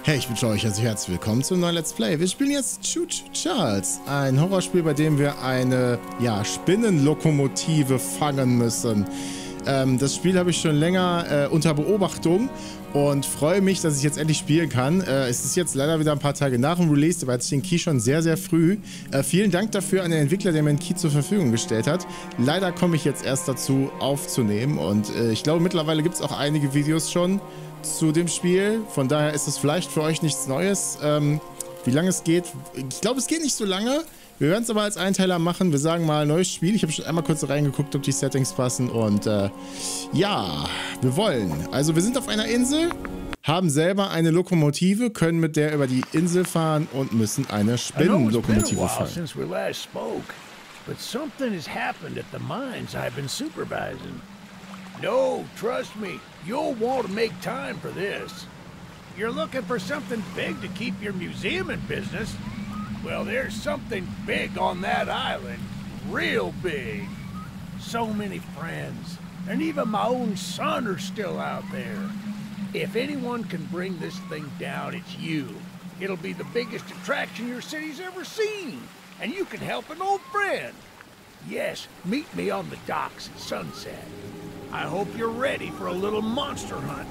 Hey, ich wünsche euch herzlich willkommen zum neuen Let's Play. Wir spielen jetzt Shoot Charles, ein Horrorspiel, bei dem wir eine, Spinnenlokomotive fangen müssen. Das Spiel habe ich schon länger unter Beobachtung und freue mich, dass ich jetzt endlich spielen kann. Es ist jetzt leider wieder ein paar Tage nach dem Release, aber jetzt den Key schon sehr, sehr früh. Vielen Dank dafür an den Entwickler, der mir den Key zur Verfügung gestellt hat. Leider komme ich jetzt erst dazu aufzunehmen und ich glaube, mittlerweile gibt es auch einige Videos schon zu dem Spiel. Von daher ist es vielleicht für euch nichts Neues. Wie lange es geht? Ich glaube, es geht nicht so lange. Wir werden es aber als Einteiler machen. Wir sagen mal neues Spiel. Ich habe schon einmal kurz reingeguckt, ob die Settings passen. Und ja, wir wollen. Also wir sind auf einer Insel, haben selber eine Lokomotive, können mit der über die Insel fahren und müssen eine Spinnenlokomotive fahren. But something has happened at the mines I've been supervising. No, trust me, you'll want to make time for this. You're looking for something big to keep your museum in business? Well, there's something big on that island. Real big. So many friends. And even my own son are still out there. If anyone can bring this thing down, it's you. It'll be the biggest attraction your city's ever seen. And you can help an old friend. Yes, meet me on the docks at sunset. I hope you're ready for a little monster hunt.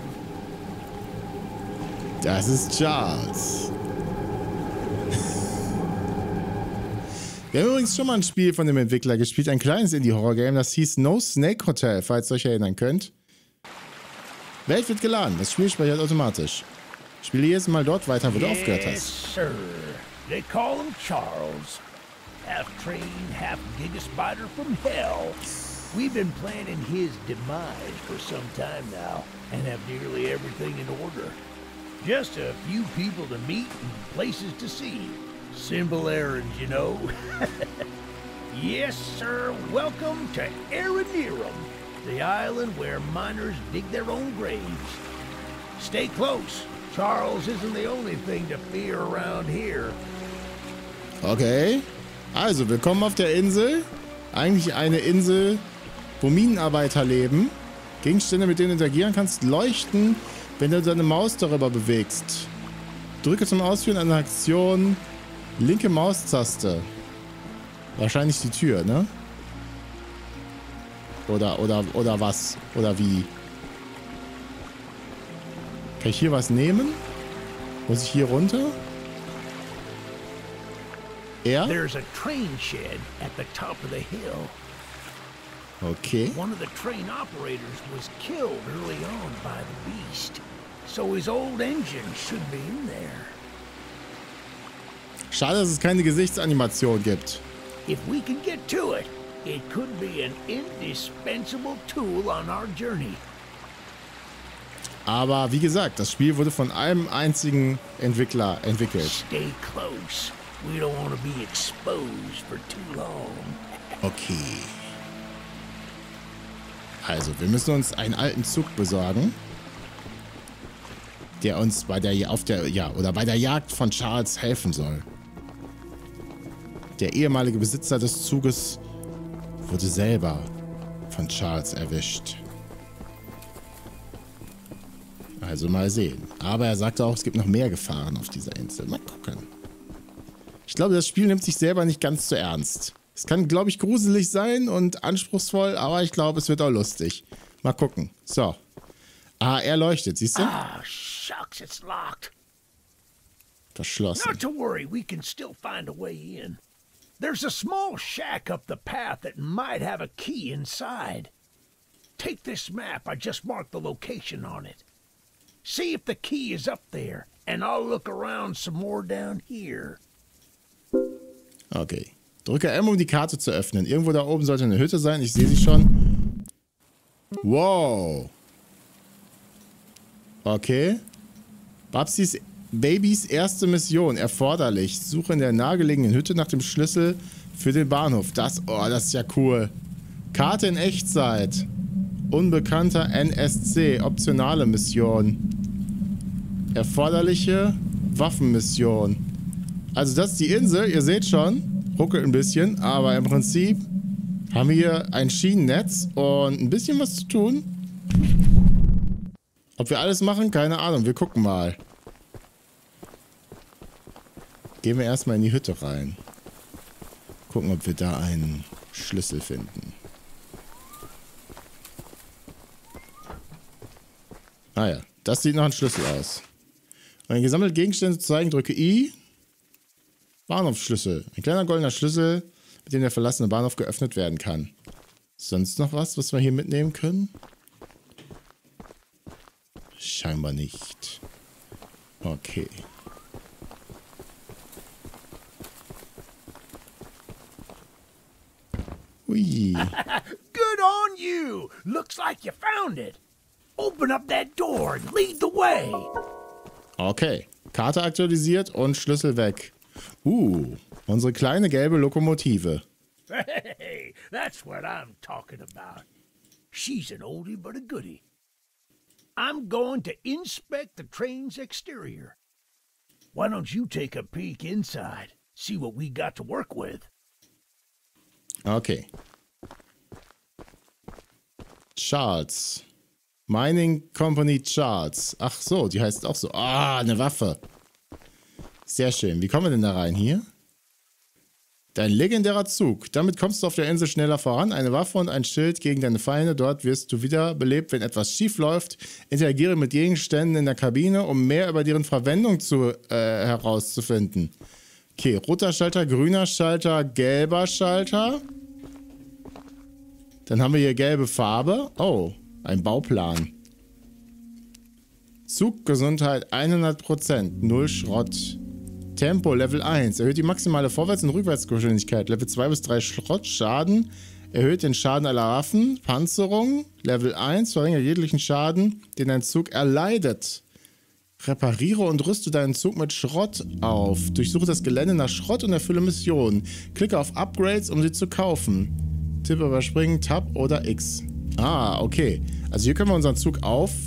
Das ist Charles. Wir haben übrigens schon mal ein Spiel von dem Entwickler gespielt, ein kleines Indie-Horror-Game, das hieß No Snake Hotel, falls ihr euch erinnern könnt. Welt wird geladen, das Spiel speichert automatisch. Spiele jedes Mal dort weiter, wo du aufgehört hast. Yes, sir. They call him Charles. Half train, half gigaspider from hell. We've been planning his demise for some time now, and have nearly everything in order. Just a few people to meet and places to see. Simple errands, you know. Yes, sir. Welcome to Aranearum, the island where miners dig their own graves. Stay close. Charles isn't the only thing to fear around here. Okay. Also, willkommen auf der Insel. Eigentlich eine Insel, wo Minenarbeiter leben. Gegenstände, mit denen du interagieren kannst, leuchten, wenn du deine Maus darüber bewegst. Drücke zum Ausführen einer Aktion linke Maustaste. Wahrscheinlich die Tür, ne? Oder was? Oder wie? Kann ich hier was nehmen? Muss ich hier runter? There's a train shed at the top of the hill. Okay. One of the train operators was killed early on by the beast, so his old engine should be in there. Schade, dass es keine Gesichtsanimation gibt. If we can get to it, it could be an indispensable tool on our journey. Aber wie gesagt, das Spiel wurde von einem einzigen Entwickler entwickelt. Stay close. We don't want to be exposed for too long. Okay. Also, wir müssen uns einen alten Zug besorgen, der uns bei der Jagd von Charles helfen soll. Der ehemalige Besitzer des Zuges wurde selber von Charles erwischt. Also mal sehen. Aber er sagte auch, es gibt noch mehr Gefahren auf dieser Insel. Mal gucken. Ich glaube, das Spiel nimmt sich selber nicht ganz so ernst. Es kann, glaube ich, gruselig sein und anspruchsvoll, aber ich glaube, es wird auch lustig. Mal gucken. So. Ah, er leuchtet, siehst du? Ah, shucks, it's locked. Verschlossen. Not to worry, we can still find a way in. There's a small shack up the path that might have a key inside. Take this map, I just marked the location on it. See if the key is up there, and I'll look around some more down here. Okay. Drücke M, um die Karte zu öffnen. Irgendwo da oben sollte eine Hütte sein. Ich sehe sie schon. Wow. Okay. Babys erste Mission. Erforderlich. Suche in der nahegelegenen Hütte nach dem Schlüssel für den Bahnhof. Das ist ja cool. Karte in Echtzeit. Unbekannter NSC. Optionale Mission. Erforderliche Waffenmission. Also das ist die Insel. Ihr seht schon. Ruckelt ein bisschen, aber im Prinzip haben wir hier ein Schienennetz und ein bisschen was zu tun. Ob wir alles machen? Keine Ahnung. Wir gucken mal. gehen wir erstmal in die Hütte rein. Gucken, ob wir da einen Schlüssel finden. Ah ja, das sieht nach einem Schlüssel aus. Um den gesammelten Gegenstände zu zeigen, drücke I. Bahnhofsschlüssel. Ein kleiner goldener Schlüssel, mit dem der verlassene Bahnhof geöffnet werden kann. Sonst noch was wir hier mitnehmen können? Scheinbar nicht. Okay. Ui. Good on you! Looks like you found it. Open up that door and lead the way. Okay. Karte aktualisiert und Schlüssel weg. Unsere kleine gelbe Lokomotive. Hey, that's what I'm talking about. She's an oldie but a goodie. I'm going to inspect the train's exterior. Why don't you take a peek inside? See what we got to work with. Okay. Charles. Mining Company Charles. Ach so, die heißt auch so. Ah, eine Waffe. Sehr schön. Wie kommen wir denn da rein hier? Dein legendärer Zug. Damit kommst du auf der Insel schneller voran. Eine Waffe und ein Schild gegen deine Feinde. Dort wirst du wieder belebt, wenn etwas schief läuft. Interagiere mit Gegenständen in der Kabine, um mehr über deren Verwendung herauszufinden. Okay, roter Schalter, grüner Schalter, gelber Schalter. Dann haben wir hier gelbe Farbe. Oh, ein Bauplan. Zuggesundheit 100%, 0 Schrott. Tempo Level 1, erhöht die maximale Vorwärts- und Rückwärtsgeschwindigkeit. Level 2 bis 3 Schrott, Schaden, erhöht den Schaden aller Waffen. Panzerung, Level 1, verringert jeglichen Schaden, den dein Zug erleidet. Repariere und rüste deinen Zug mit Schrott auf. Durchsuche das Gelände nach Schrott und erfülle Missionen. Klicke auf Upgrades, um sie zu kaufen. Tipp überspringen, Tab oder X. Ah, okay. Also hier können wir unseren Zug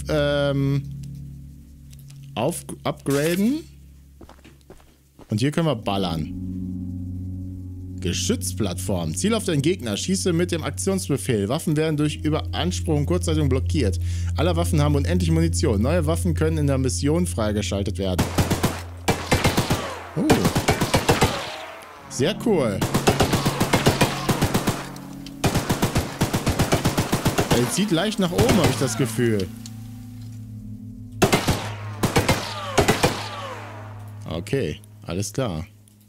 upgraden. Und hier können wir ballern. Geschützplattform. Ziel auf den Gegner. Schieße mit dem Aktionsbefehl. Waffen werden durch Überanspruchung Kurzzeitung blockiert. Alle Waffen haben unendlich Munition. Neue Waffen können in der Mission freigeschaltet werden. Sehr cool. Er zieht leicht nach oben, habe ich das Gefühl. Okay. Alles klar.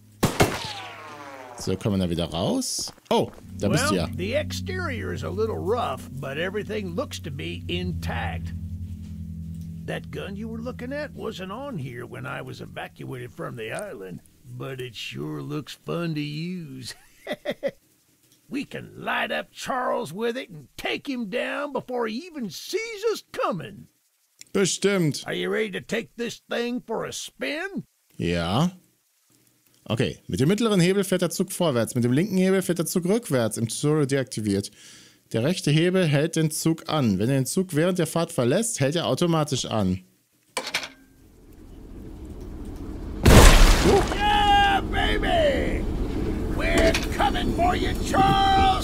So, kommen wir da wieder raus. Oh, da bist du ja. The exterior is a little rough, but everything looks to be intact. That gun you were looking at wasn't on here when I was evacuated from the island, but it sure looks fun to use. We can light up Charles with it and take him down before he even sees us coming. Bestimmt. Are you ready to take this thing for a spin? Ja. Okay, mit dem mittleren Hebel fährt der Zug vorwärts, mit dem linken Hebel fährt der Zug rückwärts, im Tutorial deaktiviert. Der rechte Hebel hält den Zug an. Wenn er den Zug während der Fahrt verlässt, hält er automatisch an. Yeah, baby! We're coming for you, Charles!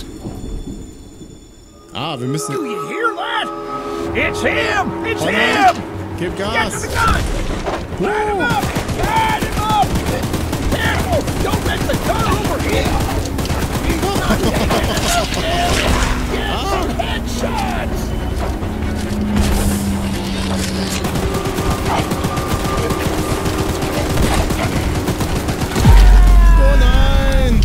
Ah, wir müssen... Do you hear that? It's him! It's him! Gib Get Gas! to the gun! Light him up! Light him up! Careful! Don't let the gun overheat! He's not taking enough damage! Get some headshots! Oh nein!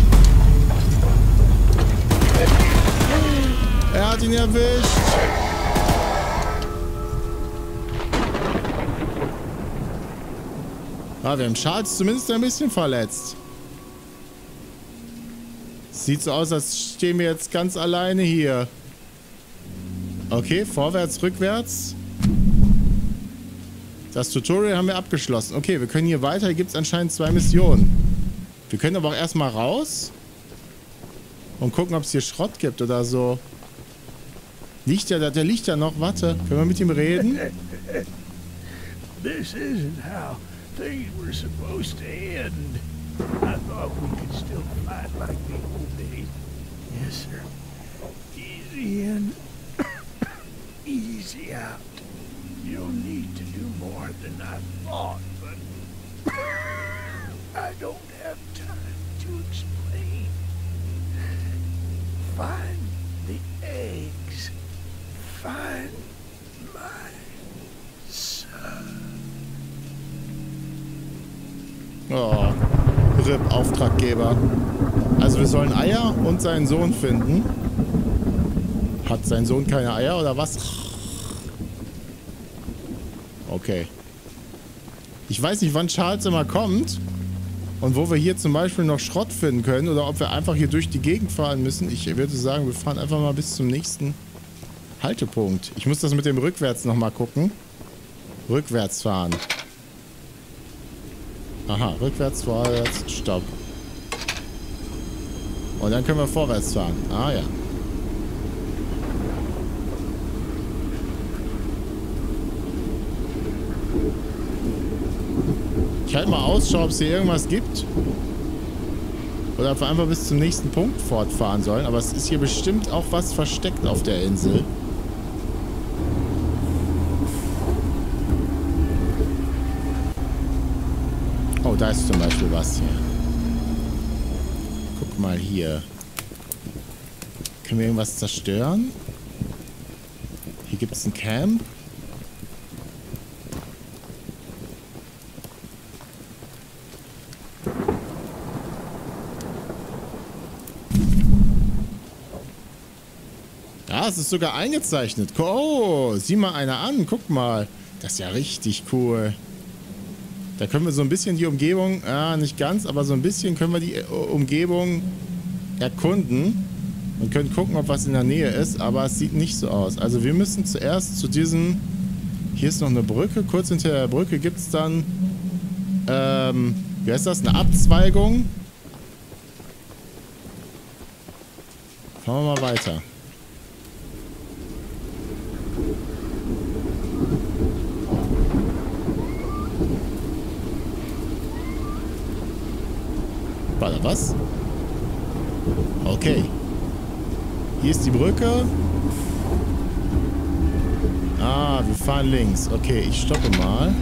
Er hat ihn erwischt! Ah, wir haben Charles zumindest ein bisschen verletzt. Sieht so aus, als stehen wir jetzt ganz alleine hier. Okay, vorwärts, rückwärts. Das Tutorial haben wir abgeschlossen. Okay, wir können hier weiter. Hier gibt es anscheinend 2 Missionen. Wir können aber auch erstmal raus und gucken, ob es hier Schrott gibt oder so. Liegt ja, der liegt ja noch. Warte, können wir mit ihm reden? This isn't how things were supposed to end. I thought we could still fight like the old days. Yes, sir. Easy in, easy out. You'll need to do more than I thought, but I don't have time to explain. Find the eggs. Find my son. Oh, RIP, Auftraggeber. Also wir sollen Eier und seinen Sohn finden. Hat sein Sohn keine Eier oder was? Okay. Ich weiß nicht, wann Charles immer kommt. Und wo wir hier zum Beispiel noch Schrott finden können. Oder ob wir einfach hier durch die Gegend fahren müssen. Ich würde sagen, wir fahren einfach mal bis zum nächsten Haltepunkt. Ich muss das mit dem Rückwärts nochmal gucken. Rückwärts fahren. Aha, rückwärts, vorwärts, stopp. Und dann können wir vorwärts fahren. Ah ja. Ich halte mal Ausschau, ob es hier irgendwas gibt. Oder ob wir einfach bis zum nächsten Punkt fortfahren sollen. Aber es ist hier bestimmt auch was versteckt auf der Insel. Oh, da ist zum Beispiel was hier. Guck mal hier. Können wir irgendwas zerstören? Hier gibt es ein Camp. Ah, es ist sogar eingezeichnet. Oh, sieh mal einer an. Guck mal. Das ist ja richtig cool. Da können wir so ein bisschen die Umgebung, nicht ganz, aber so ein bisschen können wir die Umgebung erkunden und können gucken, ob was in der Nähe ist, aber es sieht nicht so aus. Also wir müssen zuerst zu diesem, hier ist noch eine Brücke, kurz hinter der Brücke gibt es dann, wie heißt das, eine Abzweigung. Fahren wir mal weiter. War da was? Okay. Hier ist die Brücke. Ah, wir fahren links. Okay, ich stoppe mal.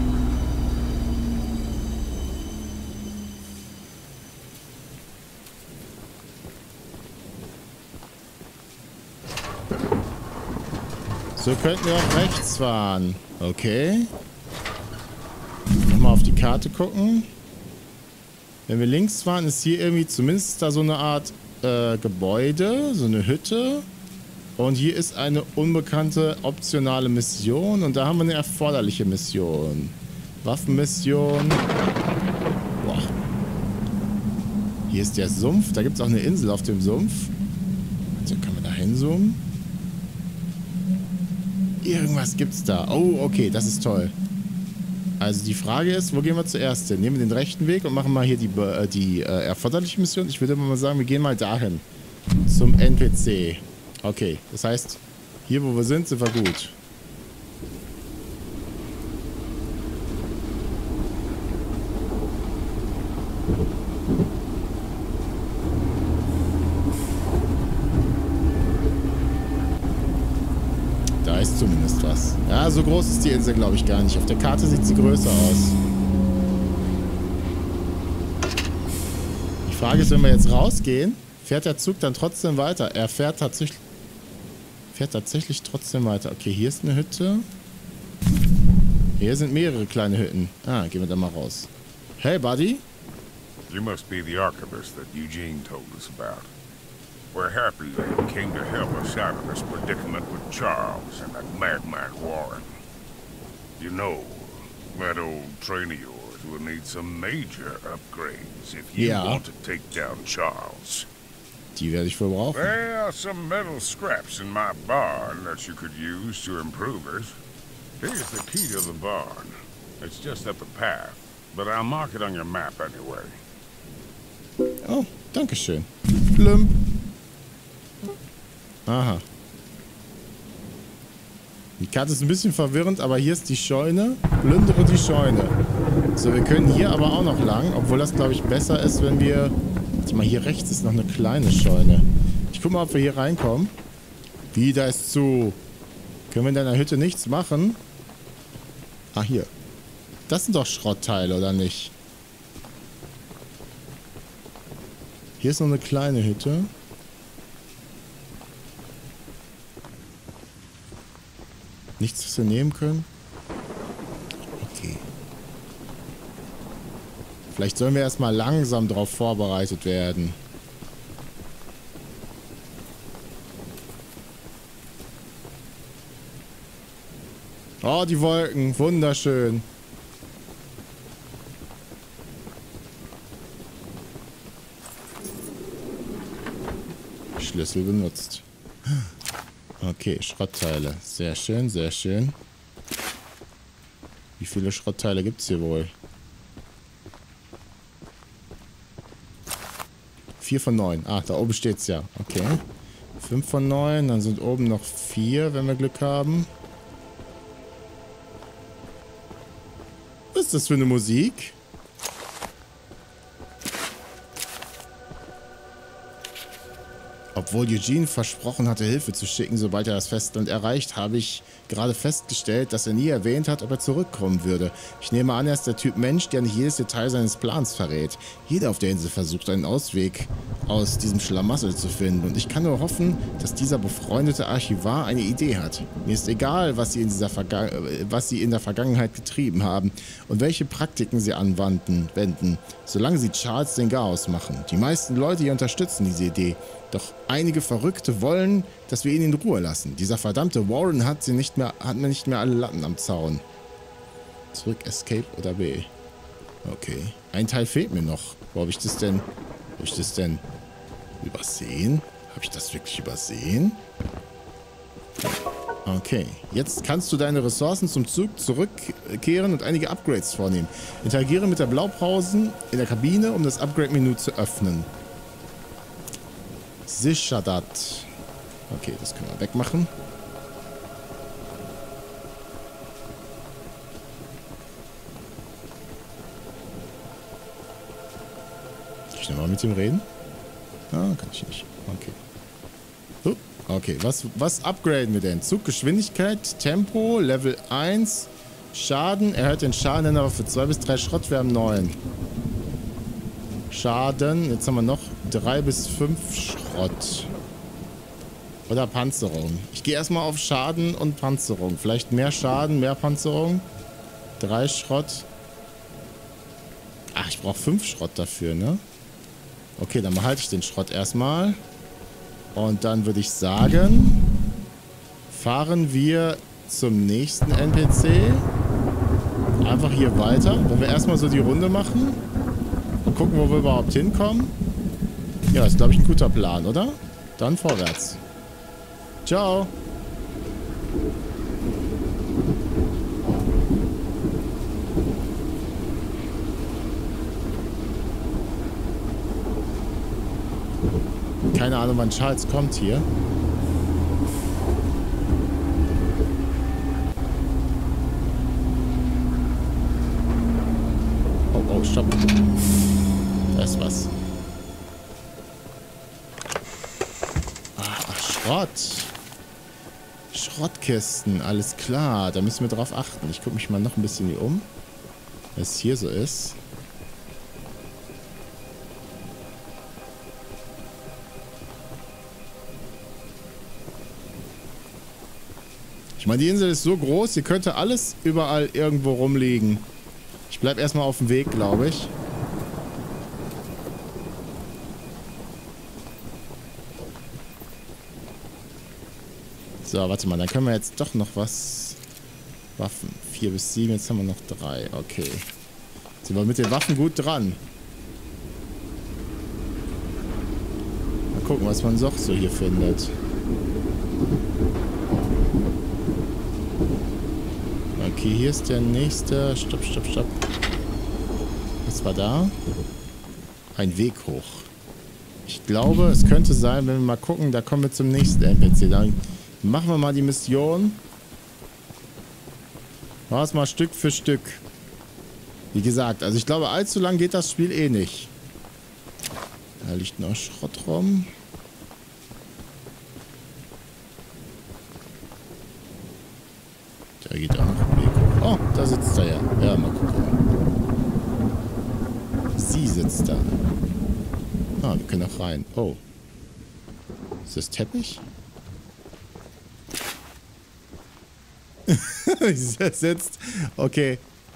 So könnten wir auch rechts fahren. Okay. Nochmal auf die Karte gucken. Wenn wir links fahren, ist hier irgendwie zumindest da so eine Art Gebäude, so eine Hütte. Und hier ist eine unbekannte optionale Mission. Und da haben wir eine erforderliche Mission. Waffenmission. Boah. Hier ist der Sumpf. Da gibt es auch eine Insel auf dem Sumpf. Also können wir da hinzoomen. Irgendwas gibt's da. Oh, okay, das ist toll. Also die Frage ist, wo gehen wir zuerst hin? Nehmen wir den rechten Weg und machen mal hier die erforderliche Mission. Ich würde mal sagen, wir gehen mal dahin. Zum NPC. Okay, das heißt, hier wo wir sind wir gut. Da ist zumindest was. Ja, so groß ist die Insel, glaube ich, gar nicht. Auf der Karte sieht sie größer aus. Die Frage ist, wenn wir jetzt rausgehen, fährt der Zug dann trotzdem weiter? Er fährt tatsächlich trotzdem weiter. Okay, hier ist eine Hütte. Hier sind mehrere kleine Hütten. Ah, gehen wir da mal raus. Hey, Buddy. You must be the archivist that Eugene told us about. We're happy that you came to help us out of this predicament with Charles and that madman Warren. You know, that old train of yours will need some major upgrades if you want to take down Charles. Die werde ich wohl brauchen. There are some metal scraps in my barn that you could use to improve it. Here's the key to the barn. It's just up a path, but I'll mark it on your map anyway. Oh, danke schön. Blum. Aha. Die Karte ist ein bisschen verwirrend, aber hier ist die Scheune. Plündere die Scheune. So, wir können hier aber auch noch lang, obwohl das, glaube ich, besser ist, wenn wir... Warte mal, hier rechts ist noch eine kleine Scheune. Ich guck mal, ob wir hier reinkommen. Wie, da ist zu. Können wir in deiner Hütte nichts machen? Ah, hier. Das sind doch Schrottteile, oder nicht? Hier ist noch eine kleine Hütte. Nichts, was wir nehmen können? Okay. Vielleicht sollen wir erstmal langsam darauf vorbereitet werden. Oh, die Wolken. Wunderschön. Schlüssel benutzt. Okay, Schrottteile. Sehr schön, sehr schön. Wie viele Schrottteile gibt es hier wohl? 4 von 9. Ah, da oben steht's ja. Okay. 5 von 9. Dann sind oben noch 4, wenn wir Glück haben. Was ist das für eine Musik? Obwohl Eugene versprochen hatte, Hilfe zu schicken, sobald er das Festland erreicht, habe ich gerade festgestellt, dass er nie erwähnt hat, ob er zurückkommen würde. Ich nehme an, er ist der Typ Mensch, der nicht jedes Detail seines Plans verrät. Jeder auf der Insel versucht, einen Ausweg aus diesem Schlamassel zu finden. Und ich kann nur hoffen, dass dieser befreundete Archivar eine Idee hat. Mir ist egal, was sie in der Vergangenheit getrieben haben und welche Praktiken sie wenden, solange sie Charles den Garaus machen. Die meisten Leute hier unterstützen diese Idee. Doch einige Verrückte wollen, dass wir ihn in Ruhe lassen. Dieser verdammte Warren hat mir nicht mehr alle Latten am Zaun. Zurück, Escape oder B? Okay. Ein Teil fehlt mir noch. Wo habe ich das denn? Übersehen? Habe ich das wirklich übersehen? Okay. Jetzt kannst du deine Ressourcen zum Zug zurückkehren und einige Upgrades vornehmen. Interagiere mit der Blaupausen in der Kabine, um das Upgrade-Menü zu öffnen. Sicher das. Okay, das können wir wegmachen. Kann ich nochmal mit ihm reden? Ah, kann ich nicht. Okay. Okay, was upgraden wir denn? Zuggeschwindigkeit, Tempo, Level 1, Schaden. Erhöht den Schaden dann aber für 2 bis 3 Schrott. Wir haben 9. Schaden. Jetzt haben wir noch 3 bis 5 Schrott. Oder Panzerung. Ich gehe erstmal auf Schaden und Panzerung. Vielleicht mehr Schaden, mehr Panzerung. 3 Schrott. Ach, ich brauche 5 Schrott dafür, ne? Okay, dann behalte ich den Schrott erstmal. Und dann würde ich sagen, fahren wir zum nächsten NPC. Einfach hier weiter. Wenn wir erstmal so die Runde machen. Und gucken, wo wir überhaupt hinkommen. Ja, ist, glaube ich, ein guter Plan, oder? Dann vorwärts. Ciao. Keine Ahnung, wann Charles kommt hier. Oh, stopp. Da ist was. Ach, Schrott. Schrottkisten, alles klar. Da müssen wir drauf achten. Ich gucke mich mal noch ein bisschen hier um, was hier so ist. Ich meine, die Insel ist so groß, hier könnte alles überall irgendwo rumliegen. Ich bleibe erstmal auf dem Weg, glaube ich. So, warte mal, dann können wir jetzt doch noch was... Waffen. 4 bis 7, jetzt haben wir noch 3. Okay. Jetzt sind wir mit den Waffen gut dran. Mal gucken, was man noch so hier findet. Okay, hier ist der nächste... Stopp. Was war da? Ein Weg hoch. Ich glaube, es könnte sein, wenn wir mal gucken, da kommen wir zum nächsten NPC. Dann machen wir mal die Mission. Machen wir es mal Stück für Stück. Wie gesagt, also ich glaube, allzu lang geht das Spiel eh nicht. Da liegt noch Schrott rum. Da geht auch noch ein Weg hoch. Oh, da sitzt er ja. Ja, mal gucken. Sie sitzt da. Ah, wir können auch rein. Oh. Ist das Teppich? Sitzt. Okay.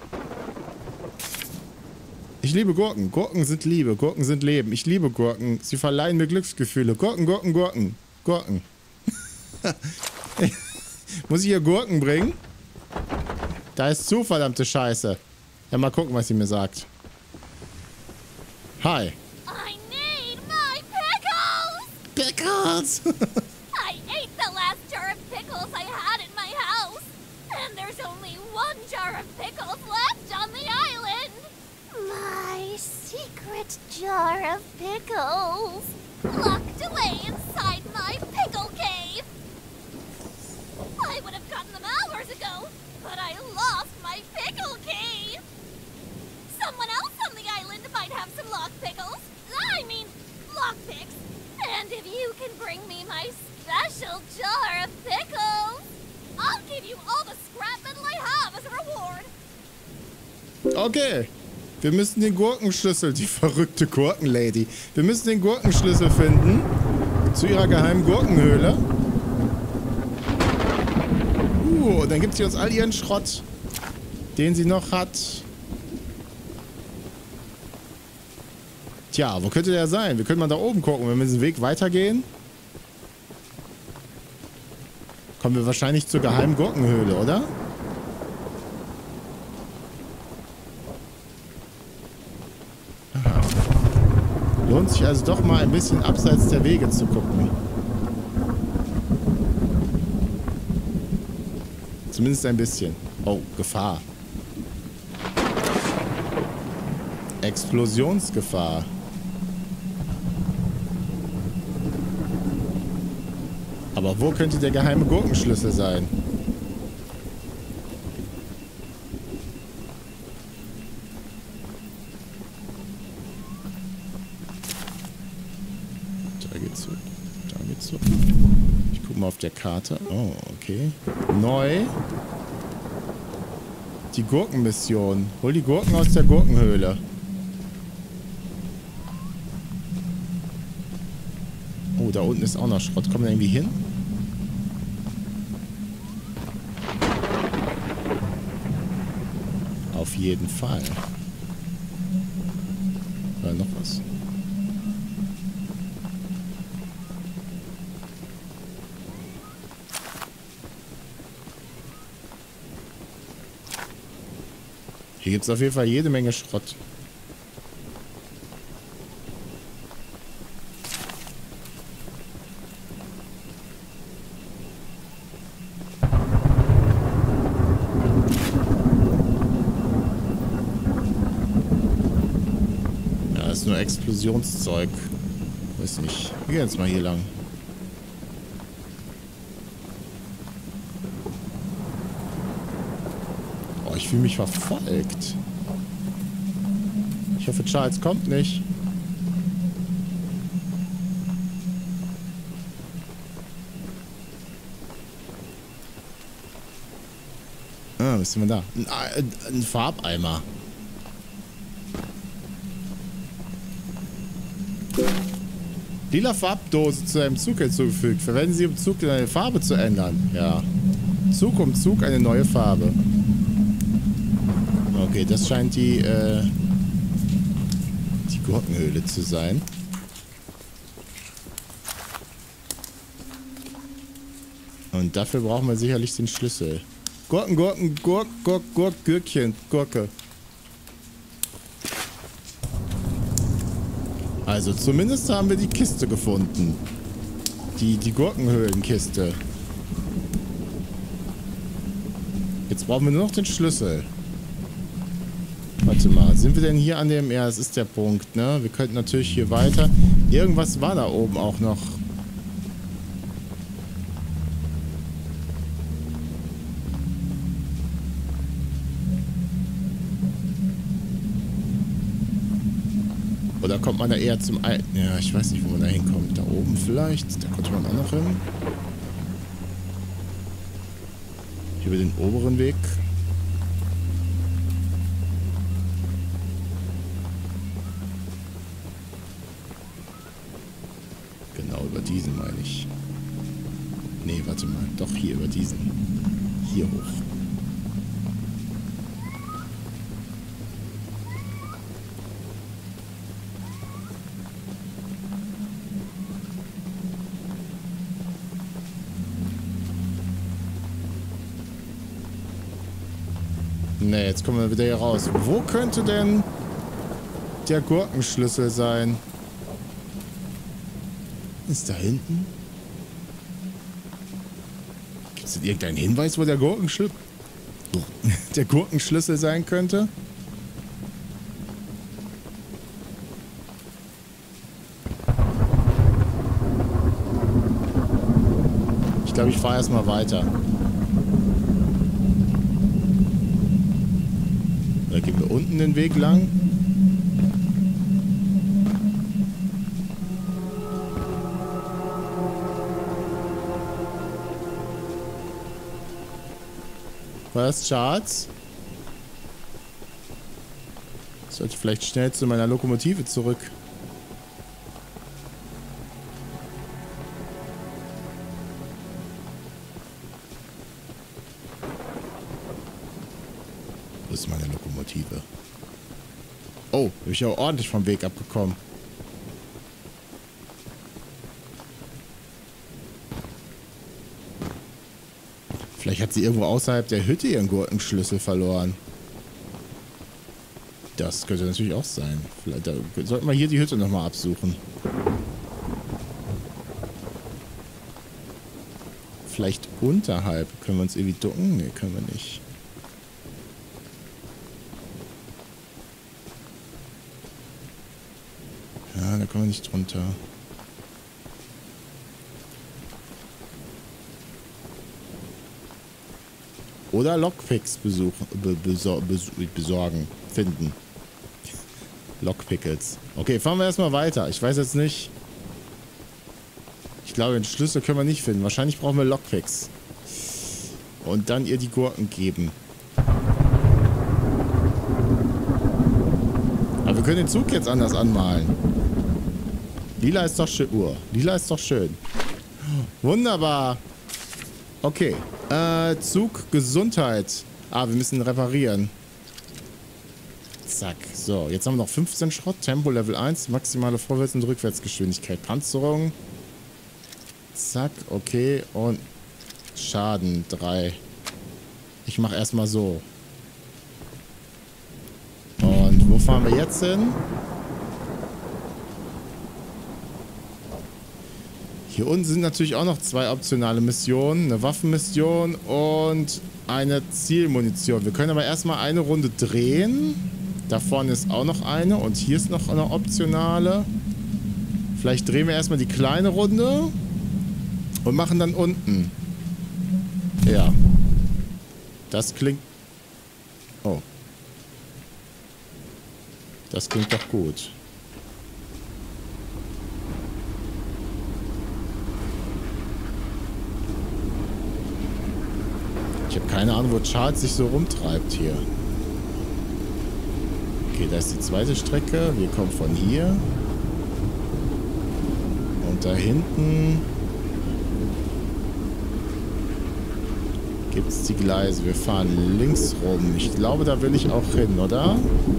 Ich liebe Gurken. Gurken sind Liebe. Gurken sind Leben. Ich liebe Gurken. Sie verleihen mir Glücksgefühle. Gurken, Gurken, Gurken. Gurken. Muss ich hier Gurken bringen? Da ist zu verdammte Scheiße. Ja, mal gucken, was sie mir sagt. Hi. I need my pickles! Pickles! I ate the last jar of pickles I had in my house. And there's only one jar of pickles left on the island. My secret jar of pickles. Locked away inside my pickle cave. I would have gotten them hours ago, but I lost my pickle cave. Someone else on the island might have some lock pickles. I mean, lockpicks. And if you can bring me my special jar of pickles, I'll give you all the scrap metal I have as a reward. Okay. Wir müssen den Gurkenschlüssel, die verrückte Gurkenlady. Wir müssen den Gurkenschlüssel finden. Zu ihrer geheimen Gurkenhöhle. Und dann gibt sie uns all ihren Schrott, den sie noch hat. Tja, wo könnte der sein? Wir können mal da oben gucken. Wenn wir diesen Weg weitergehen, kommen wir wahrscheinlich zur geheimen Gurkenhöhle, oder? Aha. Lohnt sich also doch mal ein bisschen abseits der Wege zu gucken. Zumindest ein bisschen. Oh, Gefahr. Explosionsgefahr. Aber wo könnte der geheime Gurkenschlüssel sein? Da geht's so. Da geht's so. Ich guck mal auf der Karte. Oh, okay. Neu. Die Gurkenmission. Hol die Gurken aus der Gurkenhöhle. Oh, da unten ist auch noch Schrott. Kommen wir irgendwie hin? Auf jeden Fall. War noch was? Hier gibt es auf jeden Fall jede Menge Schrott. Ja, das ist nur Explosionszeug. Weiß nicht. Wir gehen jetzt mal hier lang. Ich fühle mich verfolgt. Ich hoffe, Charles kommt nicht. Ah, was sind wir da? Ein Farbeimer. Lila Farbdose zu einem Zug hinzugefügt. Verwenden Sie, um Zug eine Farbe zu ändern. Ja. Zug um Zug eine neue Farbe. Okay, das scheint die Gurkenhöhle zu sein. Und dafür brauchen wir sicherlich den Schlüssel. Gurken, Gurken, Gürkchen, Gurke. Also zumindest haben wir die Kiste gefunden. Die Gurkenhöhlenkiste. Jetzt brauchen wir nur noch den Schlüssel. Warte mal, sind wir denn hier an dem... Ja, das ist der Punkt, ne? Wir könnten natürlich hier weiter... Irgendwas war da oben auch noch. Oder kommt man da eher zum... Ja, ich weiß nicht, wo man da hinkommt. Da oben vielleicht? Da konnte man auch noch hin. Hier über den oberen Weg. warte mal. Doch hier über diesen. Hier hoch. Ne, jetzt kommen wir wieder hier raus. Wo könnte denn der Gurkenschlüssel sein? Ist da hinten? Gibt es denn irgendeinen Hinweis, wo der Gurkenschlüssel sein könnte? Ich glaube, ich fahre erstmal weiter. Da gehen wir unten den Weg lang. Was, Charles? Ich sollte vielleicht schnell zu meiner Lokomotive zurück. Wo ist meine Lokomotive? Oh, bin ich auch ordentlich vom Weg abgekommen. Vielleicht hat sie irgendwo außerhalb der Hütte ihren Gurkenschlüssel verloren. Das könnte natürlich auch sein. Vielleicht sollten wir hier die Hütte nochmal absuchen. Vielleicht unterhalb. Können wir uns irgendwie ducken? Ne, können wir nicht. Ja, da kommen wir nicht drunter. Oder Lockpicks besorgen. Finden. Lockpickles. Okay, fahren wir erstmal weiter. Ich weiß jetzt nicht. Ich glaube, den Schlüssel können wir nicht finden. Wahrscheinlich brauchen wir Lockpicks. Und dann ihr die Gurken geben. Aber wir können den Zug jetzt anders anmalen. Lila ist doch schön. Lila ist doch schön. Wunderbar. Okay. Zug, Gesundheit. Ah, wir müssen reparieren. Zack. So, jetzt haben wir noch 15 Schrott. Tempo Level 1. Maximale Vorwärts- und Rückwärtsgeschwindigkeit. Panzerung. Zack. Okay. Und Schaden 3. Ich mache erstmal so. Und wo fahren wir jetzt hin? Hier unten sind natürlich auch noch 2 optionale Missionen. Eine Waffenmission und eine Zielmunition. Wir können aber erstmal eine Runde drehen. Da vorne ist auch noch eine. Und hier ist noch eine optionale. Vielleicht drehen wir erstmal die kleine Runde. Und machen dann unten. Ja. Das klingt... Oh. Das klingt doch gut. Ich habe keine Ahnung, wo Charles sich so rumtreibt hier. Okay, da ist die zweite Strecke. Wir kommen von hier. Und da hinten gibt es die Gleise. Wir fahren links rum. Ich glaube, da will ich auch hin, oder?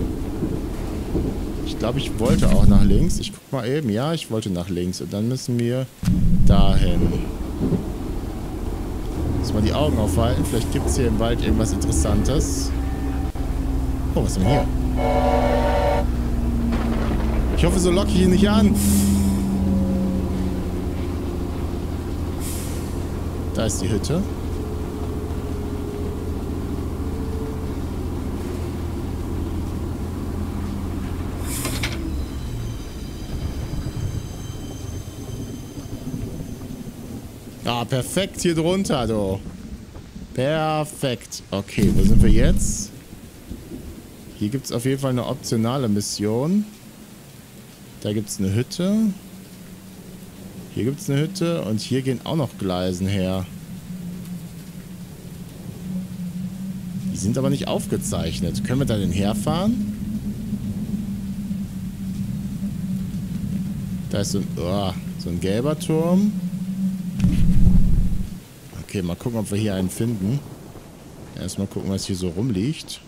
Ich glaube, ich wollte auch nach links. Ich guck mal eben. Ja, ich wollte nach links. Und dann müssen wir dahin. Mal die Augen aufhalten. Vielleicht gibt es hier im Wald irgendwas Interessantes. Oh, was ist denn hier? Ich hoffe, so locke ich ihn nicht an. Da ist die Hütte. Ah, perfekt hier drunter, du. Perfekt. Okay, wo sind wir jetzt? Hier gibt es auf jeden Fall eine optionale Mission. Da gibt es eine Hütte. Hier gibt es eine Hütte. Und hier gehen auch noch Gleisen her. Die sind aber nicht aufgezeichnet. Können wir da denn herfahren? Da ist so ein gelber Turm. Okay, mal gucken, ob wir hier einen finden. Erstmal gucken, was hier so rumliegt.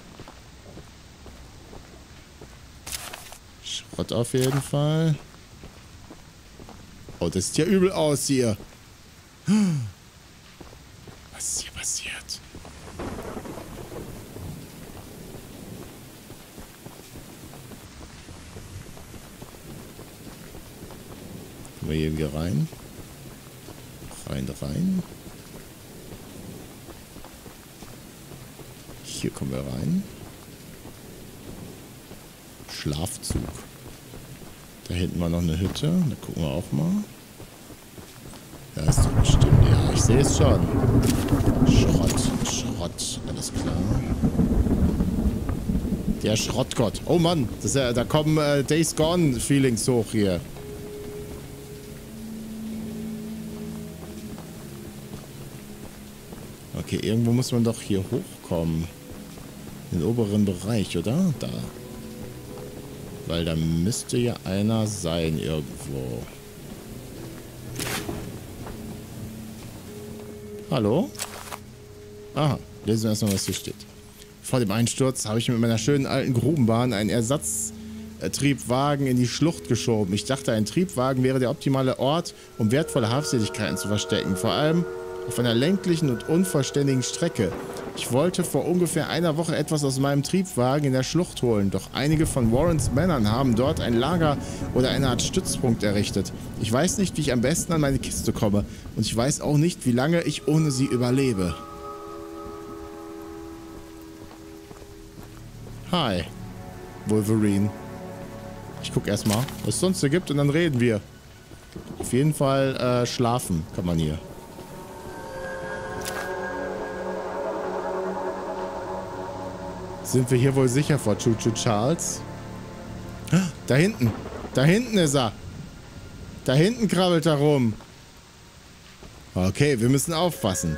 Schrott auf jeden Fall. Oh, das sieht ja übel aus hier. Was ist hier passiert? Kommen wir hier wieder rein? Rein. Hier kommen wir rein. Schlafzug. Da hinten war noch eine Hütte. Da gucken wir auch mal. Ja, ist doch bestimmt. Ja, ich sehe es schon. Schrott. Alles klar. Der Schrottgott. Oh Mann, das ist ja, da kommen Days Gone Feelings hoch hier. Okay, irgendwo muss man doch hier hochkommen. In den oberen Bereich, oder? Da. Weil da müsste ja einer sein irgendwo. Hallo? Aha, lesen wir erstmal, was hier steht. Vor dem Einsturz habe ich mit meiner schönen alten Grubenbahn einen Ersatztriebwagen in die Schlucht geschoben. Ich dachte, ein Triebwagen wäre der optimale Ort, um wertvolle Habseligkeiten zu verstecken. Vor allem auf einer ländlichen und unvollständigen Strecke. Ich wollte vor ungefähr einer Woche etwas aus meinem Triebwagen in der Schlucht holen, doch einige von Warrens Männern haben dort ein Lager oder eine Art Stützpunkt errichtet. Ich weiß nicht, wie ich am besten an meine Kiste komme und ich weiß auch nicht, wie lange ich ohne sie überlebe. Hi, Wolverine. Ich guck erstmal, was es sonst so gibt und dann reden wir. Auf jeden Fall schlafen kann man hier. Sind wir hier wohl sicher vor Choo Choo Charles? Da hinten. Da hinten ist er. Da hinten krabbelt er rum. Okay, wir müssen aufpassen.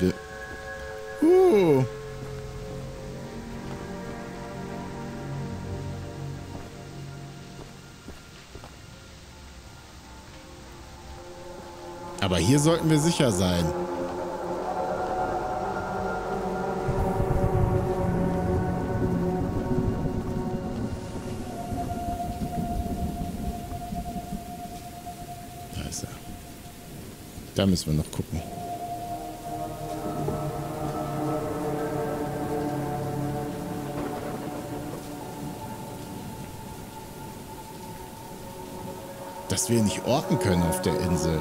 Aber hier sollten wir sicher sein. Da müssen wir noch gucken. Dass wir nicht orten können auf der Insel.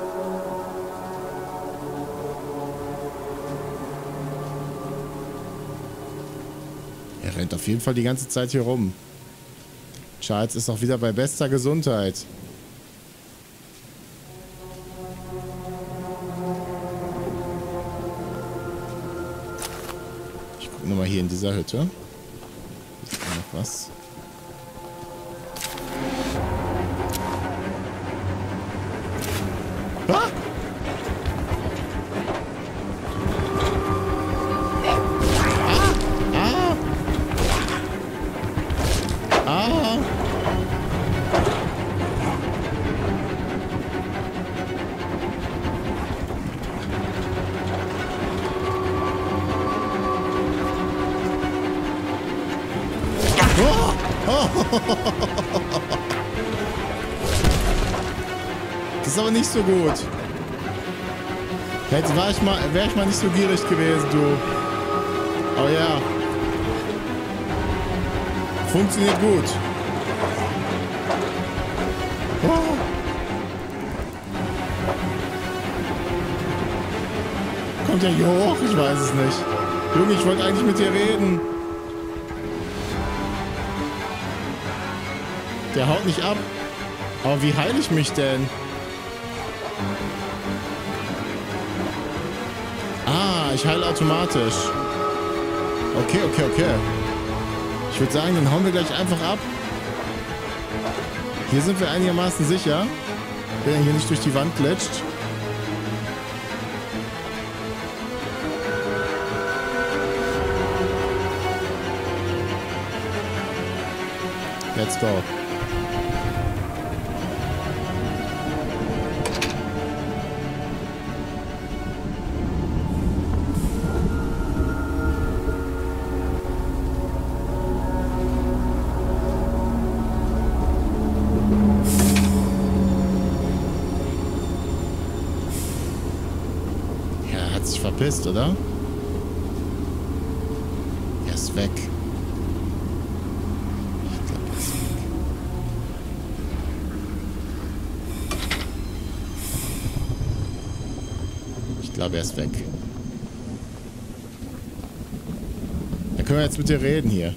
Er rennt auf jeden Fall die ganze Zeit hier rum. Charles ist auch wieder bei bester Gesundheit. Nochmal hier in dieser Hütte. Ist da noch was? Ah! Das ist aber nicht so gut. Wäre ich mal nicht so gierig gewesen, du. Oh ja. Funktioniert gut. Oh. Kommt er hier hoch? Ich weiß es nicht. Junge, ich wollte eigentlich mit dir reden. Der haut nicht ab. Aber wie heile ich mich denn? Ah, ich heile automatisch. Okay. Ich würde sagen, dann hauen wir gleich einfach ab. Hier sind wir einigermaßen sicher. Wenn er hier nicht durch die Wand glitscht. Let's go. wisst, oder? Er ist weg. Ich glaube, er ist weg. Dann können wir jetzt mit dir reden hier.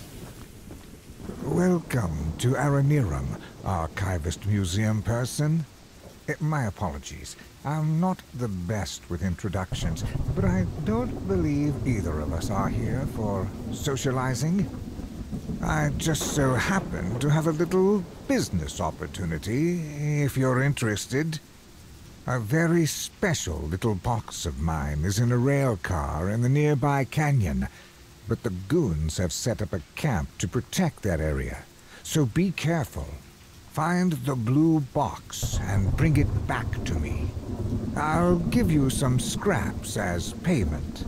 Welcome to Aranirum, Archivist Museum person. My apologies. I'm not the best with introductions, but I don't believe either of us are here for socializing. I just so happen to have a little business opportunity, if you're interested. A very special little box of mine is in a rail car in the nearby canyon, but the goons have set up a camp to protect that area, so be careful. Find the blue box and bring it back to me. I'll give you some scraps as payment.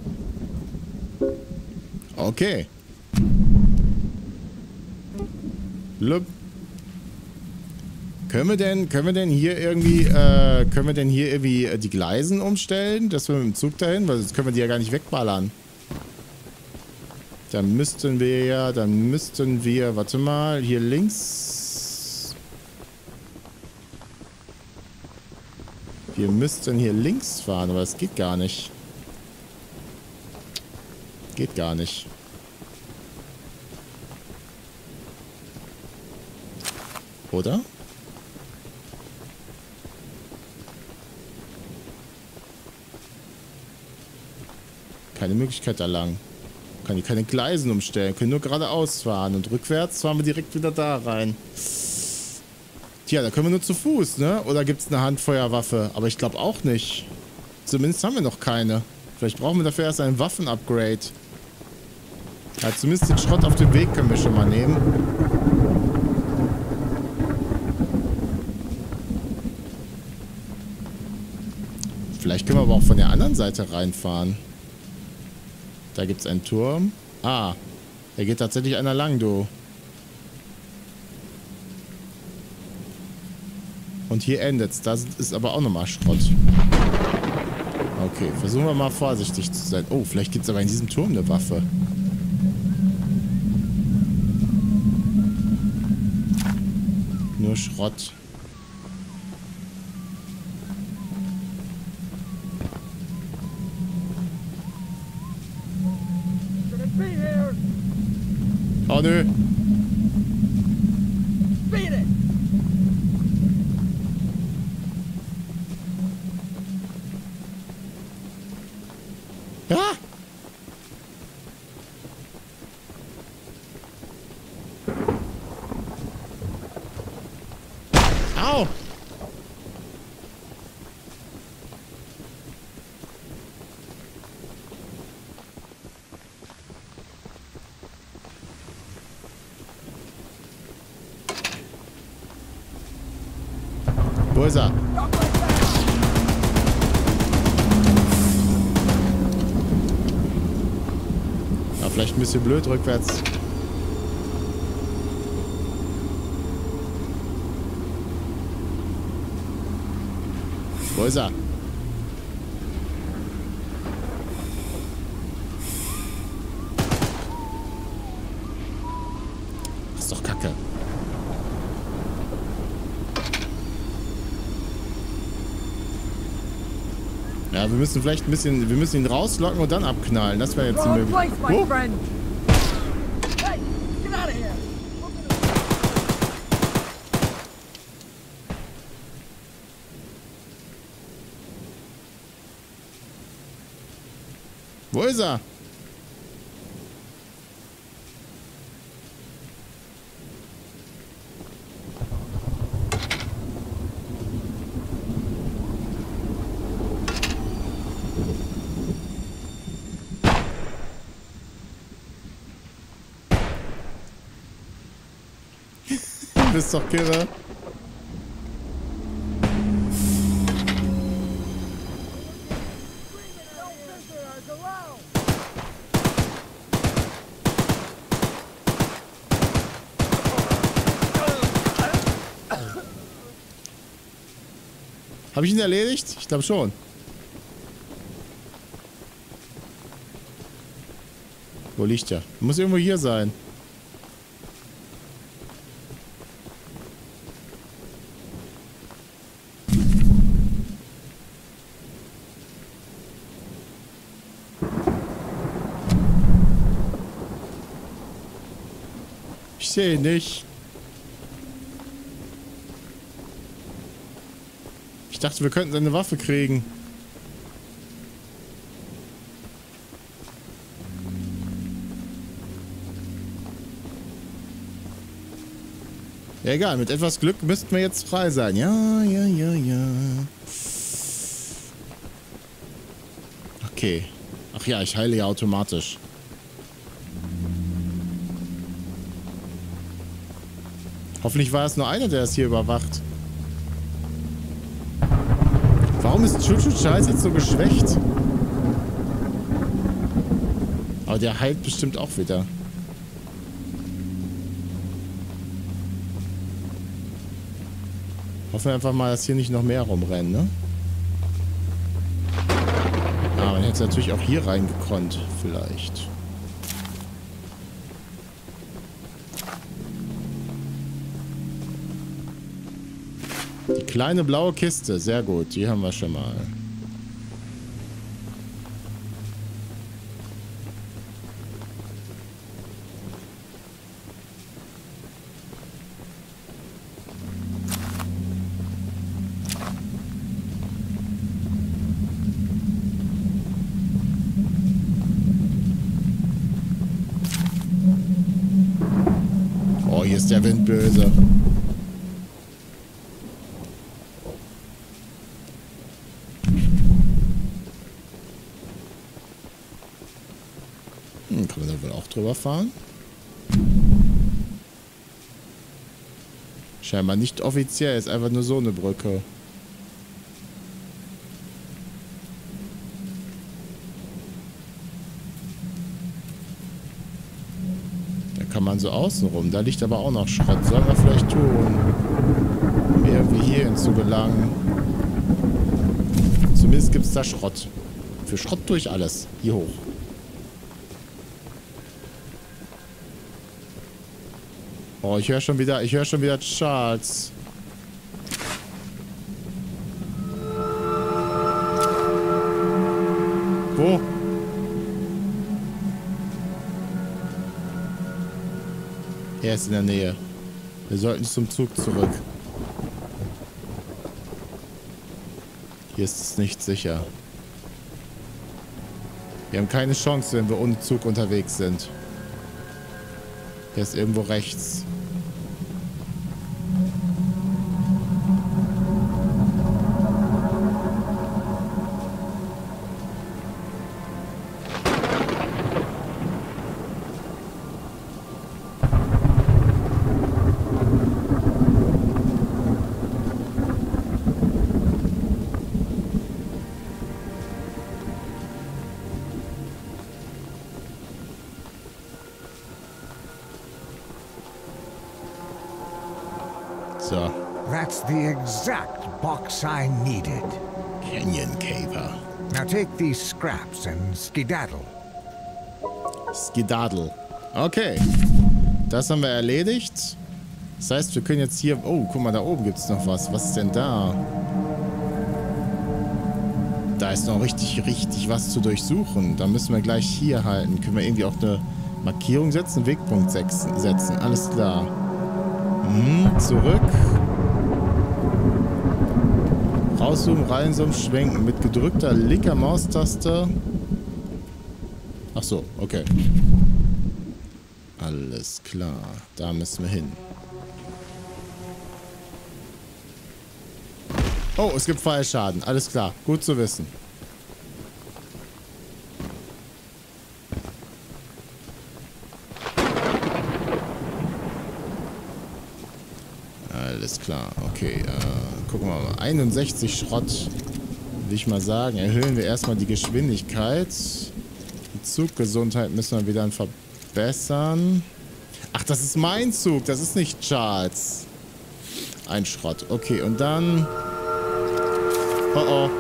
Okay. Lup. Können wir denn hier irgendwie die Gleisen umstellen, dass wir mit dem Zug dahin, weil sonst können wir die ja gar nicht wegballern. Dann müssten wir, warte mal, hier links. Wir müssten hier links fahren, aber das geht gar nicht. Geht gar nicht. Oder? Keine Möglichkeit da lang. Kann hier keine Gleisen umstellen. Können nur geradeaus fahren. Und rückwärts fahren wir direkt wieder da rein. Tja, da können wir nur zu Fuß, ne? Oder gibt es eine Handfeuerwaffe? Aber ich glaube auch nicht. Zumindest haben wir noch keine. Vielleicht brauchen wir dafür erst ein Waffen-Upgrade. Ja, zumindest den Schrott auf dem Weg können wir schon mal nehmen. Vielleicht können wir aber auch von der anderen Seite reinfahren. Da gibt es einen Turm. Ah, da geht tatsächlich einer lang, du. Und hier endet's. Da ist aber auch nochmal Schrott. Okay, versuchen wir mal vorsichtig zu sein. Oh, vielleicht gibt es aber in diesem Turm eine Waffe. Nur Schrott. Oh nö. Ja! Au! Wo ist er? Ja, vielleicht ein bisschen blöd rückwärts. Wo ist er? Das ist doch Kacke. Ja, wir müssen vielleicht ein bisschen, wir müssen ihn rauslocken und dann abknallen. Das wäre jetzt die Möglichkeit. Oh. Wo ist er? Du bist doch kirre. Habe ich ihn erledigt? Ich glaube schon. Wo liegt der? Muss irgendwo hier sein. Ich sehe ihn nicht. Ich dachte, wir könnten seine Waffe kriegen. Ja, egal. Mit etwas Glück müssten wir jetzt frei sein. Ja. Okay. Ach ja, ich heile ja automatisch. Hoffentlich war es nur einer, der es hier überwacht. Warum ist Chuchu Charles jetzt so geschwächt? Aber der heilt bestimmt auch wieder. Hoffen wir einfach mal, dass hier nicht noch mehr rumrennen, ne? Ah, man hätte natürlich auch hier reingekonnt, vielleicht. Die kleine blaue Kiste, sehr gut, die haben wir schon mal. Oh, hier ist der Wind böse. Kann man da wohl auch drüber fahren? Scheinbar nicht offiziell, ist einfach nur so eine Brücke. Da kann man so außen rum. Da liegt aber auch noch Schrott. Sollen wir vielleicht tun, um irgendwie hierhin zu gelangen. Zumindest gibt es da Schrott. Für Schrott tue ich alles. Hier hoch. Oh, ich höre schon wieder Charles. Wo? Er ist in der Nähe. Wir sollten zum Zug zurück. Hier ist es nicht sicher. Wir haben keine Chance, wenn wir ohne Zug unterwegs sind. Der ist irgendwo rechts. So. That's the exact box I needed. Canyon Caper. Now take these scraps and skedaddle. Skedaddle. Okay. Das haben wir erledigt. Das heißt, wir können jetzt hier... Oh, guck mal, da oben gibt es noch was. Was ist denn da? Da ist noch richtig was zu durchsuchen. Da müssen wir gleich hier halten. Können wir irgendwie auch eine Markierung setzen? Wegpunkt setzen. Alles klar. Zurück. Rauszoomen, reinzoomen, schwenken. Mit gedrückter linker Maustaste. Ach so, okay. Alles klar. Da müssen wir hin. Oh, es gibt Fallschaden. Alles klar. Gut zu wissen. Alles klar. Okay, gucken wir mal. 61 Schrott, will ich mal sagen. Erhöhen wir erstmal die Geschwindigkeit. Die Zuggesundheit müssen wir wieder verbessern. Ach, das ist mein Zug. Das ist nicht Charles. Ein Schrott. Okay, und dann... Oh oh.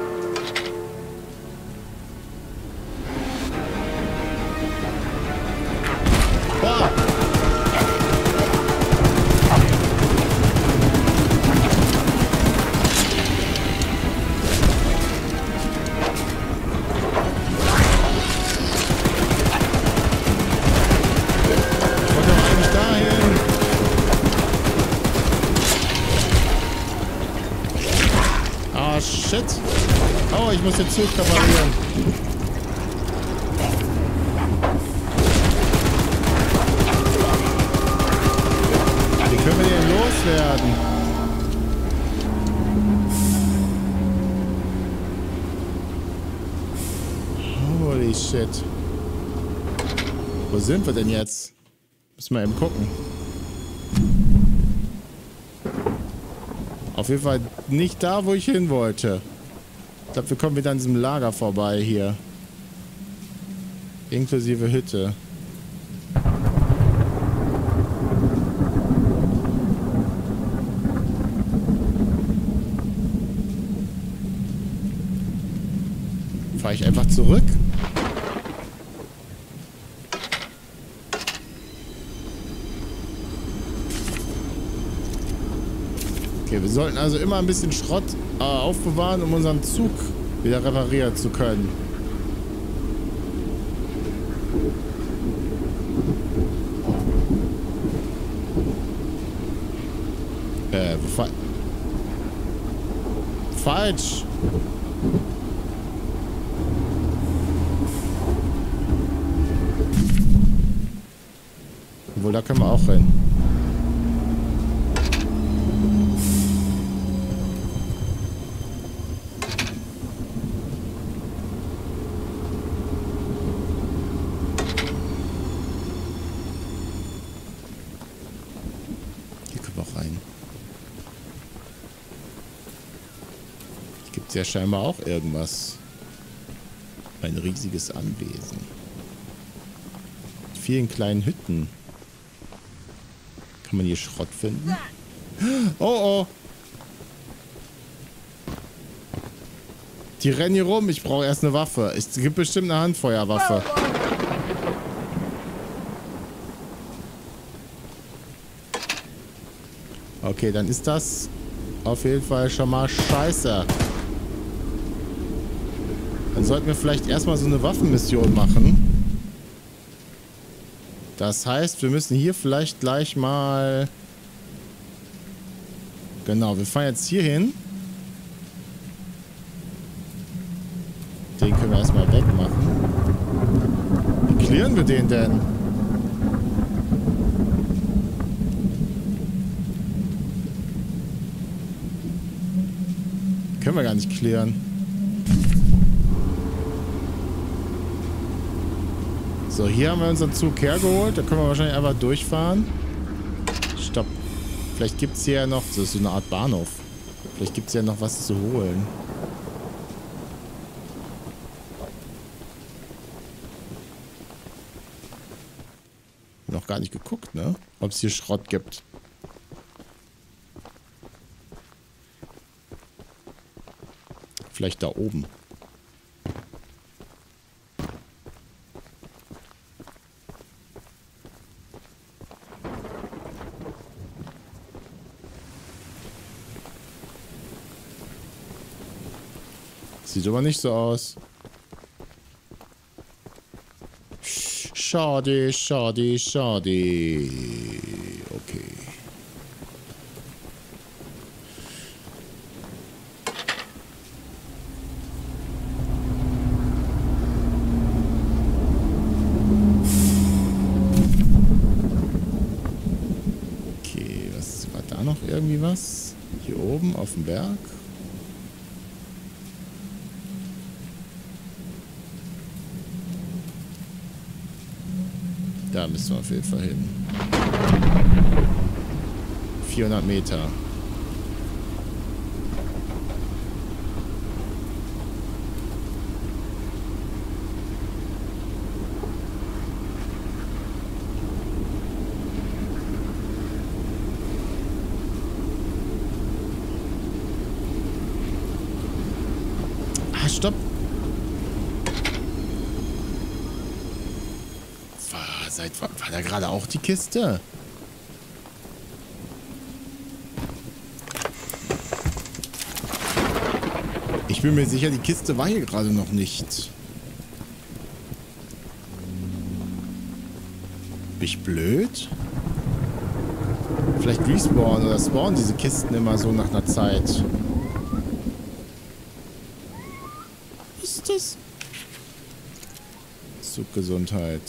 ich muss den Zug reparieren. Wie können wir den loswerden? Holy shit. Wo sind wir denn jetzt? Müssen wir eben gucken. Auf jeden Fall nicht da, wo ich hin wollte. Ich glaube, wir kommen wieder an diesem Lager vorbei hier. Inklusive Hütte. Fahre ich einfach zurück? Okay, wir sollten also immer ein bisschen Schrott aufbewahren, um unseren Zug wieder reparieren zu können. Falsch! Obwohl, da können wir auch rein. Gibt es ja scheinbar auch irgendwas. Ein riesiges Anwesen. Mit vielen kleinen Hütten. Kann man hier Schrott finden? Oh oh! Die rennen hier rum. Ich brauche erst eine Waffe. Es gibt bestimmt eine Handfeuerwaffe. Okay, dann ist das auf jeden Fall schon mal scheiße. Dann sollten wir vielleicht erstmal so eine Waffenmission machen. Das heißt, wir müssen hier vielleicht gleich mal... Genau, wir fahren jetzt hier hin. Den können wir erstmal wegmachen. Wie clearen wir den denn? Können wir gar nicht klären. So, hier haben wir unseren Zug hergeholt. Da können wir wahrscheinlich einfach durchfahren. Stopp. Vielleicht gibt es hier ja noch... Das ist so eine Art Bahnhof. Vielleicht gibt es ja noch was zu holen. Noch gar nicht geguckt, ne? Ob es hier Schrott gibt. Vielleicht da oben. Sieht aber nicht so aus. Schade, schade, schade. Okay. Okay, was war da noch irgendwie was? Hier oben auf dem Berg. Da müssen wir auf jeden Fall hin. 400 Meter. Ah, stopp! War da gerade auch die Kiste? Ich bin mir sicher, die Kiste war hier gerade noch nicht. Bin ich blöd? Vielleicht respawnen oder spawnen diese Kisten immer so nach einer Zeit. Zuggesundheit.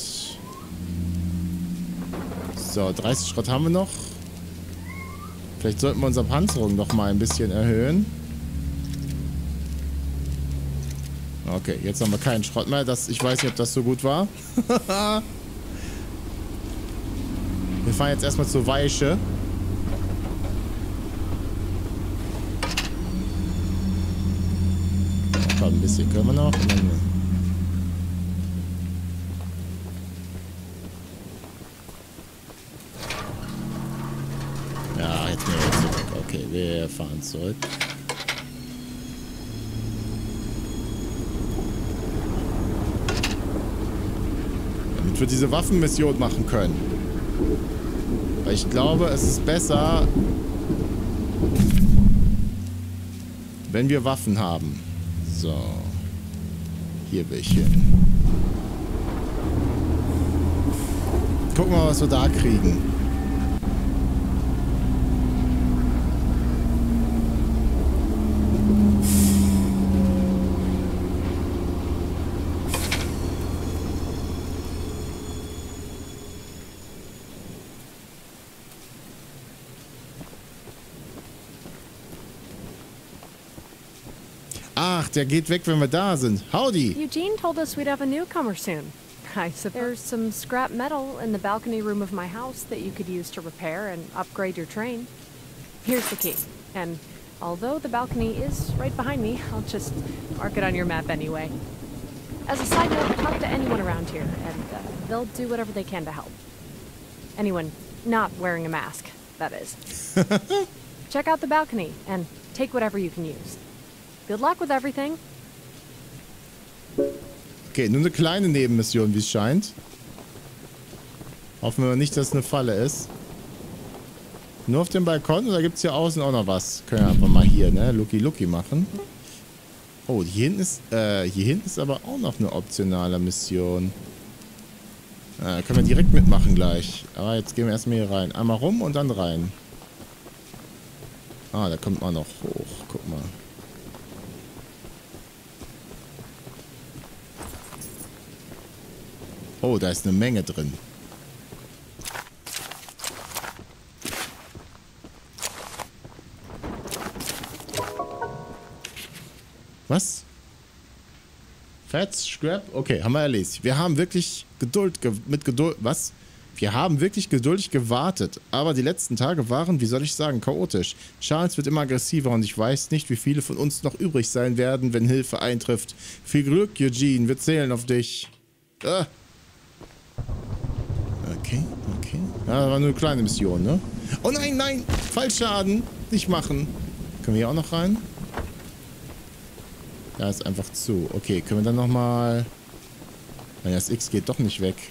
So, 30 Schrott haben wir noch. Vielleicht sollten wir unsere Panzerung noch mal ein bisschen erhöhen. Okay, jetzt haben wir keinen Schrott mehr. Ich weiß nicht, ob das so gut war. Wir fahren jetzt erstmal zur Weiche. Ein bisschen können wir noch. Und dann ja, jetzt gehen wir zurück. Okay, wir fahren zurück. Damit wir diese Waffenmission machen können. Weil ich glaube, es ist besser, wenn wir Waffen haben. So. Hier will ich hin. Gucken wir mal, was wir da kriegen. Ach, der geht weg, wenn wir da sind. Howdy! Eugene told us we'd have a newcomer soon. I suppose there's some scrap metal in the balcony room of my house that you could use to repair and upgrade your train. Here's the key. And although the balcony is right behind me, I'll just mark it on your map anyway. As a side note, talk to anyone around here, and they'll do whatever they can to help. Anyone not wearing a mask, that is. Check out the balcony and take whatever you can use. Good luck with everything. Okay, nur eine kleine Nebenmission, wie es scheint. Hoffen wir nicht, dass es eine Falle ist. Nur auf dem Balkon oder gibt es hier außen auch noch was? Können wir einfach mal hier, ne? Lucky machen. Oh, hier hinten ist aber auch noch eine optionale Mission. Können wir direkt mitmachen gleich. Aber jetzt gehen wir erstmal hier rein. Einmal rum und dann rein. Ah, da kommt man noch hoch. Guck mal. Oh, da ist eine Menge drin. Was? Fats, Scrap? Okay, haben wir erledigt. Wir haben wirklich Was? Wir haben wirklich geduldig gewartet. Aber die letzten Tage waren, wie soll ich sagen, chaotisch. Charles wird immer aggressiver und ich weiß nicht, wie viele von uns noch übrig sein werden, wenn Hilfe eintrifft. Viel Glück, Eugene. Wir zählen auf dich. Okay. Ja, das war nur eine kleine Mission, ne? Oh nein! Fallschaden! Nicht machen. Können wir hier auch noch rein? Ja, ist einfach zu. Okay, können wir dann nochmal... Nein, das X geht doch nicht weg.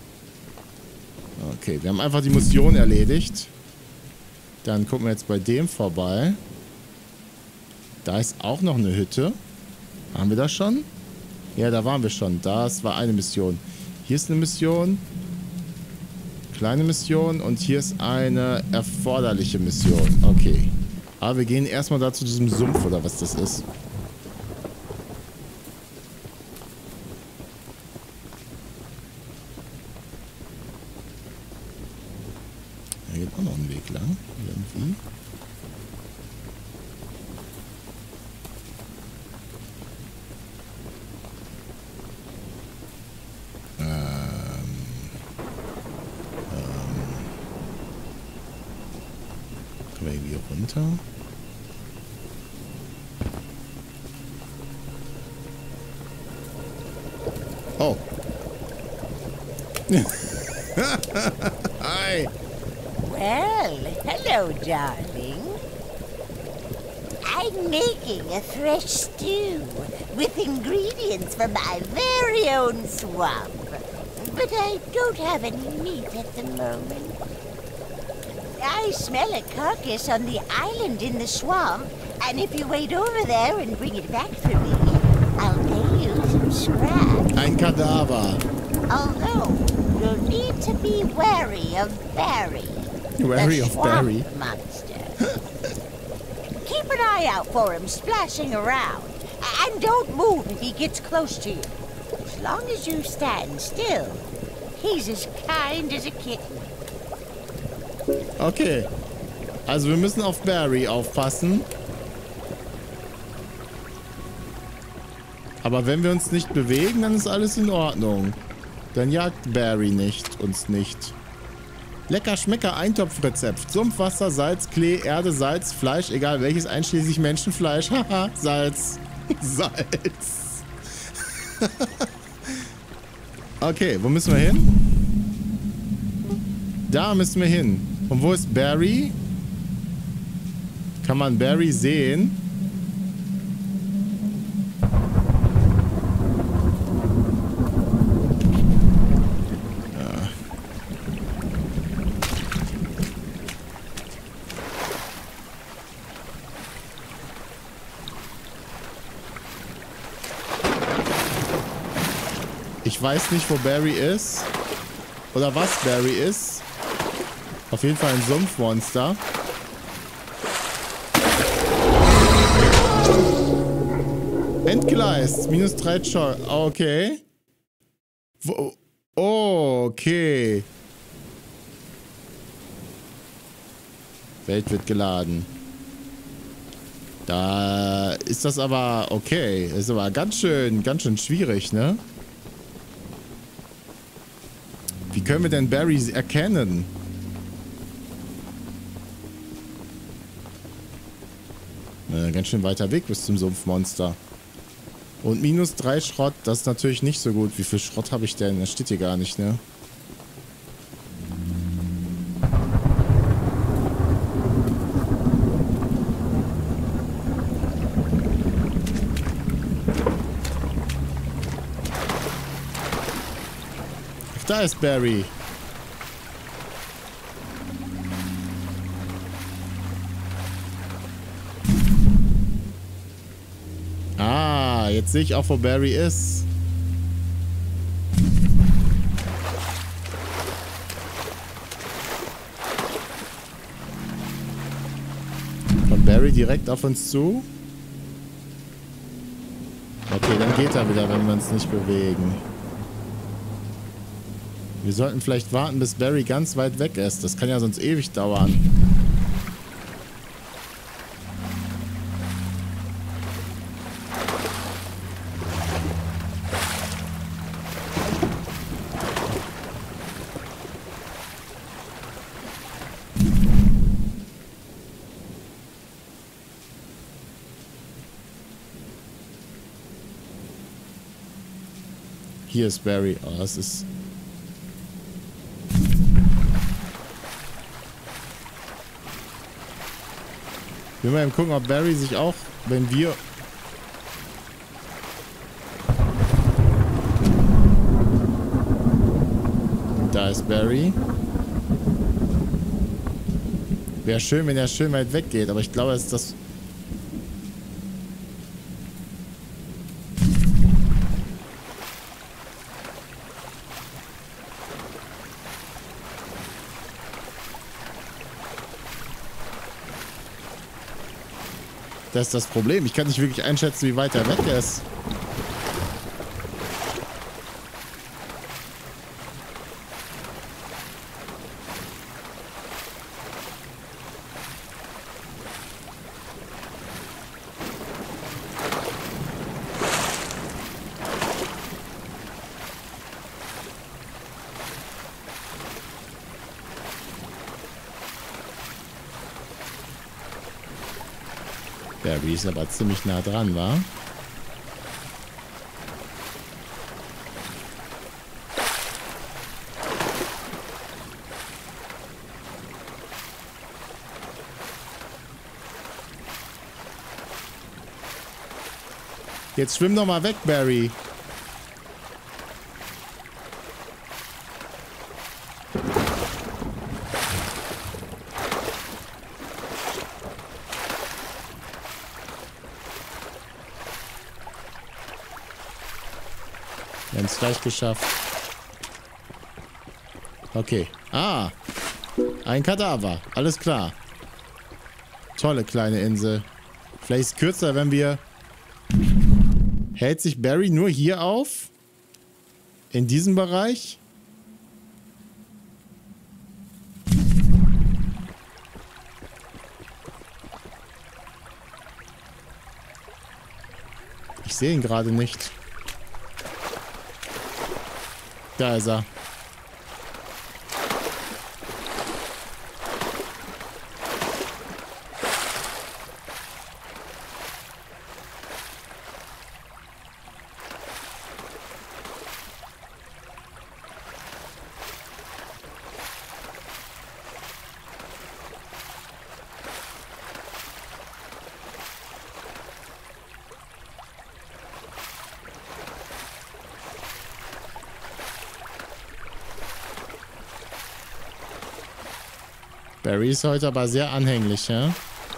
Okay, wir haben einfach die Mission erledigt. Dann gucken wir jetzt bei dem vorbei. Da ist auch noch eine Hütte. Haben wir das schon? Ja, da waren wir schon. Das war eine Mission. Hier ist eine Mission. Kleine Mission. Und hier ist eine erforderliche Mission. Okay. Aber wir gehen erstmal da zu diesem Sumpf oder was das ist. Da geht auch noch ein Weg lang. Irgendwie. Kommen wir irgendwie runter? Oh. Hi. Well, hello, darling. I'm making a fresh stew with ingredients from my very own swamp. But I don't have any meat at the moment. I smell a carcass on the island in the swamp, and if you wait over there and bring it back for me, I'll pay you some scraps. Ein Kadaver. Although, you'll need to be wary of Barry. Wary the of swamp Barry. monster. Keep an eye out for him splashing around, and don't move if he gets close to you. long as you stand still, he's as kind as a kitten. Okay. Also wir müssen auf Barry aufpassen. Aber wenn wir uns nicht bewegen, dann ist alles in Ordnung. Dann jagt Barry uns nicht. Lecker Schmecker Eintopfrezept. Sumpfwasser, Salz, Klee, Erde, Salz, Fleisch, egal welches, einschließlich Menschenfleisch. Haha, Salz. Salz. Okay, wo müssen wir hin? Da müssen wir hin. Und wo ist Barry? Kann man Barry sehen? Ich weiß nicht, wo Barry ist. Oder was Barry ist. Auf jeden Fall ein Sumpfmonster. Entgleist. -3 Scholl. Okay. Oh, okay. Welt wird geladen. Da ist das aber okay. Ist aber ganz schön schwierig, ne? Wie können wir denn Barry erkennen? Ganz schön weiter Weg bis zum Sumpfmonster. Und -3 Schrott, das ist natürlich nicht so gut. Wie viel Schrott habe ich denn? Das steht hier gar nicht, ne? Ach, da ist Barry. Jetzt sehe ich auch, wo Barry ist. Kommt Barry direkt auf uns zu? Okay, dann geht er wieder, wenn wir uns nicht bewegen. Wir sollten vielleicht warten, bis Barry ganz weit weg ist. Das kann ja sonst ewig dauern. Hier ist Barry. Oh, das ist... Ich will mal eben gucken, ob Barry sich auch, wenn wir... Da ist Barry. Wäre schön, wenn er schön weit weg geht, aber ich glaube, es ist das... Das ist das Problem. Ich kann nicht wirklich einschätzen, wie weit er weg ist. Barry ist aber ziemlich nah dran, wa? Jetzt schwimm doch mal weg, Barry. Wir haben es gleich geschafft. Okay. Ah. Ein Kadaver. Alles klar. Tolle kleine Insel. Vielleicht ist es kürzer, wenn wir... Hält sich Barry nur hier auf? In diesem Bereich? Ich sehe ihn gerade nicht. Da ist er. Barry ist heute aber sehr anhänglich, ja?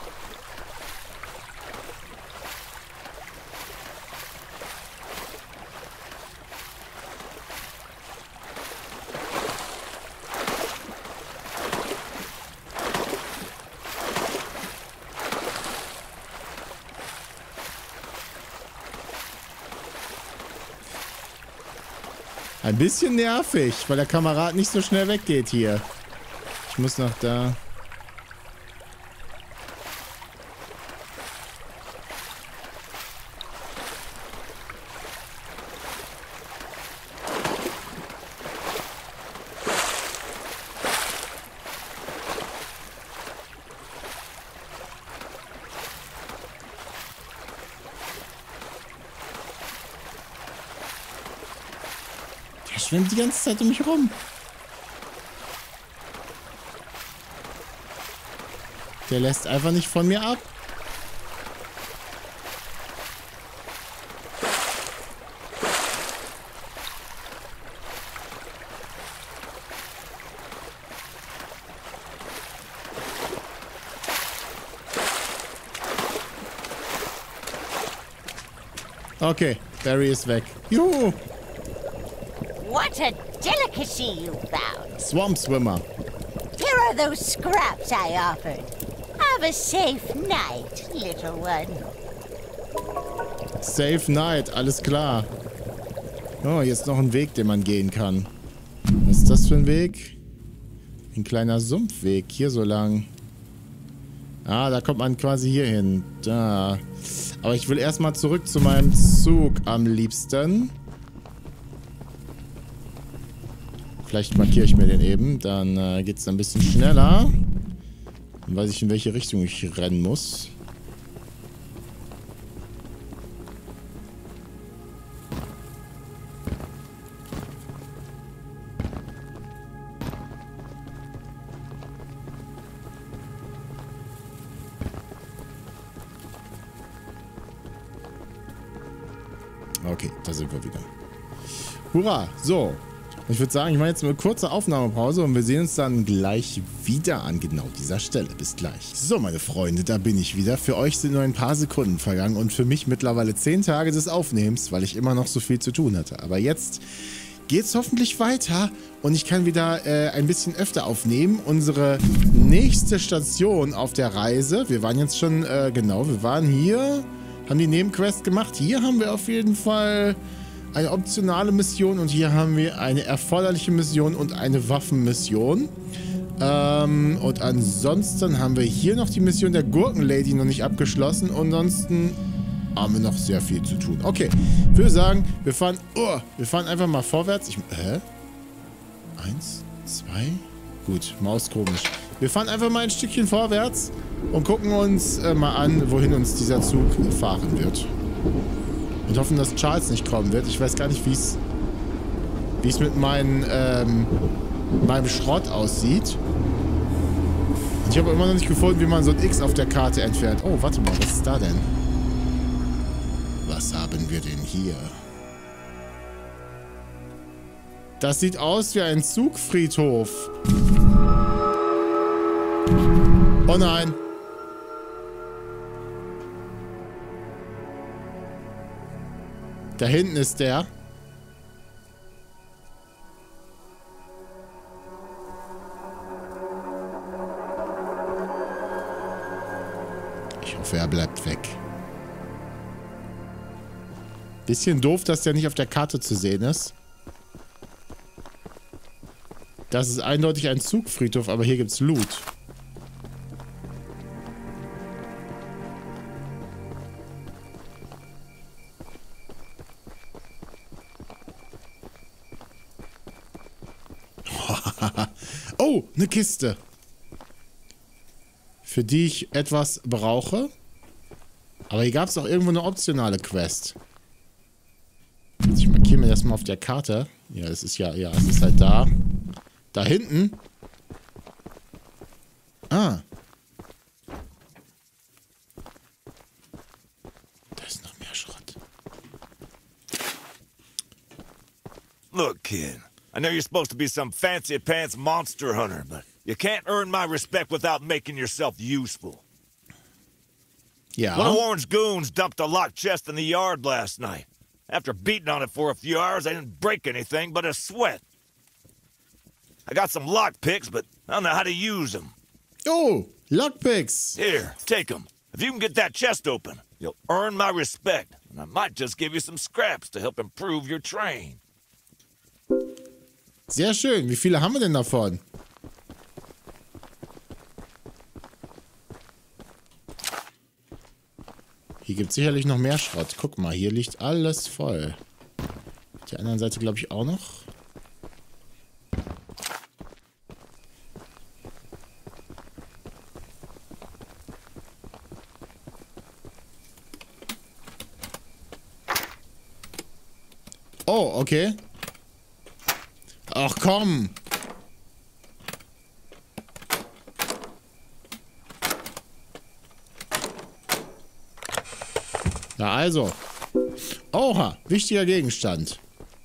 Ein bisschen nervig, weil der Kamerad nicht so schnell weggeht hier. Ich muss noch da. Der schwimmt die ganze Zeit um mich rum. Der lässt einfach nicht von mir ab. Okay, Barry ist weg. Juhu! What a delicacy you found. Swamp Swimmer. Here are those scraps I offered. Have a safe night, little one. Safe night, alles klar. Oh, jetzt noch ein Weg, den man gehen kann. Was ist das für ein Weg? Ein kleiner Sumpfweg, hier so lang. Ah, da kommt man quasi hier hin. Da. Aber ich will erstmal zurück zu meinem Zug am liebsten. Vielleicht markiere ich mir den eben, dann geht es ein bisschen schneller. Dann weiß ich, in welche Richtung ich rennen muss. Okay, da sind wir wieder. Hurra! So. Ich würde sagen, ich mache jetzt eine kurze Aufnahmepause und wir sehen uns dann gleich wieder an genau dieser Stelle. Bis gleich. So, meine Freunde, da bin ich wieder. Für euch sind nur ein paar Sekunden vergangen und für mich mittlerweile 10 Tage des Aufnehmens, weil ich immer noch so viel zu tun hatte. Aber jetzt geht's hoffentlich weiter und ich kann wieder ein bisschen öfter aufnehmen. Unsere nächste Station auf der Reise, wir waren jetzt schon, genau, wir waren hier, haben die Nebenquest gemacht. Hier haben wir auf jeden Fall eine optionale Mission und hier haben wir eine erforderliche Mission und eine Waffenmission. Und ansonsten haben wir hier noch die Mission der Gurkenlady noch nicht abgeschlossen und ansonsten haben wir noch sehr viel zu tun. Okay, ich würde sagen, wir fahren einfach mal vorwärts. Hä? 1, 2, gut, Maus komisch. Wir fahren einfach mal ein Stückchen vorwärts und gucken uns mal an, wohin uns dieser Zug fahren wird. Und hoffen, dass Charles nicht kommen wird. Ich weiß gar nicht, wie es mit meinem Schrott aussieht. Und ich habe immer noch nicht gefunden, wie man so ein X auf der Karte entfernt. Oh, warte mal, was ist da denn? Was haben wir denn hier? Das sieht aus wie ein Zugfriedhof. Oh nein. Da hinten ist der. Ich hoffe, er bleibt weg. Bisschen doof, dass der nicht auf der Karte zu sehen ist. Das ist eindeutig ein Zugfriedhof, aber hier gibt's Loot. Oh, eine Kiste. Für die ich etwas brauche. Aber hier gab es auch irgendwo eine optionale Quest. Ich markiere mir das mal auf der Karte. Ja, es ist es ist halt da. Da hinten. Ah. Da ist noch mehr Schrott. Look, kid. I know you're supposed to be some fancy-pants monster hunter, but you can't earn my respect without making yourself useful. Ja. One of Warren's goons dumped a locked chest in the yard last night. After beating on it for a few hours, I didn't break anything but a sweat. I got some lockpicks, but I don't know how to use them. Oh, Lockpicks. Here, take them. If you can get that chest open, you'll earn my respect, and I might just give you some scraps to help improve your train. Sehr schön. Wie viele haben wir denn davon? Hier gibt es sicherlich noch mehr Schrott. Guck mal, hier liegt alles voll. Auf der anderen Seite glaube ich auch noch. Oh, okay. Ach komm. Na also. Oha, wichtiger Gegenstand.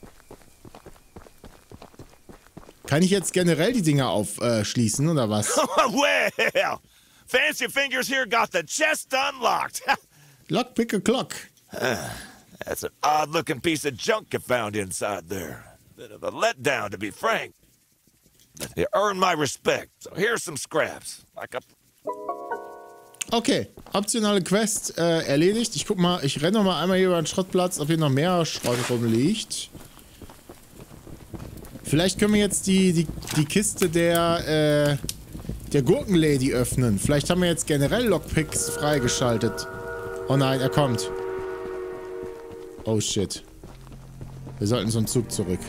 Kann ich jetzt generell die Dinger aufschließen oder was? Well, Fancy Fingers here got the chest unlocked. Lockpick a clock. That's an odd-looking piece of junk you found inside there. Bit of a letdown, to be frank. You earned my respect, so here's some scraps. Like a... Okay, optionale Quest erledigt. Ich guck mal, ich renne noch mal einmal hier über den Schrottplatz, ob hier noch mehr Schrott rumliegt. Vielleicht können wir jetzt die Kiste der Gurkenlady öffnen. Vielleicht haben wir jetzt generell Lockpicks freigeschaltet. Oh nein, er kommt. Oh shit. Wir sollten zum Zug zurück.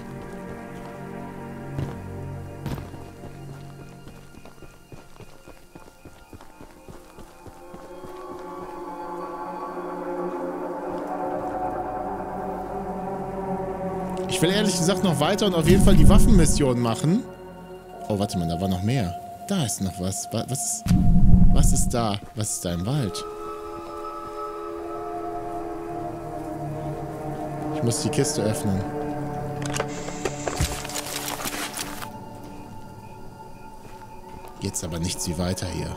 Ich will ehrlich gesagt noch weiter und auf jeden Fall die Waffenmission machen. Oh, warte mal, da war noch mehr. Da ist noch was. Was ist da? Was ist da im Wald? Ich muss die Kiste öffnen. Jetzt aber nichts wie weiter hier.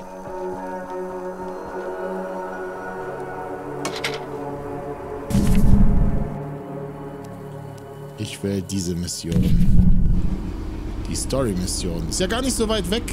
Ich will diese Mission. Die Story-Mission. Ist ja gar nicht so weit weg.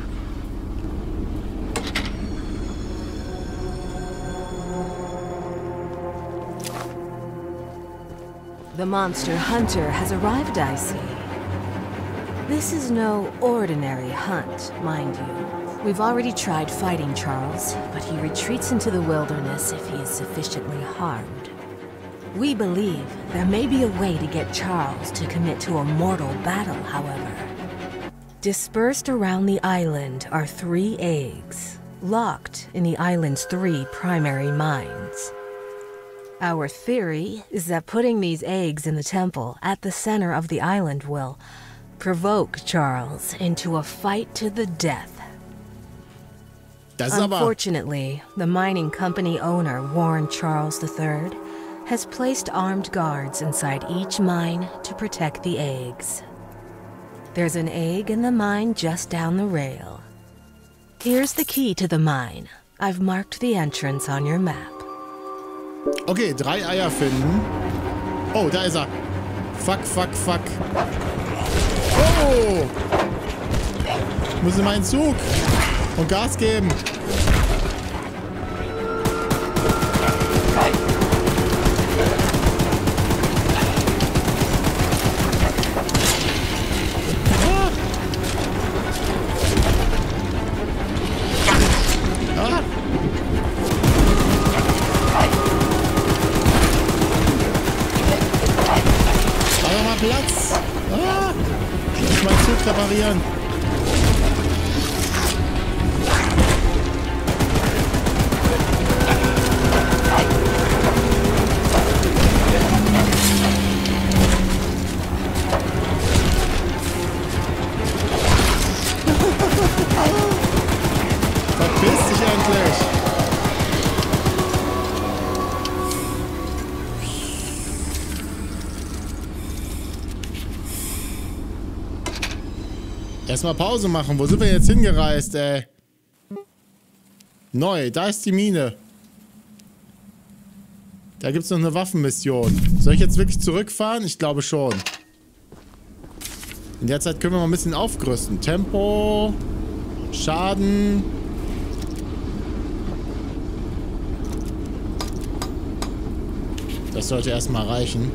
The monster hunter has arrived, I see. This is no ordinary hunt, mind you. We've already tried fighting Charles, but he retreats into the wilderness if he is sufficiently harmed. We believe there may be a way to get Charles to commit to a mortal battle, however. Dispersed around the island are 3 eggs, locked in the island's 3 primary mines. Our theory is that putting these eggs in the temple at the center of the island will provoke Charles into a fight to the death. Unfortunately, the mining company owner, Warren Charles III, has placed armed guards inside each mine to protect the eggs. There's an egg in the mine just down the rail. Here's the key to the mine. I've marked the entrance on your map. Okay, 3 Eier finden. Oh, da ist er. Fuck, fuck, fuck. Oh! Ich muss in meinen Zug. Und Gas geben. Ah! meinen Zug reparieren. Verpiss dich endlich! Erstmal Pause machen. Wo sind wir jetzt hingereist, ey? Neu, da ist die Mine. Da gibt's noch eine Waffenmission. Soll ich jetzt wirklich zurückfahren? Ich glaube schon. In der Zeit können wir mal ein bisschen aufgerüsten. Tempo. Schaden. Das sollte erstmal reichen.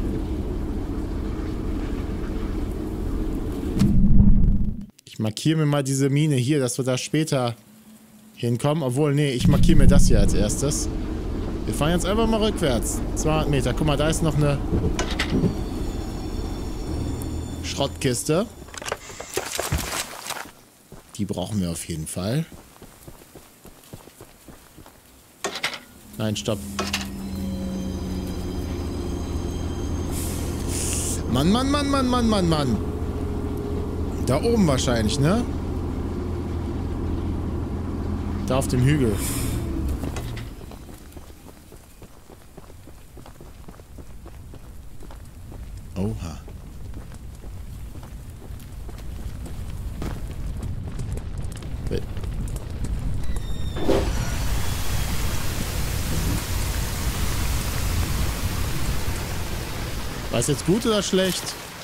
Ich markiere mir mal diese Mine hier, dass wir da später hinkommen. Obwohl, nee, ich markiere mir das hier als erstes. Wir fahren jetzt einfach mal rückwärts. 200 Meter. Guck mal, da ist noch eine Schrottkiste. Die brauchen wir auf jeden Fall. Nein, stopp. Mann, Mann, Mann, Mann, Mann, Mann, Mann. Da oben wahrscheinlich, ne? Da auf dem Hügel. Oha. War es jetzt gut oder schlecht?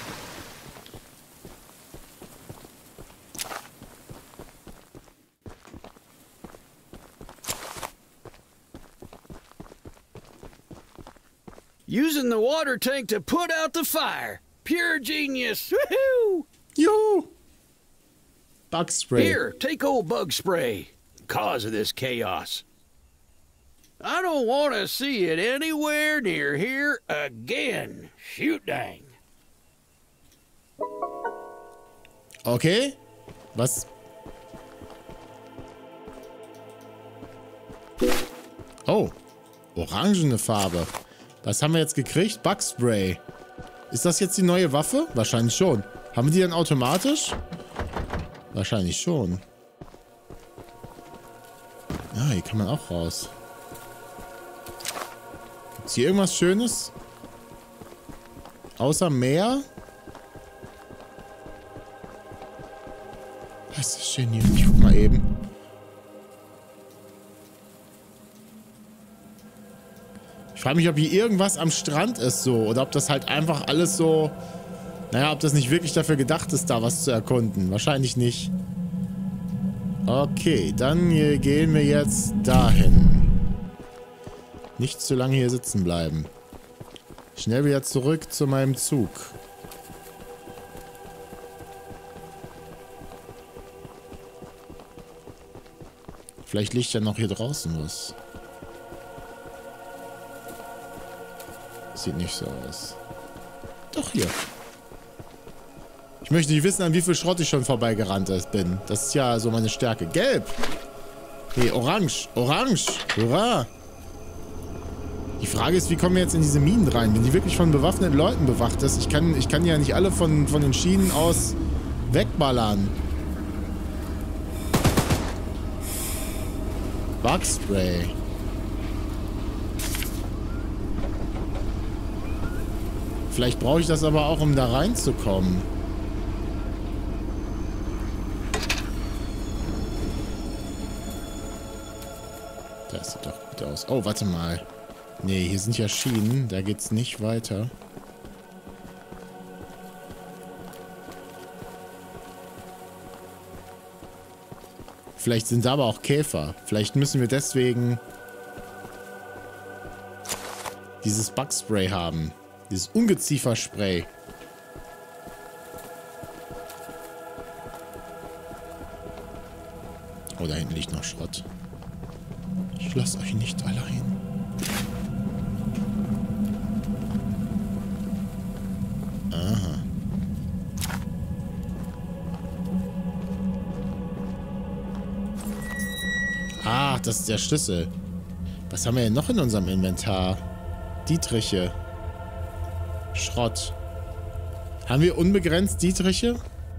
Using the water tank to put out the fire. Pure genius. Woohoo! Juhu! Bug spray. Here, take old bug spray. Cause of this chaos. I don't want to see it anywhere near here again. Shoot dang. Okay. Was? Oh. Orangene Farbe. Was haben wir jetzt gekriegt? Bug Spray. Ist das jetzt die neue Waffe? Wahrscheinlich schon. Haben wir die dann automatisch? Wahrscheinlich schon. Ah, hier kann man auch raus. Gibt's hier irgendwas Schönes? Außer Meer? Was ist schön hier? Ich guck mal eben. Ich frage mich, ob hier irgendwas am Strand ist so. Oder ob das halt einfach alles so... Naja, ob das nicht wirklich dafür gedacht ist, da was zu erkunden. Wahrscheinlich nicht. Okay, dann gehen wir jetzt dahin. Nicht zu lange hier sitzen bleiben. Schnell wieder zurück zu meinem Zug. Vielleicht liegt ja noch hier draußen was. Sieht nicht so aus. Doch, hier. Ich möchte nicht wissen, an wie viel Schrott ich schon vorbeigerannt bin. Das ist ja so meine Stärke. Gelb. Nee, orange. Orange. Hurra. Die Frage ist, wie kommen wir jetzt in diese Minen rein? Wenn die wirklich von bewaffneten Leuten bewacht ist. Ich kann die ja nicht alle von den Schienen aus wegballern. Bugspray. Vielleicht brauche ich das aber auch, um da reinzukommen. Das sieht doch gut aus. Oh, warte mal. Nee, hier sind ja Schienen. Da geht's nicht weiter. Vielleicht sind da aber auch Käfer. Vielleicht müssen wir deswegen dieses Bugspray haben. Dieses Ungezieferspray. Oh, da hinten liegt noch Schrott. Ich lasse euch nicht allein. Aha. Ah, das ist der Schlüssel. Was haben wir denn noch in unserem Inventar? Dietriche. Schrott. Haben wir unbegrenzt Dietriche?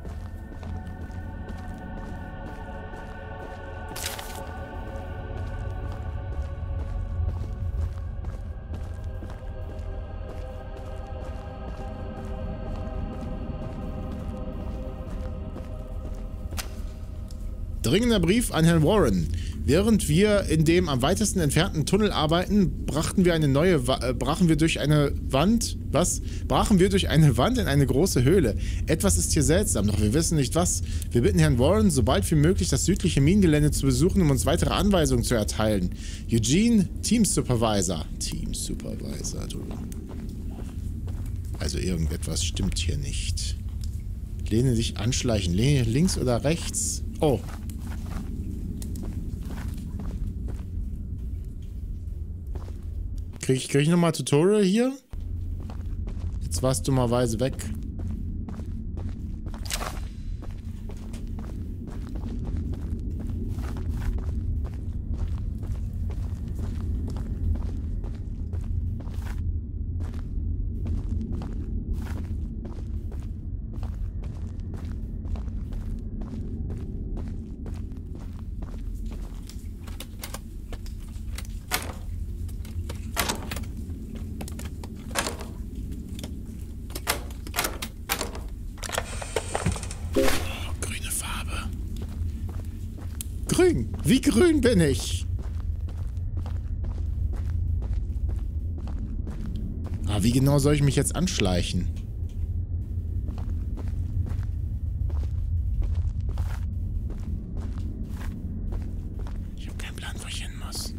Dringender Brief an Herrn Warren. Während wir in dem am weitesten entfernten Tunnel arbeiten, brachen wir durch eine Wand in eine große Höhle. Etwas ist hier seltsam, doch wir wissen nicht was. Wir bitten Herrn Warren, sobald wie möglich das südliche Minengelände zu besuchen, um uns weitere Anweisungen zu erteilen. Eugene, Team Supervisor. Team Supervisor, du. Also irgendetwas stimmt hier nicht. Lehne dich anschleichen. Links oder rechts? Oh. Krieg ich nochmal Tutorial hier? Jetzt warst du dummerweise weg. Grün. Wie grün bin ich? Ah, wie genau soll ich mich jetzt anschleichen? Ich habe keinen Plan, wo ich hin muss.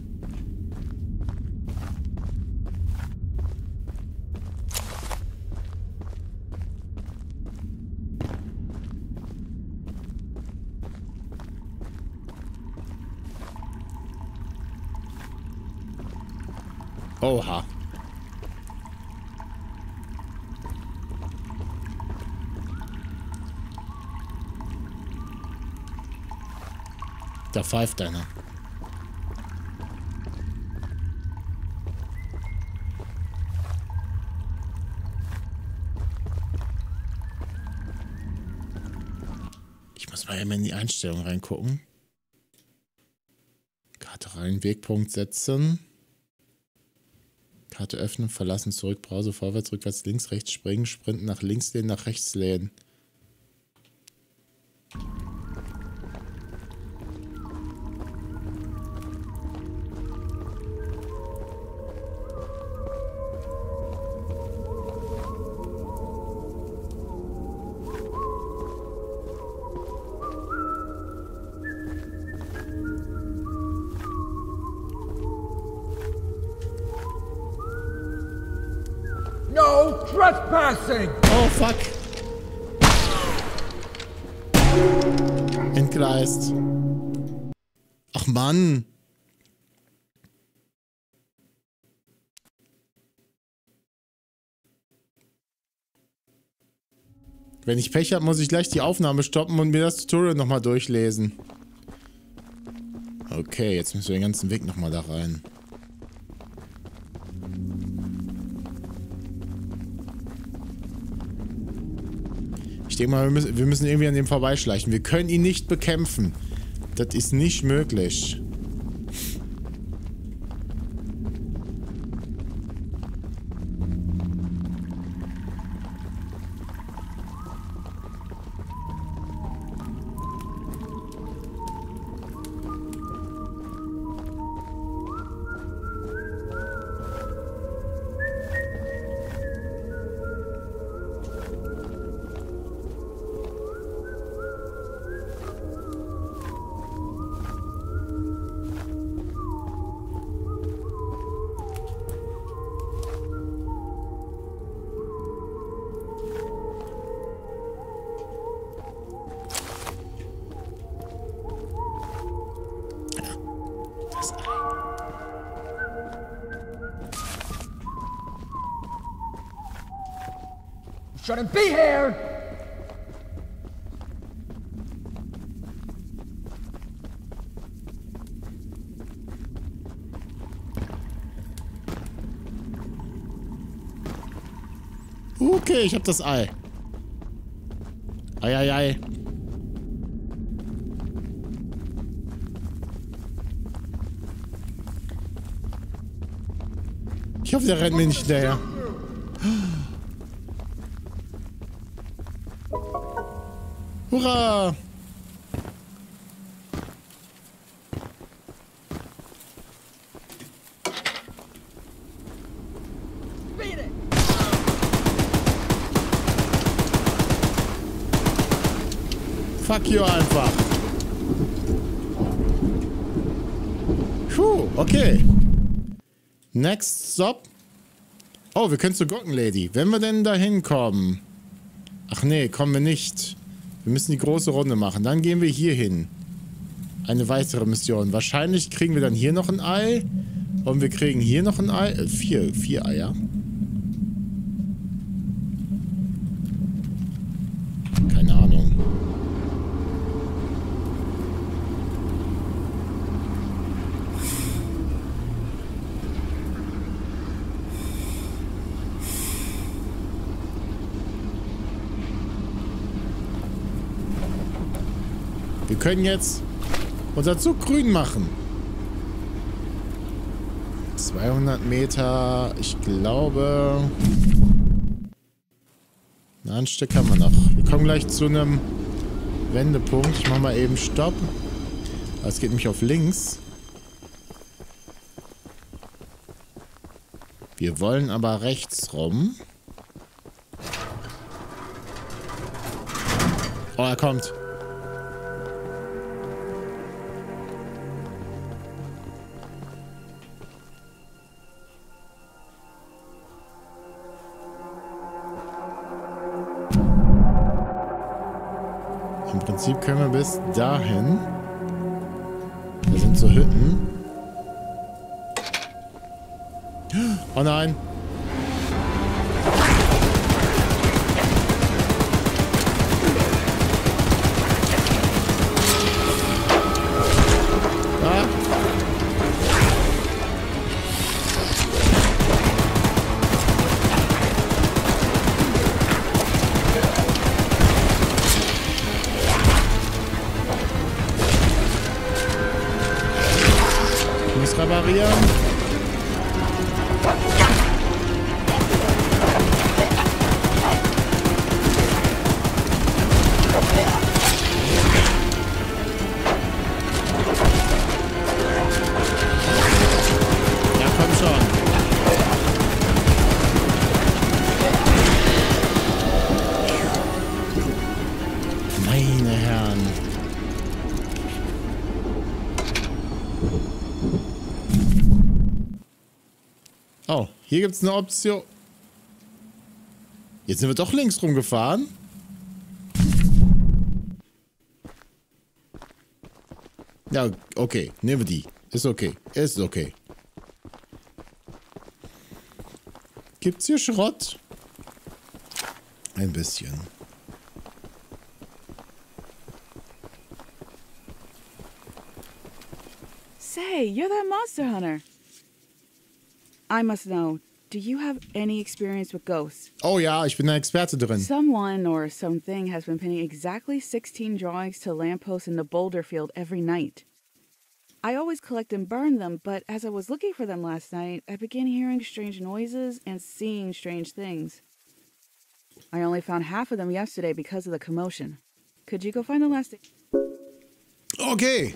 Oha. Da pfeift einer. Ich muss mal eben in die Einstellung reingucken. Karte rein, Wegpunkt setzen. Karte öffnen, verlassen, zurück, Browser, vorwärts, rückwärts, links, rechts, springen, sprinten, nach links lehnen, nach rechts lehnen. No trespassing! Oh, fuck. Entgleist. Ach, Mann. Wenn ich Pech habe, muss ich gleich die Aufnahme stoppen und mir das Tutorial nochmal durchlesen. Okay, jetzt müssen wir den ganzen Weg nochmal da rein. Ich denke mal, wir müssen irgendwie an dem vorbeischleichen. Wir können ihn nicht bekämpfen. Das ist nicht möglich. Shouldn't be here! Okay, ich hab das Ei. Ei, ei, ei. Ich hoffe, der rennt mir nicht hinterher. Hurra! Fuck you einfach. Puh, okay. Next stop. Oh, wir können zur Gockenlady. Wenn wir denn da hinkommen. Ach nee, kommen wir nicht. Wir müssen die große Runde machen. Dann gehen wir hier hin. Eine weitere Mission. Wahrscheinlich kriegen wir dann hier noch ein Ei. Und wir kriegen hier noch ein Ei. 4 Eier. Keine Ahnung. Wir können jetzt unser Zug grün machen. 200 Meter, ich glaube... Na, ein Stück haben wir noch. Wir kommen gleich zu einem Wendepunkt. Ich mache mal eben Stopp. Es geht nämlich auf links. Wir wollen aber rechts rum. Oh, er kommt. Im Prinzip können wir bis dahin. Da sind so Hütten. Oh nein. Ah. Ich muss reparieren. Oh, hier gibt es eine Option. Jetzt sind wir doch links rumgefahren. Ja, okay. Nehmen wir die. Ist okay. Ist okay. Gibt's hier Schrott? Ein bisschen. Say, you're that monster hunter. I must know, do you have any experience with ghosts? Oh ja, ich bin ein Experte drin. Someone or something has been pinning exactly 16 drawings to lampposts in the boulder field every night. I always collect and burn them, but as I was looking for them last night, I began hearing strange noises and seeing strange things. I only found half of them yesterday because of the commotion. Could you go find the last... Okay,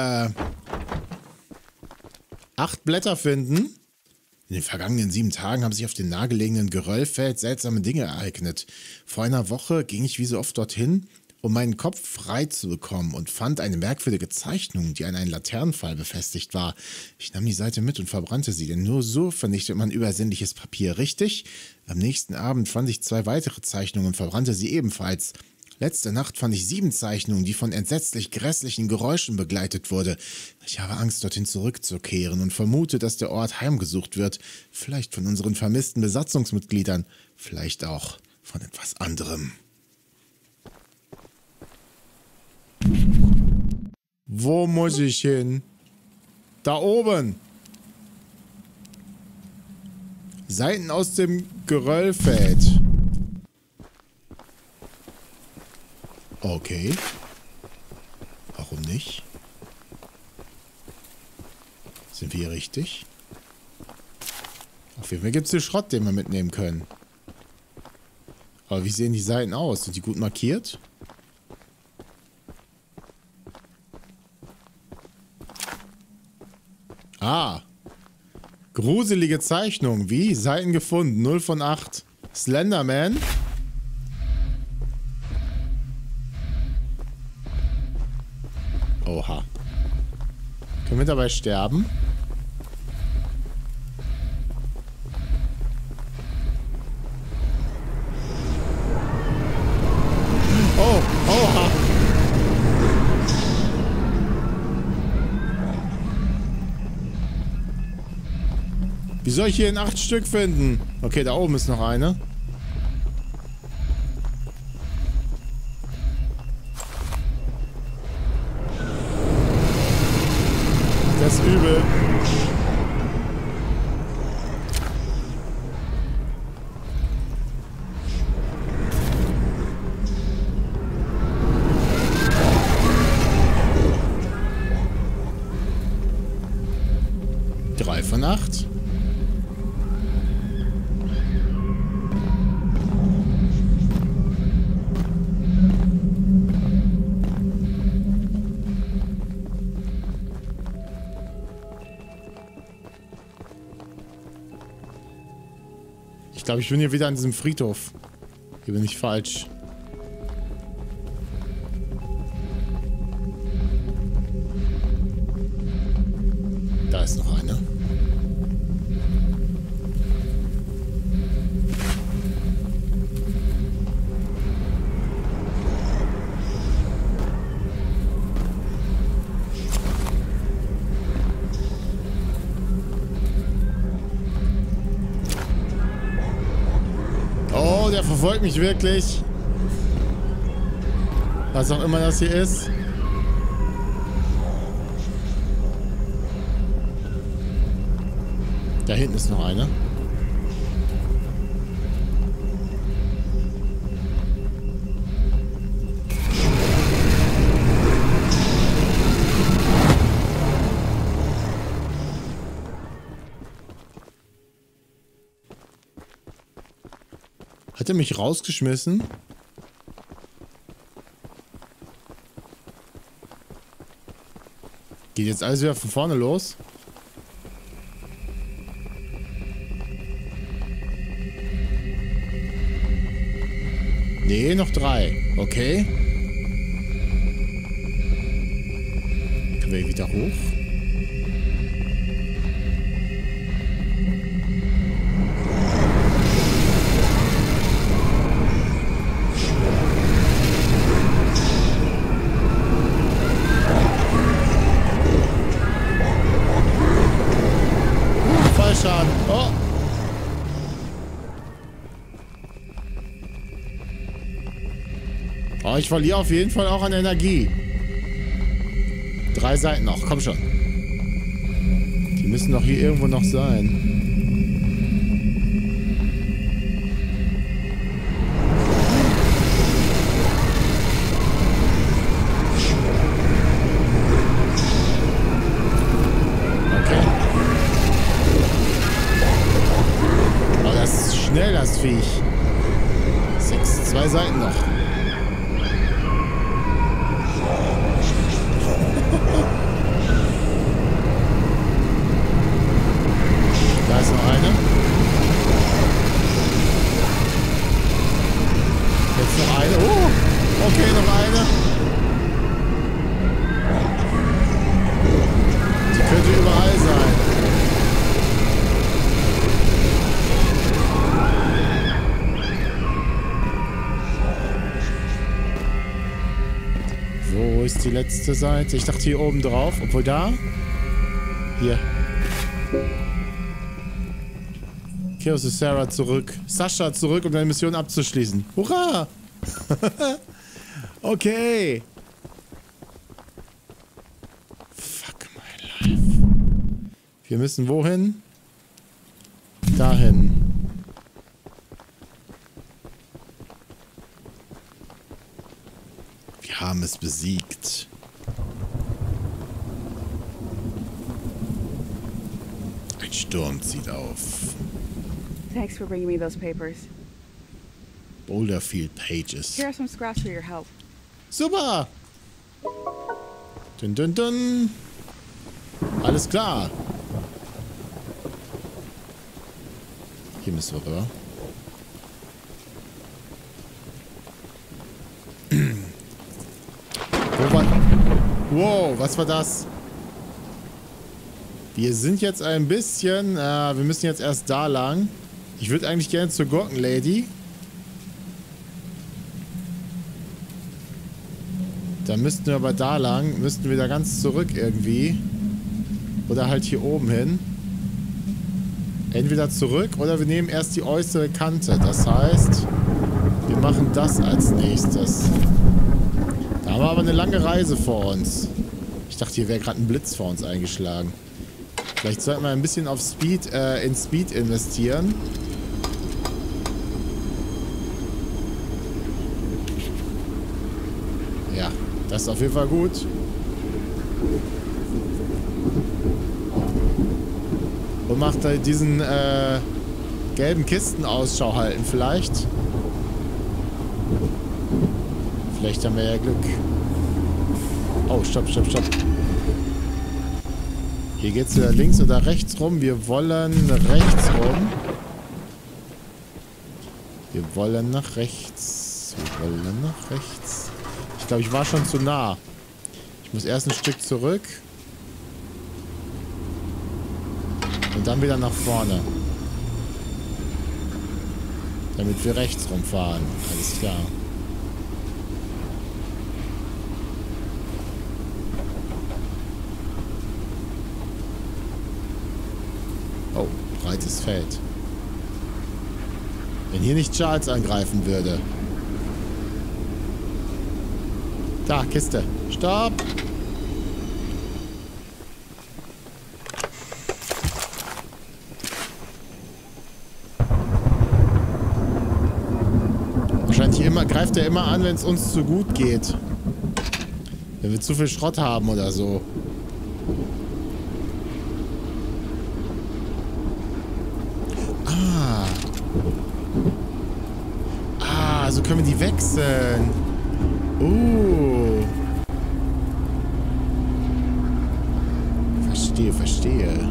8 Blätter finden. In den vergangenen 7 Tagen haben sich auf dem nahegelegenen Geröllfeld seltsame Dinge ereignet. Vor einer Woche ging ich wie so oft dorthin, um meinen Kopf frei zu bekommen und fand eine merkwürdige Zeichnung, die an einen Laternenpfahl befestigt war. Ich nahm die Seite mit und verbrannte sie, denn nur so vernichtet man übersinnliches Papier, richtig? Am nächsten Abend fand ich 2 weitere Zeichnungen und verbrannte sie ebenfalls. Letzte Nacht fand ich 7 Zeichnungen, die von entsetzlich grässlichen Geräuschen begleitet wurde. Ich habe Angst, dorthin zurückzukehren und vermute, dass der Ort heimgesucht wird. Vielleicht von unseren vermissten Besatzungsmitgliedern, vielleicht auch von etwas anderem. Wo muss ich hin? Da oben. Seiten aus dem Geröllfeld. Okay. Warum nicht? Sind wir hier richtig? Auf jeden Fall gibt es hier Schrott, den wir mitnehmen können. Aber wie sehen die Seiten aus? Sind die gut markiert? Ah. Gruselige Zeichnung. Wie? Seiten gefunden. 0 von 8. Slenderman. Oha. Können wir dabei sterben? Oh, oha. Wie soll ich hier in 8 Stück finden? Okay, da oben ist noch eine. Das ist übel. Drei von 8. Ich glaube, ich bin hier wieder an diesem Friedhof. Hier bin ich falsch. Da ist noch eine. Oh, der verfolgt mich wirklich. Was auch immer das hier ist. Da hinten ist noch eine. Hat er mich rausgeschmissen? Geht jetzt alles wieder von vorne los? Nee, noch 3. Okay. Können wir hier wieder hoch? Fallschaden. Oh. Oh, ich verliere auf jeden Fall auch an Energie. 3 Seiten noch, komm schon. Die müssen doch hier irgendwo noch sein. Okay. Oh, das ist schnell, das Viech. 2 Seiten noch. Da ist noch eine. Jetzt noch eine. Oh, okay, noch eine. Die könnte überall sein. Wo ist die letzte Seite? Ich dachte hier oben drauf. Obwohl da. Hier. Chaos ist Sarah zurück. Sascha zurück, um deine Mission abzuschließen. Hurra! Okay. Fuck my life. Wir müssen wohin? Dahin. Wir haben es besiegt. Ein Sturm zieht auf. Thanks for bringing me those papers. Boulderfield Pages. Here are some scraps for your help. Super! Dun dun dun. Alles klar. Hier müssen wir rüber. Wow, was war das? Wir sind jetzt ein bisschen... wir müssen jetzt erst da lang. Ich würde eigentlich gerne zur Gurkenlady. Dann müssten wir aber da lang. Müssten wir da ganz zurück irgendwie. Oder halt hier oben hin. Entweder zurück oder wir nehmen erst die äußere Kante. Das heißt, wir machen das als nächstes. Da haben wir aber eine lange Reise vor uns. Ich dachte, hier wäre gerade ein Blitz vor uns eingeschlagen. Vielleicht sollten wir ein bisschen auf Speed, in Speed investieren. Ja, das ist auf jeden Fall gut. Und macht da diesen gelben Kisten Ausschau halten vielleicht. Vielleicht haben wir ja Glück. Oh, stopp, stopp, stopp. Hier geht's wieder links oder rechts rum. Wir wollen rechts rum. Wir wollen nach rechts. Wir wollen nach rechts. Ich glaube, ich war schon zu nah. Ich muss erst ein Stück zurück. Und dann wieder nach vorne. Damit wir rechts rumfahren. Alles klar. Oh, breites Feld. Wenn hier nicht Charles angreifen würde. Da, Kiste. Stopp! Wahrscheinlich greift er immer an, wenn es uns zu gut geht. Wenn wir zu viel Schrott haben oder so. Also können wir die wechseln. Verstehe, verstehe.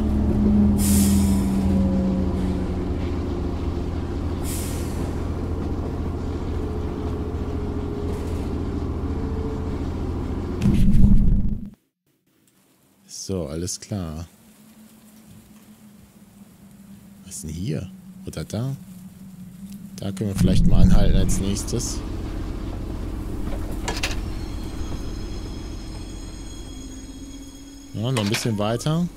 So, alles klar. Was ist denn hier? Oder da? Da können wir vielleicht mal anhalten als nächstes. Ja, noch ein bisschen weiter.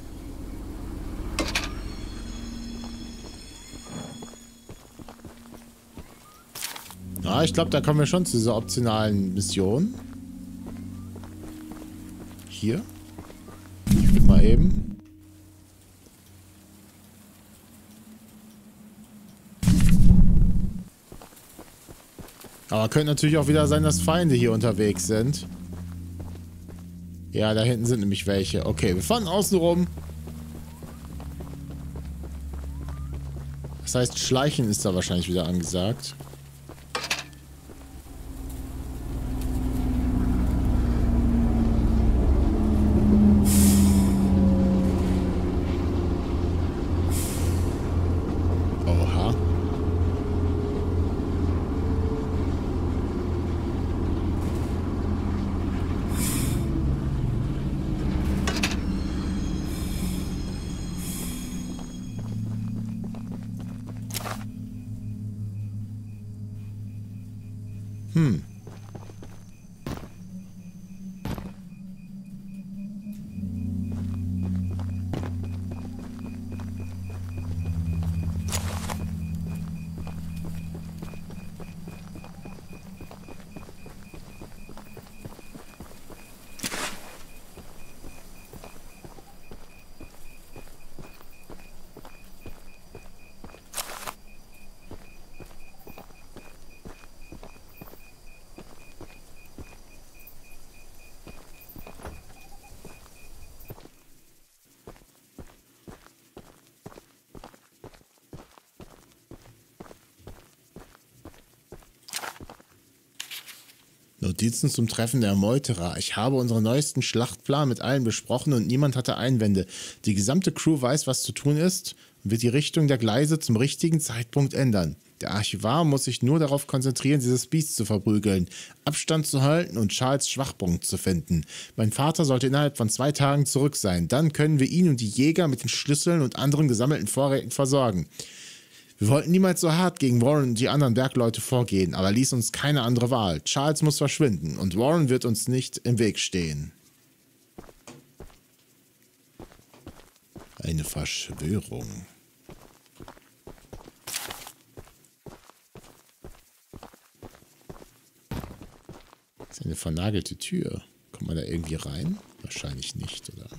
Ja, ich glaube, da kommen wir schon zu dieser optionalen Mission. Hier. Ich guck mal eben. Aber könnte natürlich auch wieder sein, dass Feinde hier unterwegs sind. Ja, da hinten sind nämlich welche. Okay, wir fahren außen rum. Das heißt, Schleichen ist da wahrscheinlich wieder angesagt. Oha. Notizen zum Treffen der Meuterer. Ich habe unseren neuesten Schlachtplan mit allen besprochen und niemand hatte Einwände. Die gesamte Crew weiß, was zu tun ist und wird die Richtung der Gleise zum richtigen Zeitpunkt ändern. Der Archivar muss sich nur darauf konzentrieren, dieses Biest zu verprügeln, Abstand zu halten und Charles' Schwachpunkt zu finden. Mein Vater sollte innerhalb von 2 Tagen zurück sein. Dann können wir ihn und die Jäger mit den Schlüsseln und anderen gesammelten Vorräten versorgen. Wir wollten niemals so hart gegen Warren und die anderen Bergleute vorgehen, aber ließ uns keine andere Wahl. Charles muss verschwinden und Warren wird uns nicht im Weg stehen. Eine Verschwörung. Das ist eine vernagelte Tür. Kommt man da irgendwie rein? Wahrscheinlich nicht, oder?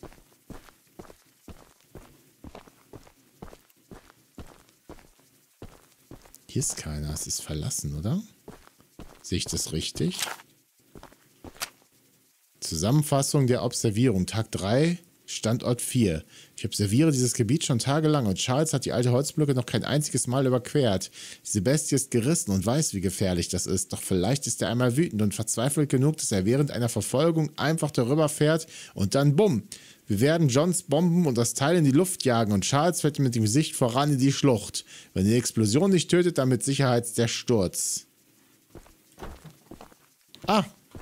Hier ist keiner. Es ist verlassen, oder? Sehe ich das richtig? Zusammenfassung der Observierung. Tag 3, Standort 4. Ich observiere dieses Gebiet schon tagelang und Charles hat die alte Holzbrücke noch kein einziges Mal überquert. Diese Bestie ist gerissen und weiß, wie gefährlich das ist. Doch vielleicht ist er einmal wütend und verzweifelt genug, dass er während einer Verfolgung einfach darüber fährt und dann bumm. Wir werden Johns bomben und das Teil in die Luft jagen und Charles fährt mit dem Gesicht voran in die Schlucht. Wenn die Explosion nicht tötet, dann mit Sicherheit der Sturz. Ah.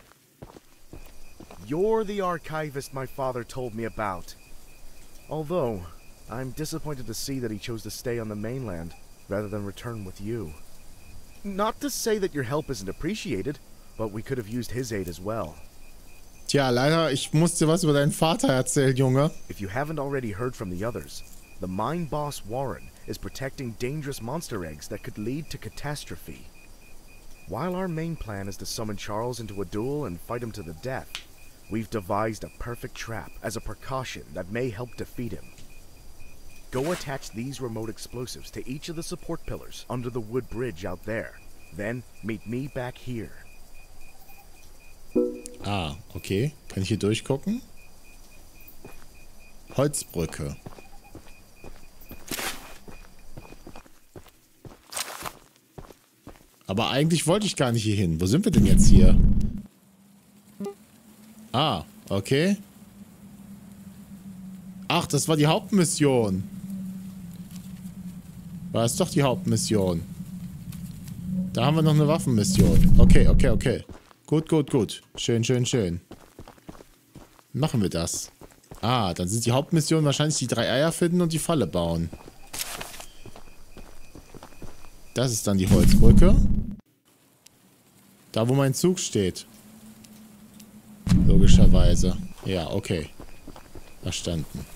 You're the archivist my father told me about. Although, I'm disappointed to see that he chose to stay on the mainland rather than return with you. Not to say that your help isn't appreciated, but we could have used his aid as well. Tja, leider, ich muss dir was über deinen Vater erzählen, Junge. If you haven't already heard from the others, the mine boss Warren is protecting dangerous monster eggs that could lead to catastrophe. While our main plan is to summon Charles into a duel and fight him to the death, we've devised a perfect trap as a precaution that may help defeat him. Go attach these remote explosives to each of the support pillars under the wood bridge out there. Then meet me back here. Ah, okay. Kann ich hier durchgucken? Holzbrücke. Aber eigentlich wollte ich gar nicht hier hin. Wo sind wir denn jetzt hier? Ah, okay. Ach, das war die Hauptmission. War es doch die Hauptmission. Da haben wir noch eine Waffenmission. Okay, okay, okay. Gut, gut, gut. Schön, schön, schön. Machen wir das. Ah, dann sind die Hauptmissionen wahrscheinlich die 3 Eier finden und die Falle bauen. Das ist dann die Holzbrücke. Da, wo mein Zug steht. Logischerweise. Ja, okay. Verstanden.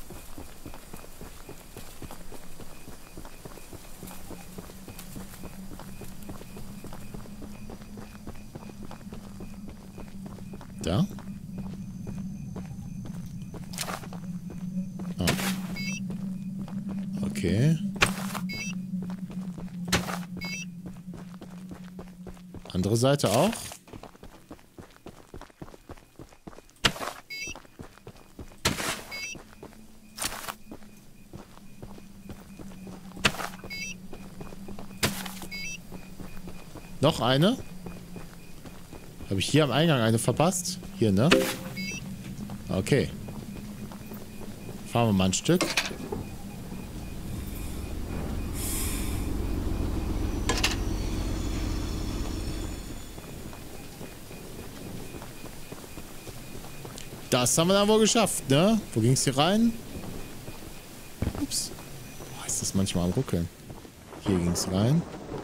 Da? Ah. Okay. Andere Seite auch? Noch eine? Habe ich hier am Eingang eine verpasst? Hier, ne? Okay. Fahren wir mal ein Stück. Das haben wir dann wohl geschafft, ne? Wo ging es hier rein? Ups. Boah, ist das manchmal am Ruckeln. Hier ging es rein.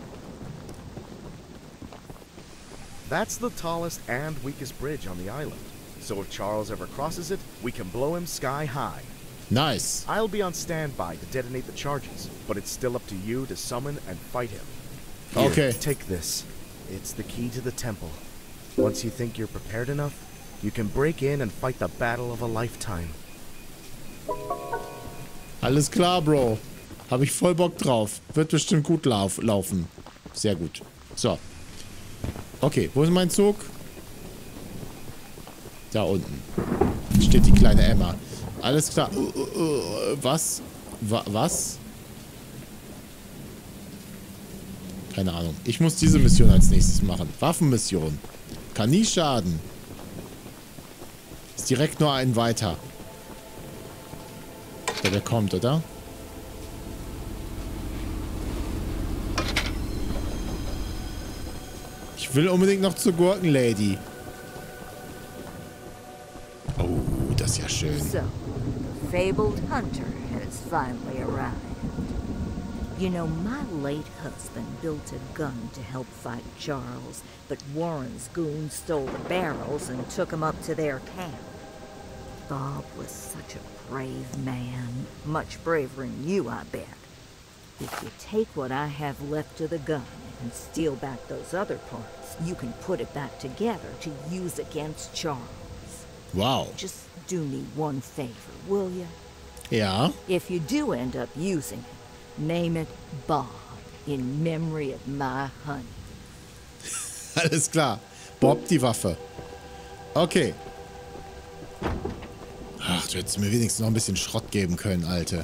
That's the tallest and weakest bridge on the island. So if Charles ever crosses it, we can blow him sky high. Nice. I'll be on standby to detonate the charges, but it's still up to you to summon and fight him. Here, okay. Take this. It's the key to the temple. Once you think you're prepared enough, you can break in and fight the battle of a lifetime. Alles klar, Bro. Habe ich voll Bock drauf. Wird bestimmt gut laufen. Sehr gut. So. Okay, wo ist mein Zug? Da unten. Steht die kleine Emma. Alles klar. Was? Was? Keine Ahnung. Ich muss diese Mission als nächstes machen. Waffenmission. Kann nie schaden. Ist direkt nur einen weiter. Der kommt, oder? Ich will unbedingt noch zur Gurkenlady. Oh, das ist ja schön. So, the fabled hunter has finally arrived. You know, my late husband built a gun to help fight Charles, but Warren's goons stole the barrels and took them up to their camp. Bob was such a brave man. Much braver than you, I bet. If you take what I have left of the gun and steal back those other parts, you can put it back together to use against Charles. Wow. Just do me one favor, will you? Ja. If you do end up using it, name it Bob, in memory of my honey. Alles klar. Bob die Waffe. Okay. Ach, du hättest mir wenigstens noch ein bisschen Schrott geben können, Alte.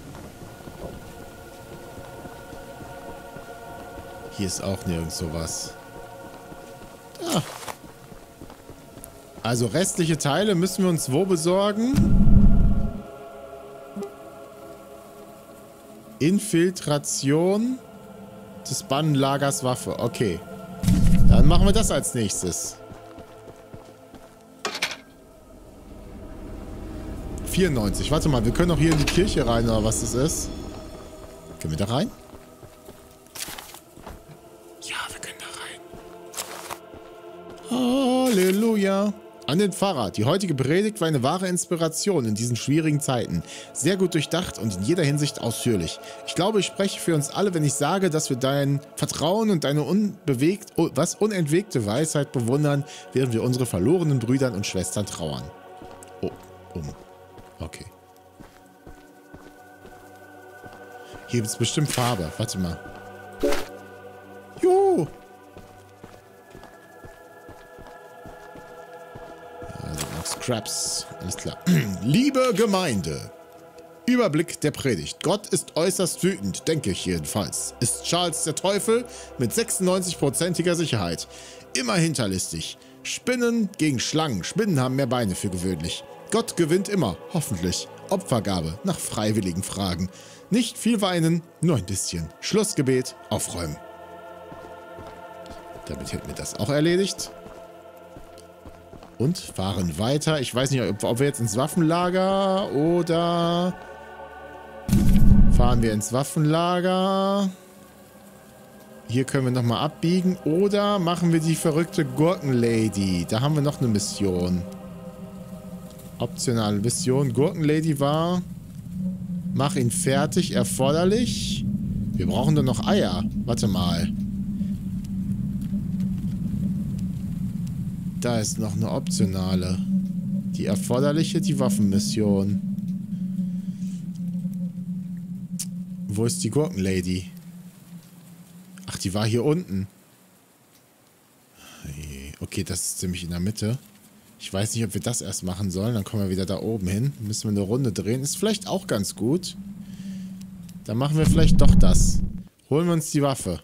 Hier ist auch nirgends sowas. Da. Also restliche Teile müssen wir uns wo besorgen? Infiltration des Bannenlagers Waffe. Okay. Dann machen wir das als nächstes. 94. Warte mal, wir können auch hier in die Kirche rein, oder was das ist. Können wir da rein? Ja, wir können da rein. Halleluja. An den Pfarrer. Die heutige Predigt war eine wahre Inspiration in diesen schwierigen Zeiten. Sehr gut durchdacht und in jeder Hinsicht ausführlich. Ich glaube, ich spreche für uns alle, wenn ich sage, dass wir dein Vertrauen und deine unentwegte Weisheit bewundern, während wir unsere verlorenen Brüdern und Schwestern trauern. Oh, okay. Hier gibt es bestimmt Farbe. Warte mal. Juhu! Also noch Scraps. Alles klar. Liebe Gemeinde. Überblick der Predigt. Gott ist äußerst wütend, denke ich jedenfalls. Ist Charles der Teufel mit 96%iger Sicherheit. Immer hinterlistig. Spinnen gegen Schlangen. Spinnen haben mehr Beine für gewöhnlich. Gott gewinnt immer, hoffentlich. Opfergabe nach freiwilligen Fragen. Nicht viel weinen, nur ein bisschen. Schlussgebet, aufräumen. Damit hätten wir das auch erledigt. Und fahren weiter. Ich weiß nicht, ob wir jetzt ins Waffenlager oder... Fahren wir ins Waffenlager. Hier können wir nochmal abbiegen. Oder machen wir die verrückte Gurkenlady. Da haben wir noch eine Mission. Optionale Mission. Gurkenlady war... Mach ihn fertig. Erforderlich. Wir brauchen doch noch Eier. Warte mal. Da ist noch eine optionale. Die erforderliche, die Waffenmission. Wo ist die Gurkenlady? Ach, die war hier unten. Okay, das ist ziemlich in der Mitte. Ich weiß nicht, ob wir das erst machen sollen. Dann kommen wir wieder da oben hin. Müssen wir eine Runde drehen. Ist vielleicht auch ganz gut. Dann machen wir vielleicht doch das. Holen wir uns die Waffe.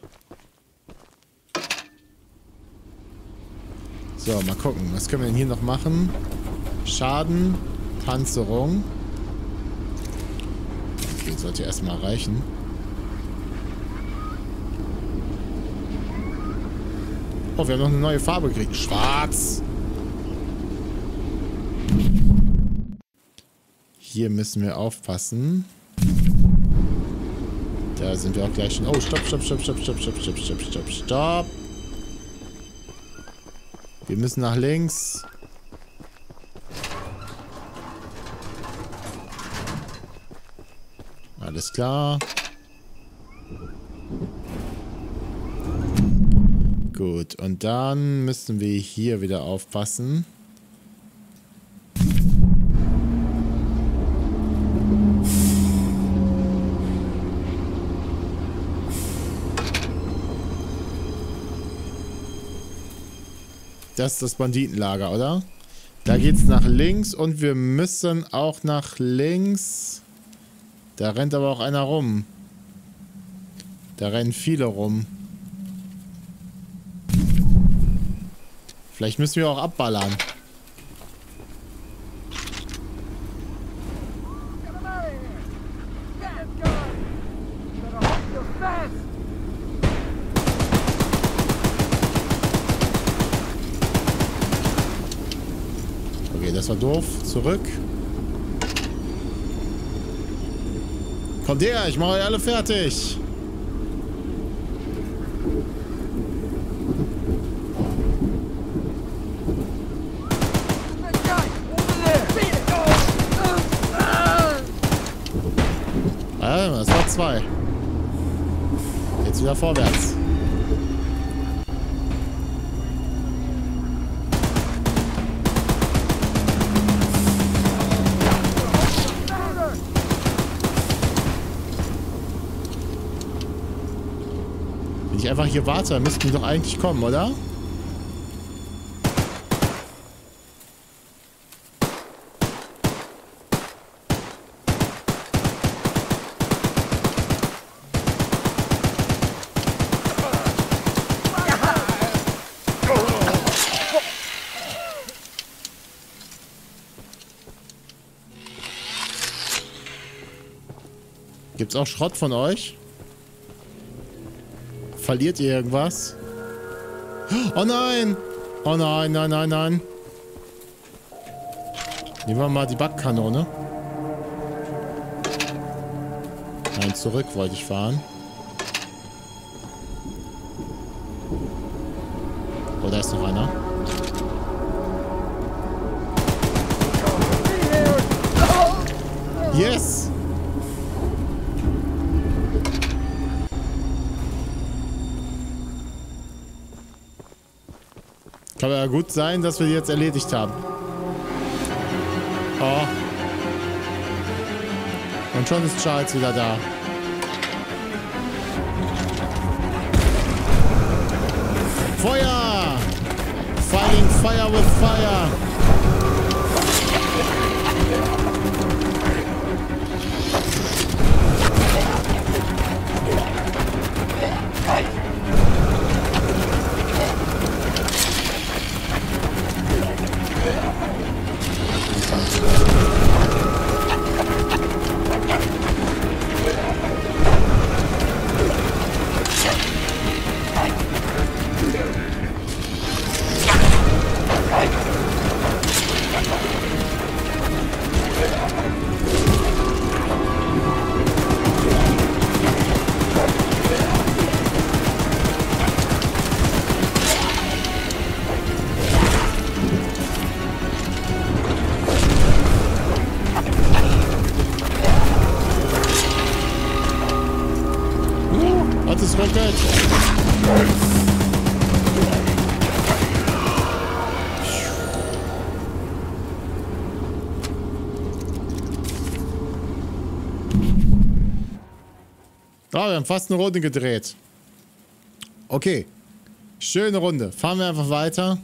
So, mal gucken. Was können wir denn hier noch machen? Schaden, Panzerung. Okay, sollte erstmal reichen. Oh, wir haben noch eine neue Farbe gekriegt. Schwarz. Hier müssen wir aufpassen. Da sind wir auch gleich schon. Oh, stopp. Wir müssen nach links. Alles klar. Gut, und dann müssen wir hier wieder aufpassen. Das ist das Banditenlager, oder? Da geht's nach links und wir müssen auch nach links. Da rennt aber auch einer rum. Da rennen viele rum. Vielleicht müssen wir auch abballern. Okay, das war doof. Zurück. Kommt her, ich mache euch alle fertig. Das war 2. Jetzt wieder vorwärts. Wenn ich einfach hier warte, müssten die doch eigentlich kommen, oder? Gibt's auch Schrott von euch? Verliert ihr irgendwas? Oh nein! Oh nein, nein, nein, nein. Nehmen wir mal die Backkanone. Nein, zurück wollte ich fahren. Oh, da ist noch einer. Yes! Kann ja gut sein, dass wir die jetzt erledigt haben. Oh. Und schon ist Charles wieder da. Feuer! Fighting fire with fire! Oh, wir haben fast eine Runde gedreht. Okay. Schöne Runde. Fahren wir einfach weiter.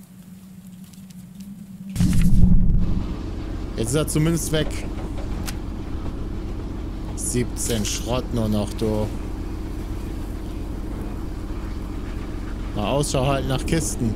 Jetzt ist er zumindest weg. 17 Schrott nur noch, du. Mal Ausschau halten nach Kisten.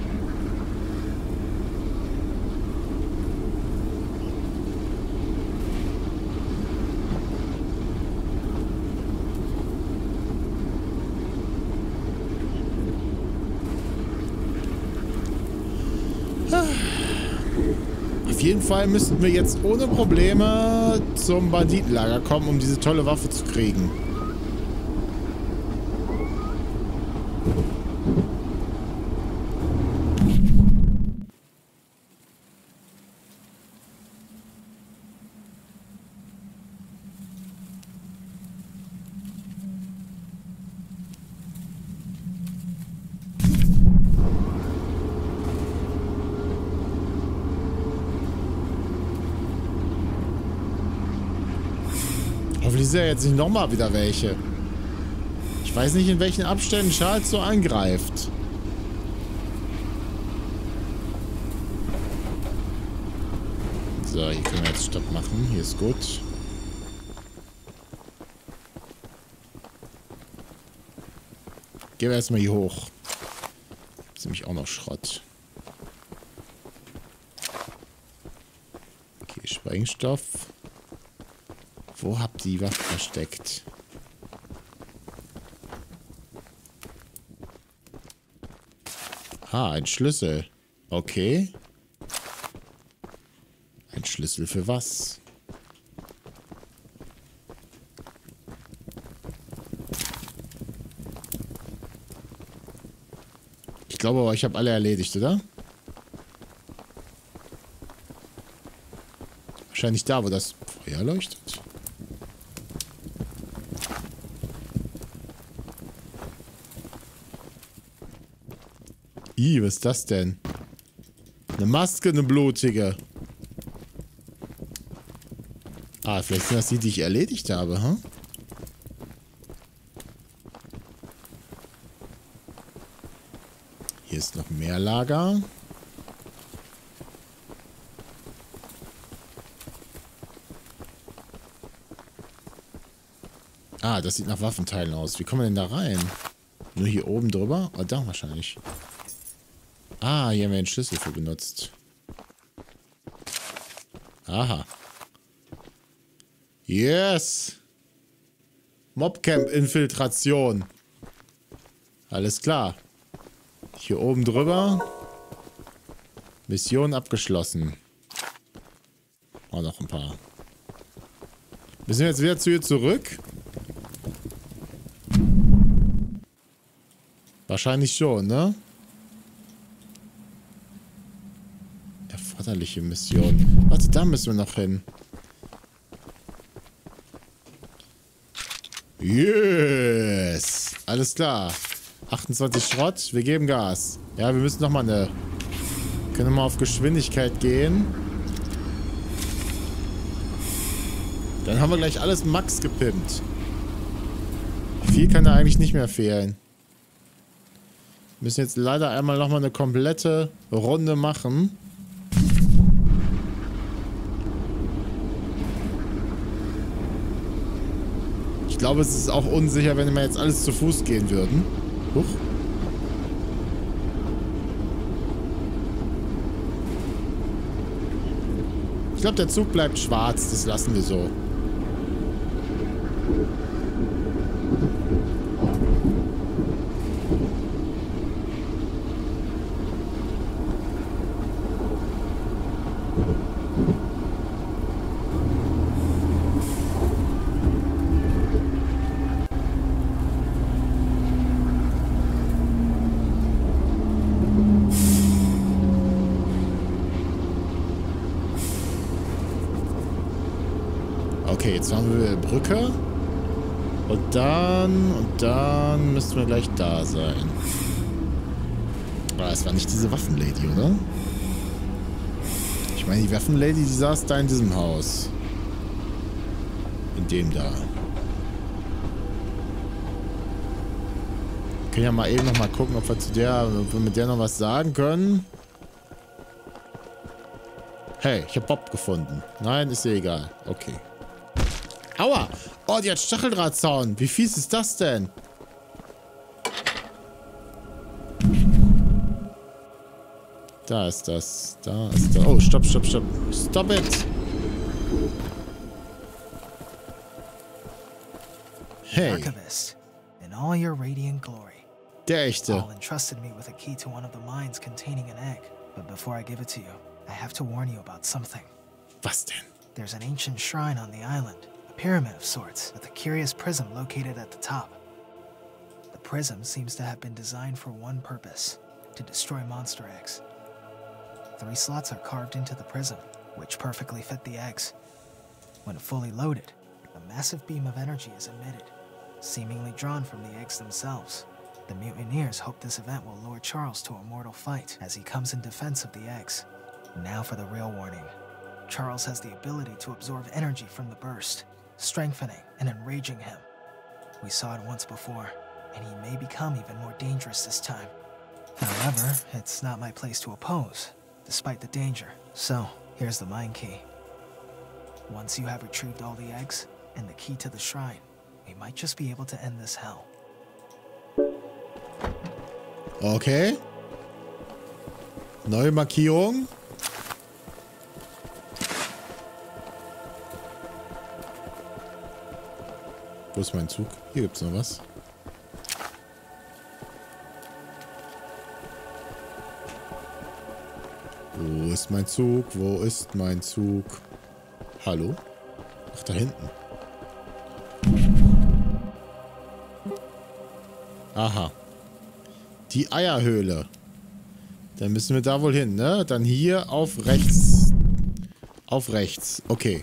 Auf jeden Fall müssten wir jetzt ohne Probleme zum Banditenlager kommen, um diese tolle Waffe zu kriegen. Hoffentlich sind ja jetzt nicht nochmal wieder welche. Ich weiß nicht, in welchen Abständen Charles so angreift. So, hier können wir jetzt Stopp machen. Hier ist gut. Gehen wir erstmal hier hoch. Das ist nämlich auch noch Schrott. Okay, Sprengstoff. Wo habt ihr die Waffe versteckt? Ah, ein Schlüssel. Okay. Ein Schlüssel für was? Ich glaube aber, ich habe alle erledigt, oder? Wahrscheinlich da, wo das Feuer leuchtet. Ih, was ist das denn? Eine Maske, eine blutige. Ah, vielleicht sind das die ich erledigt habe, hm? Hier ist noch mehr Lager. Ah, das sieht nach Waffenteilen aus. Wie kommen wir denn da rein? Nur hier oben drüber? Oh, da wahrscheinlich. Ah, hier haben wir den Schlüssel für benutzt. Aha. Yes! Mobcamp-Infiltration. Alles klar. Hier oben drüber. Mission abgeschlossen. Oh, noch ein paar. Müssen wir jetzt wieder zu ihr zurück? Wahrscheinlich schon, ne? Erforderliche Mission. Warte, da müssen wir noch hin. Yes! Alles klar. 28 Schrott, wir geben Gas. Ja, wir müssen nochmal eine... Können wir mal auf Geschwindigkeit gehen. Dann haben wir gleich alles Max gepimpt. Viel kann da eigentlich nicht mehr fehlen. Wir müssen jetzt leider einmal nochmal eine komplette Runde machen. Ich glaube, es ist auch unsicher, wenn wir jetzt alles zu Fuß gehen würden. Huch. Ich glaube, der Zug bleibt schwarz. Das lassen wir so. Okay, jetzt haben wir Brücke. Und dann müssten wir gleich da sein. Aber es war nicht diese Waffenlady, oder? Ich meine, die Waffenlady, die saß da in diesem Haus. In dem da. Wir können ja mal eben noch mal gucken, ob wir mit der noch was sagen können. Hey, ich habe Bob gefunden. Nein, ist ihr egal. Okay. Aua! Oh, die hat Stacheldrahtzaun. Wie fies ist das denn? Da ist das. Da ist das. Oh, stopp, stopp, stopp. Stop it! Hey. Archivist, in all your radiant glory. Der echte. Paul entrusted me with a key to one of the mines containing an egg. But before I give it to you, I have to warn you about something. Was denn? There's an ancient shrine on the island. Pyramid of sorts, with a curious prism located at the top. The prism seems to have been designed for one purpose, to destroy monster eggs. 3 slots are carved into the prism, which perfectly fit the eggs. When fully loaded, a massive beam of energy is emitted, seemingly drawn from the eggs themselves. The mutineers hope this event will lure Charles to a mortal fight as he comes in defense of the eggs. Now for the real warning. Charles has the ability to absorb energy from the burst, strengthening and enraging him. We saw it once before, and he may become even more dangerous this time. However, it's not my place to oppose, despite the danger. So, here's the mine key. Once you have retrieved all the eggs, and the key to the shrine, we might just be able to end this hell. Okay. Neue Markierung. Wo ist mein Zug? Hier gibt's noch was. Wo ist mein Zug? Wo ist mein Zug? Hallo? Ach, da hinten. Aha. Die Eierhöhle. Dann müssen wir da wohl hin, ne? Dann hier auf rechts. Auf rechts. Okay.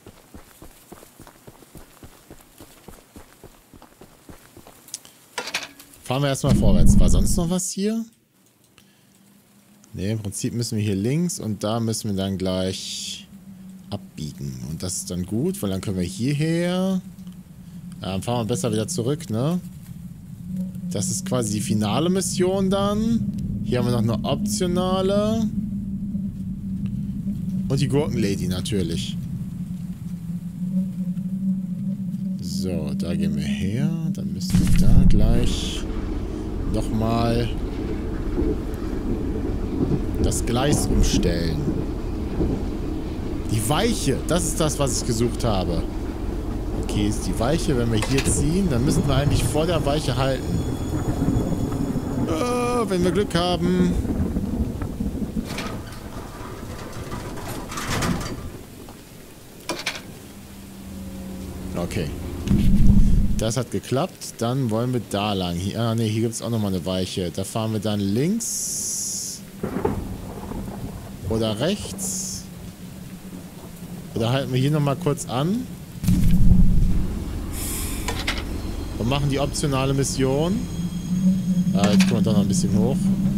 Fahren wir erstmal vorwärts. War sonst noch was hier? Ne, im Prinzip müssen wir hier links und da müssen wir dann gleich abbiegen. Und das ist dann gut, weil dann können wir hierher. Ja, dann fahren wir besser wieder zurück, ne? Das ist quasi die finale Mission dann. Hier haben wir noch eine optionale. Und die Gurkenlady natürlich. So, da gehen wir her. Dann müssen wir da gleich nochmal das Gleis umstellen. Die Weiche, das ist das, was ich gesucht habe. Okay, ist die Weiche. Wenn wir hier ziehen, dann müssen wir eigentlich vor der Weiche halten. Wenn wir Glück haben. Okay. Das hat geklappt. Dann wollen wir da lang. Hier, ah, ne, hier gibt es auch nochmal eine Weiche. Da fahren wir dann links. Oder rechts. Oder halten wir hier nochmal kurz an. Und machen die optionale Mission. Ah, jetzt kommen wir doch noch ein bisschen hoch.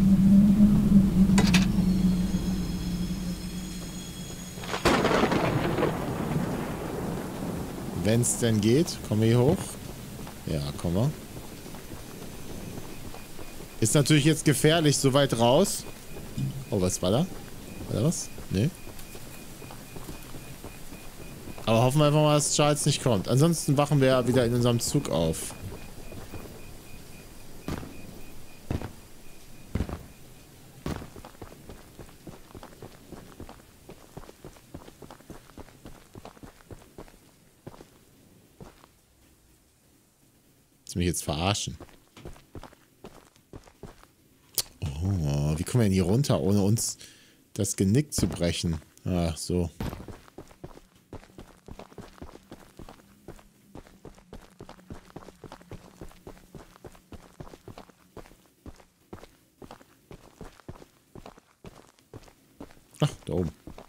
Wenn es denn geht. Kommen wir hier hoch? Ja, kommen wir. Ist natürlich jetzt gefährlich, so weit raus. Oh, was war da? War da was? Nee. Aber hoffen wir einfach mal, dass Charles nicht kommt. Ansonsten wachen wir ja wieder in unserem Zug auf. Mich jetzt verarschen. Oh, wie kommen wir denn hier runter, ohne uns das Genick zu brechen? Ach, so. Ach, da oben.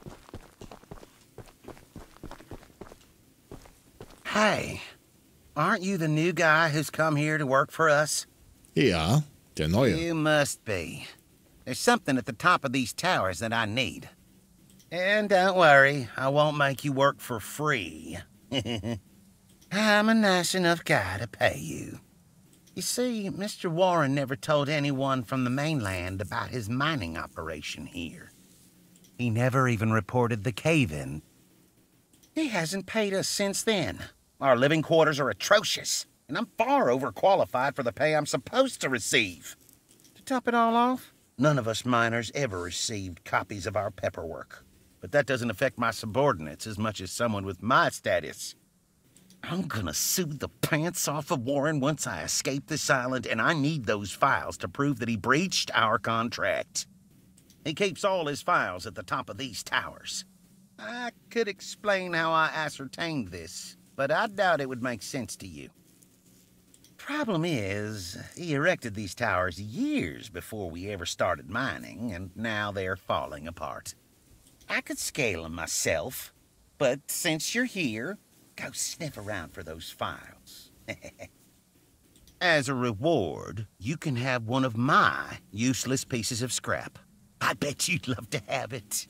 Hey. Aren't you the new guy who's come here to work for us? Ja, der Neue. You must be. There's something at the top of these towers that I need. And don't worry, I won't make you work for free. I'm a nice enough guy to pay you. You see, Mr. Warren never told anyone from the mainland about his mining operation here. He never even reported the cave-in. He hasn't paid us since then. Our living quarters are atrocious, and I'm far overqualified for the pay I'm supposed to receive. To top it all off, none of us miners ever received copies of our paperwork. But that doesn't affect my subordinates as much as someone with my status. I'm gonna sue the pants off of Warren once I escape this island, and I need those files to prove that he breached our contract. He keeps all his files at the top of these towers. I could explain how I ascertained this, but I doubt it would make sense to you. Problem is, he erected these towers years before we ever started mining, and now they're falling apart. I could scale them myself, but since you're here, go sniff around for those files. As a reward, you can have one of my useless pieces of scrap. I bet you'd love to have it.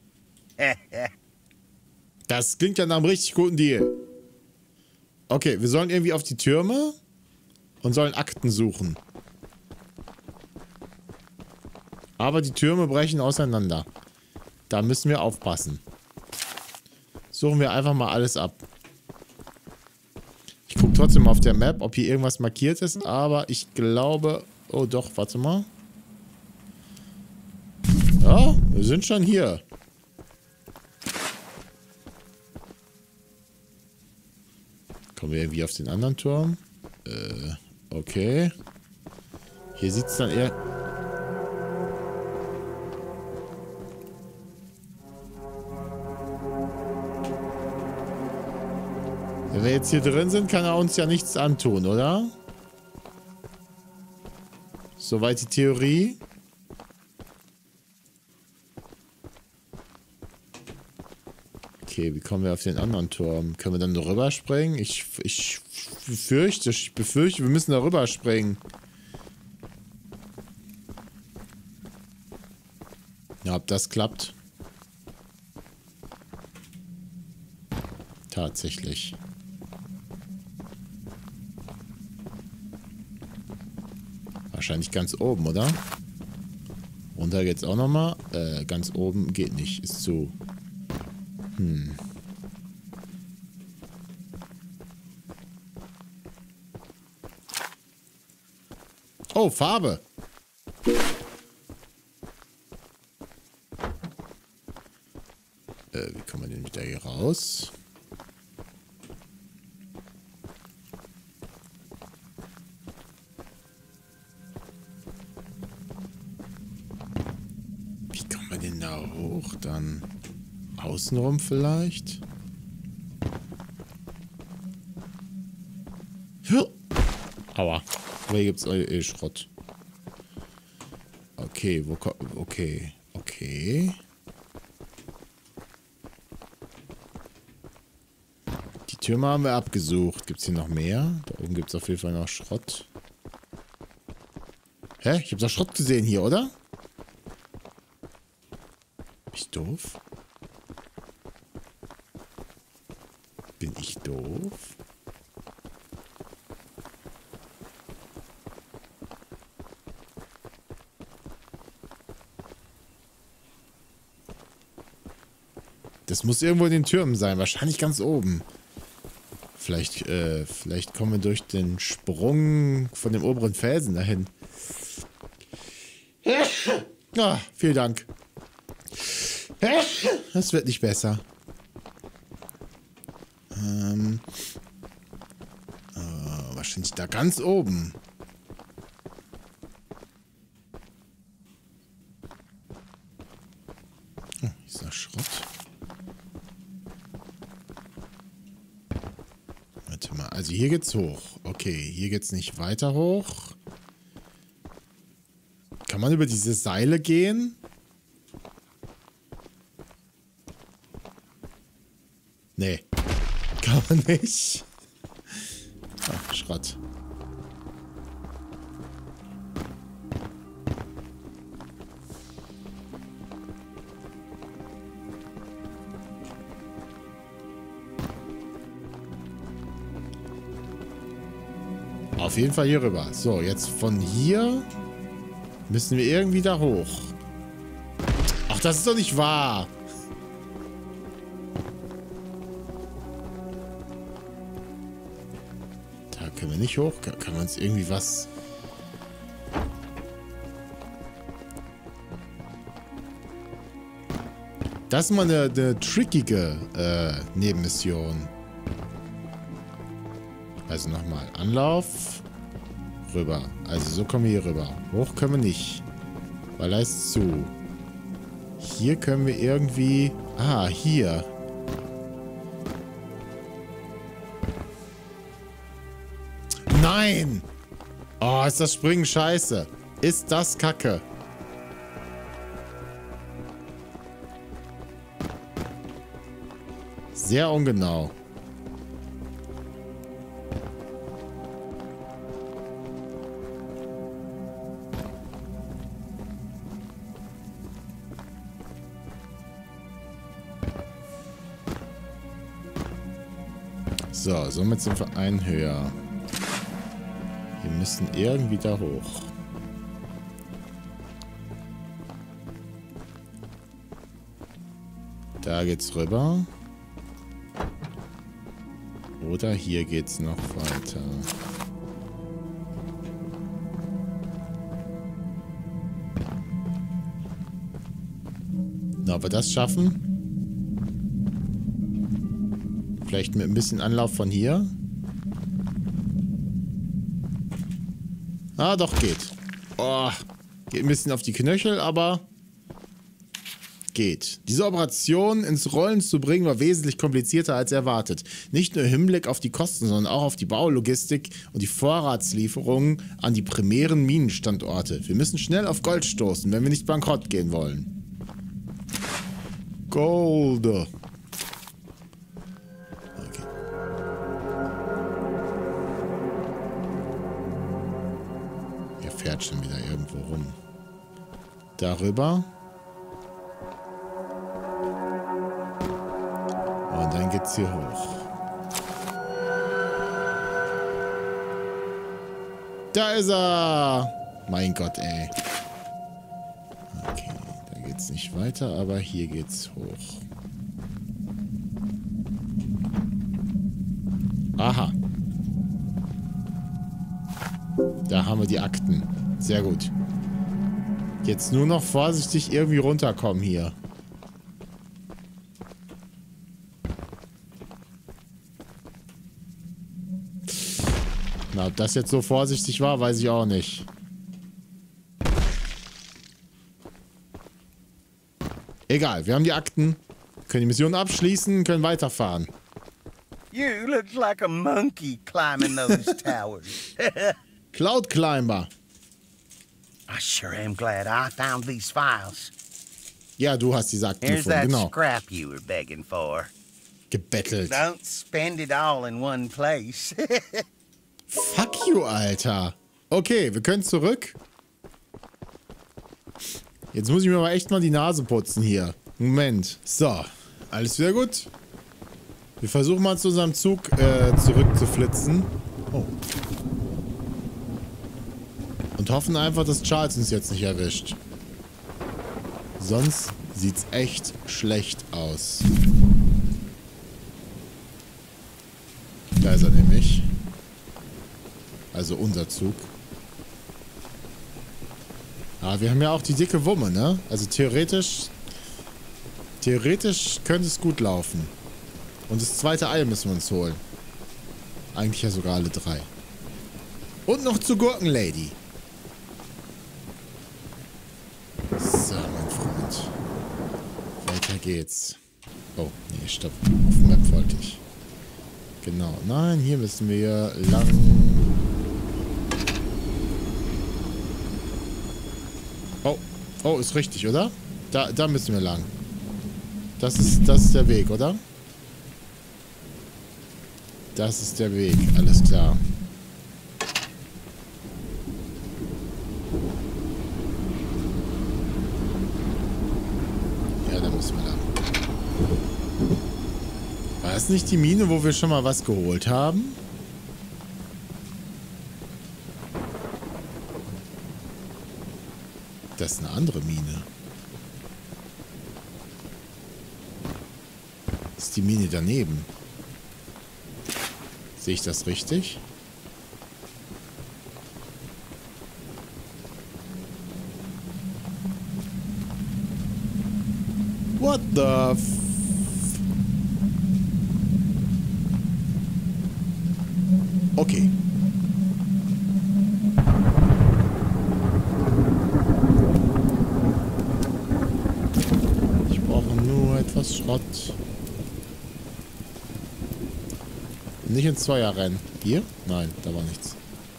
Das klingt ja nach einem richtig guten Deal. Okay, wir sollen irgendwie auf die Türme und sollen Akten suchen. Aber die Türme brechen auseinander. Da müssen wir aufpassen. Suchen wir einfach mal alles ab. Ich gucke trotzdem mal auf der Map, ob hier irgendwas markiert ist, aber ich glaube... Oh doch, warte mal. Ja, wir sind schon hier. Kommen wir irgendwie auf den anderen Turm? Okay. Hier sieht es dann eher... Wenn wir jetzt hier drin sind, kann er uns ja nichts antun, oder? Soweit die Theorie. Okay, wie kommen wir auf den anderen Turm? Können wir dann nur rüberspringen? Ich befürchte, wir müssen da rüberspringen. Ja, ob das klappt. Tatsächlich. Wahrscheinlich ganz oben, oder? Runter geht's auch nochmal. Ganz oben geht nicht. Ist zu. Oh, Farbe. Wie kommen wir denn wieder hier raus? Wie kommen wir denn da hoch? Dann außenrum vielleicht? Aua. Aber hier gibt's Schrott. Okay, okay. Die Türme haben wir abgesucht. Gibt's hier noch mehr? Da oben gibt's auf jeden Fall noch Schrott. Hä? Ich hab doch Schrott gesehen hier, oder? Bin ich doof? Bin ich doof? Das muss irgendwo in den Türmen sein. Wahrscheinlich ganz oben. Vielleicht kommen wir durch den Sprung von dem oberen Felsen dahin. Ah, vielen Dank. Das wird nicht besser. Wahrscheinlich da ganz oben. Oh, hier ist noch Schrott. Warte mal, also hier geht's hoch. Okay, hier geht's nicht weiter hoch. Kann man über diese Seile gehen? Nee. Kann man nicht. Ach, Schrott. Auf jeden Fall hier rüber. So, jetzt von hier müssen wir irgendwie da hoch. Ach, das ist doch nicht wahr. Da können wir nicht hoch. Kann man uns irgendwie was... Das ist mal eine trickige Nebenmission. Also nochmal Anlauf, rüber. Also so kommen wir hier rüber. Hoch können wir nicht, weil er ist zu. Hier können wir irgendwie... Ah, hier. Nein! Oh, ist das Springen scheiße. Ist das Kacke. Sehr ungenau. So, somit sind wir einen höher. Wir müssen irgendwie da hoch. Da geht's rüber. Oder hier geht's noch weiter. Na, ob wir das schaffen? Vielleicht mit ein bisschen Anlauf von hier. Ah, doch, geht. Oh, geht ein bisschen auf die Knöchel, aber geht. Diese Operation ins Rollen zu bringen, war wesentlich komplizierter als erwartet. Nicht nur im Hinblick auf die Kosten, sondern auch auf die Baulogistik und die Vorratslieferungen an die primären Minenstandorte. Wir müssen schnell auf Gold stoßen, wenn wir nicht bankrott gehen wollen. Gold. Fährt schon wieder irgendwo rum. Darüber. Und dann geht's hier hoch. Da ist er! Mein Gott, ey. Okay, da geht's nicht weiter, aber hier geht's hoch. Aha. Da haben wir die Akten. Sehr gut. Jetzt nur noch vorsichtig irgendwie runterkommen hier. Na, ob das jetzt so vorsichtig war, weiß ich auch nicht. Egal, wir haben die Akten. Können die Mission abschließen, können weiterfahren. You look like a monkey climbing those towers. Cloud Climber. I sure am glad I found these files. Ja, du hast die Akten Here's gefunden, that genau. scrap you were begging for. Gebettelt. Don't spend it all in one place. Fuck you, Alter. Okay, wir können zurück. Jetzt muss ich mir aber echt mal die Nase putzen hier. Moment. So, alles wieder gut. Wir versuchen mal zu unserem Zug zurückzuflitzen. Oh. Und hoffen einfach, dass Charles uns jetzt nicht erwischt. Sonst sieht's echt schlecht aus. Da ist er nämlich. Also unser Zug. Ah, wir haben ja auch die dicke Wumme, ne? Also theoretisch könnte es gut laufen. Und das zweite Ei müssen wir uns holen. Eigentlich ja sogar alle drei. Und noch zur Gurkenlady. So, mein Freund. Weiter geht's. Oh, nee, stopp. Auf dem Map wollte ich. Genau. Nein, hier müssen wir lang. Oh. Oh, ist richtig, oder? Da müssen wir lang. Das ist der Weg, oder? Das ist der Weg. Alles klar. Ja, da müssen wir lang. War es nicht die Mine, wo wir schon mal was geholt haben? Das ist eine andere Mine. Das ist die Mine daneben. Sehe ich das richtig? What the f... Okay. Ich brauche nur etwas Schrott. Nicht ins Zweier rennen. Hier? Nein, da war nichts.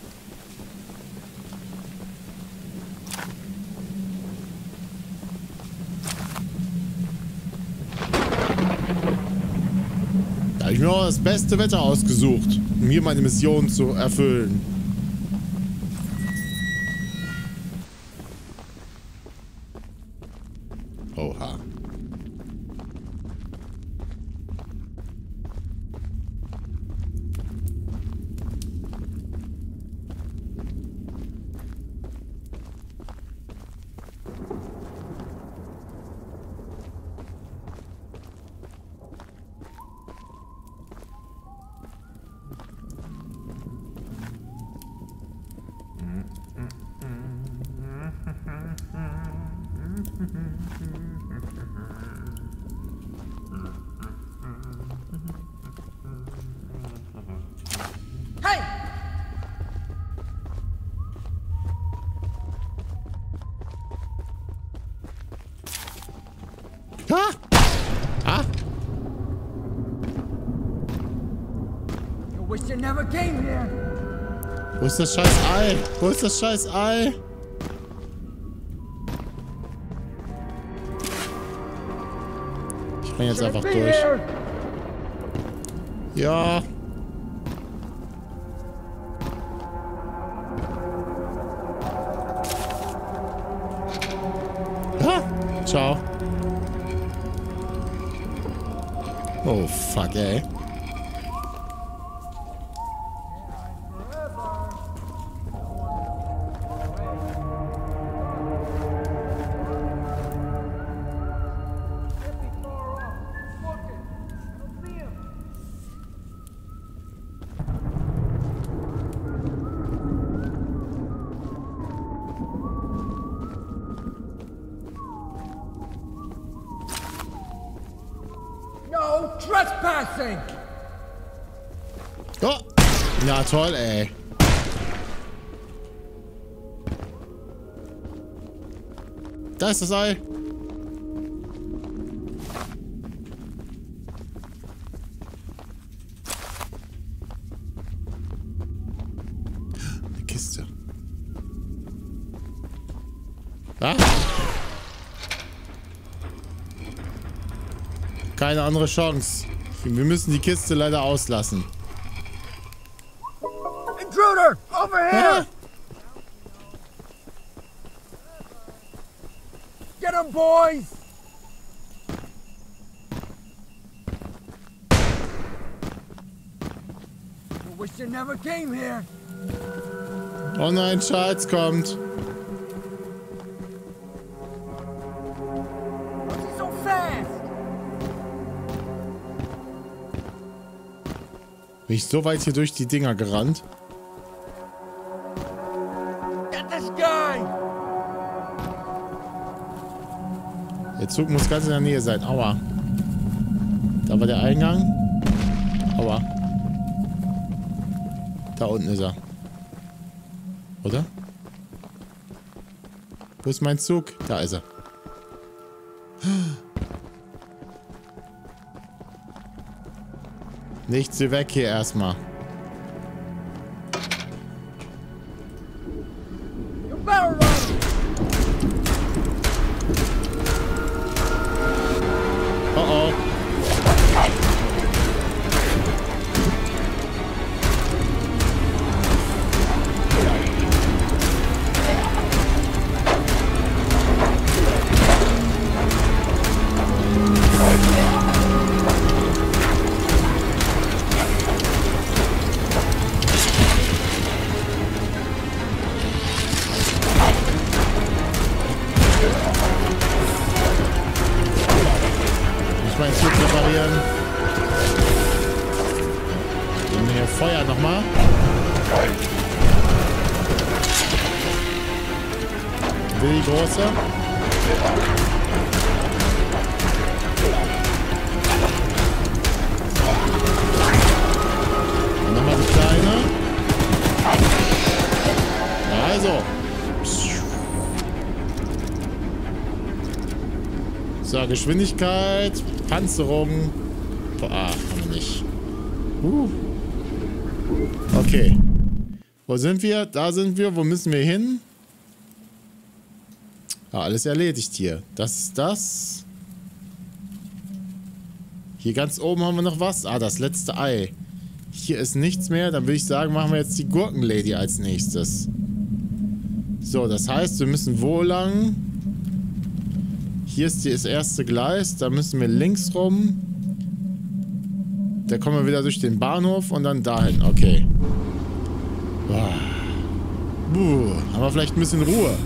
Da habe ich mir auch das beste Wetter ausgesucht, um hier meine Mission zu erfüllen. Oha. Ah! Ah! You wish you never came here. Wo ist das scheiß Ei? Wo ist das scheiß Ei? Ich renn jetzt einfach durch. Ja. Ah, ciao. Oh, fuck, ey. Trespassing! Oh! Na toll, ey. Da ist das Ei. Eine Kiste. Ah? Keine andere Chance. Wir müssen die Kiste leider auslassen. Intruder! Over here! Ah. Get him, boys! You wish you never came here. Oh nein, Charles kommt. So fast! Bin ich so weit hier durch die Dinger gerannt? Get this guy! Der Zug muss ganz in der Nähe sein. Aua. Da war der Eingang. Aua. Da unten ist er. Oder? Wo ist mein Zug? Da ist er. Nichts hier weg hier erstmal. Oh oh. Feuer nochmal. Will die große. Und nochmal die kleine. Also. So, Geschwindigkeit, Panzerung. Ah, haben wir nicht. Okay. Wo sind wir? Da sind wir. Wo müssen wir hin? Ah, alles erledigt hier. Das ist das. Hier ganz oben haben wir noch was. Ah, das letzte Ei. Hier ist nichts mehr. Dann würde ich sagen, machen wir jetzt die Gurkenlady als nächstes. So, das heißt, wir müssen wo lang? Hier ist das erste Gleis. Da müssen wir links rum. Da kommen wir wieder durch den Bahnhof und dann dahin. Okay. Haben wir vielleicht ein bisschen Ruhe.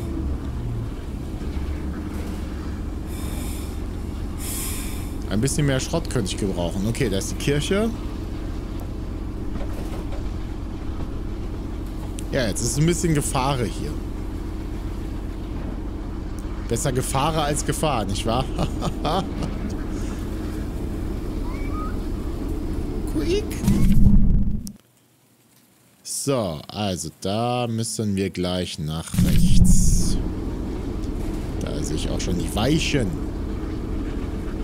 Ein bisschen mehr Schrott könnte ich gebrauchen. Okay, da ist die Kirche. Ja, jetzt ist es ein bisschen Gefahre hier. Besser Gefahre als Gefahr, nicht wahr? Quick. So, also da müssen wir gleich nach rechts. Da sehe ich auch schon die Weichen.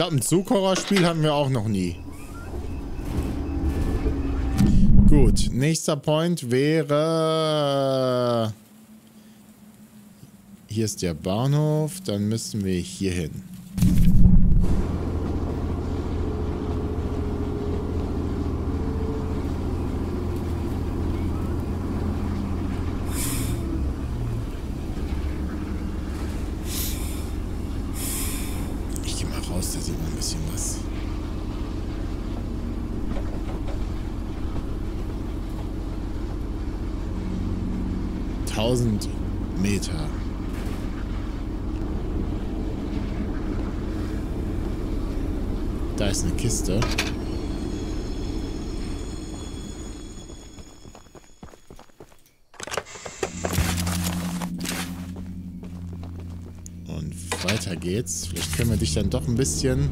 glaube, ein Zug-Horrorspiel haben wir auch noch nie. Gut, nächster Point wäre... Hier ist der Bahnhof, dann müssen wir hier hin. Ich gehe mal raus, da sieht man ein bisschen was. Meter. Da ist eine Kiste. Und weiter geht's. Vielleicht können wir dich dann doch ein bisschen...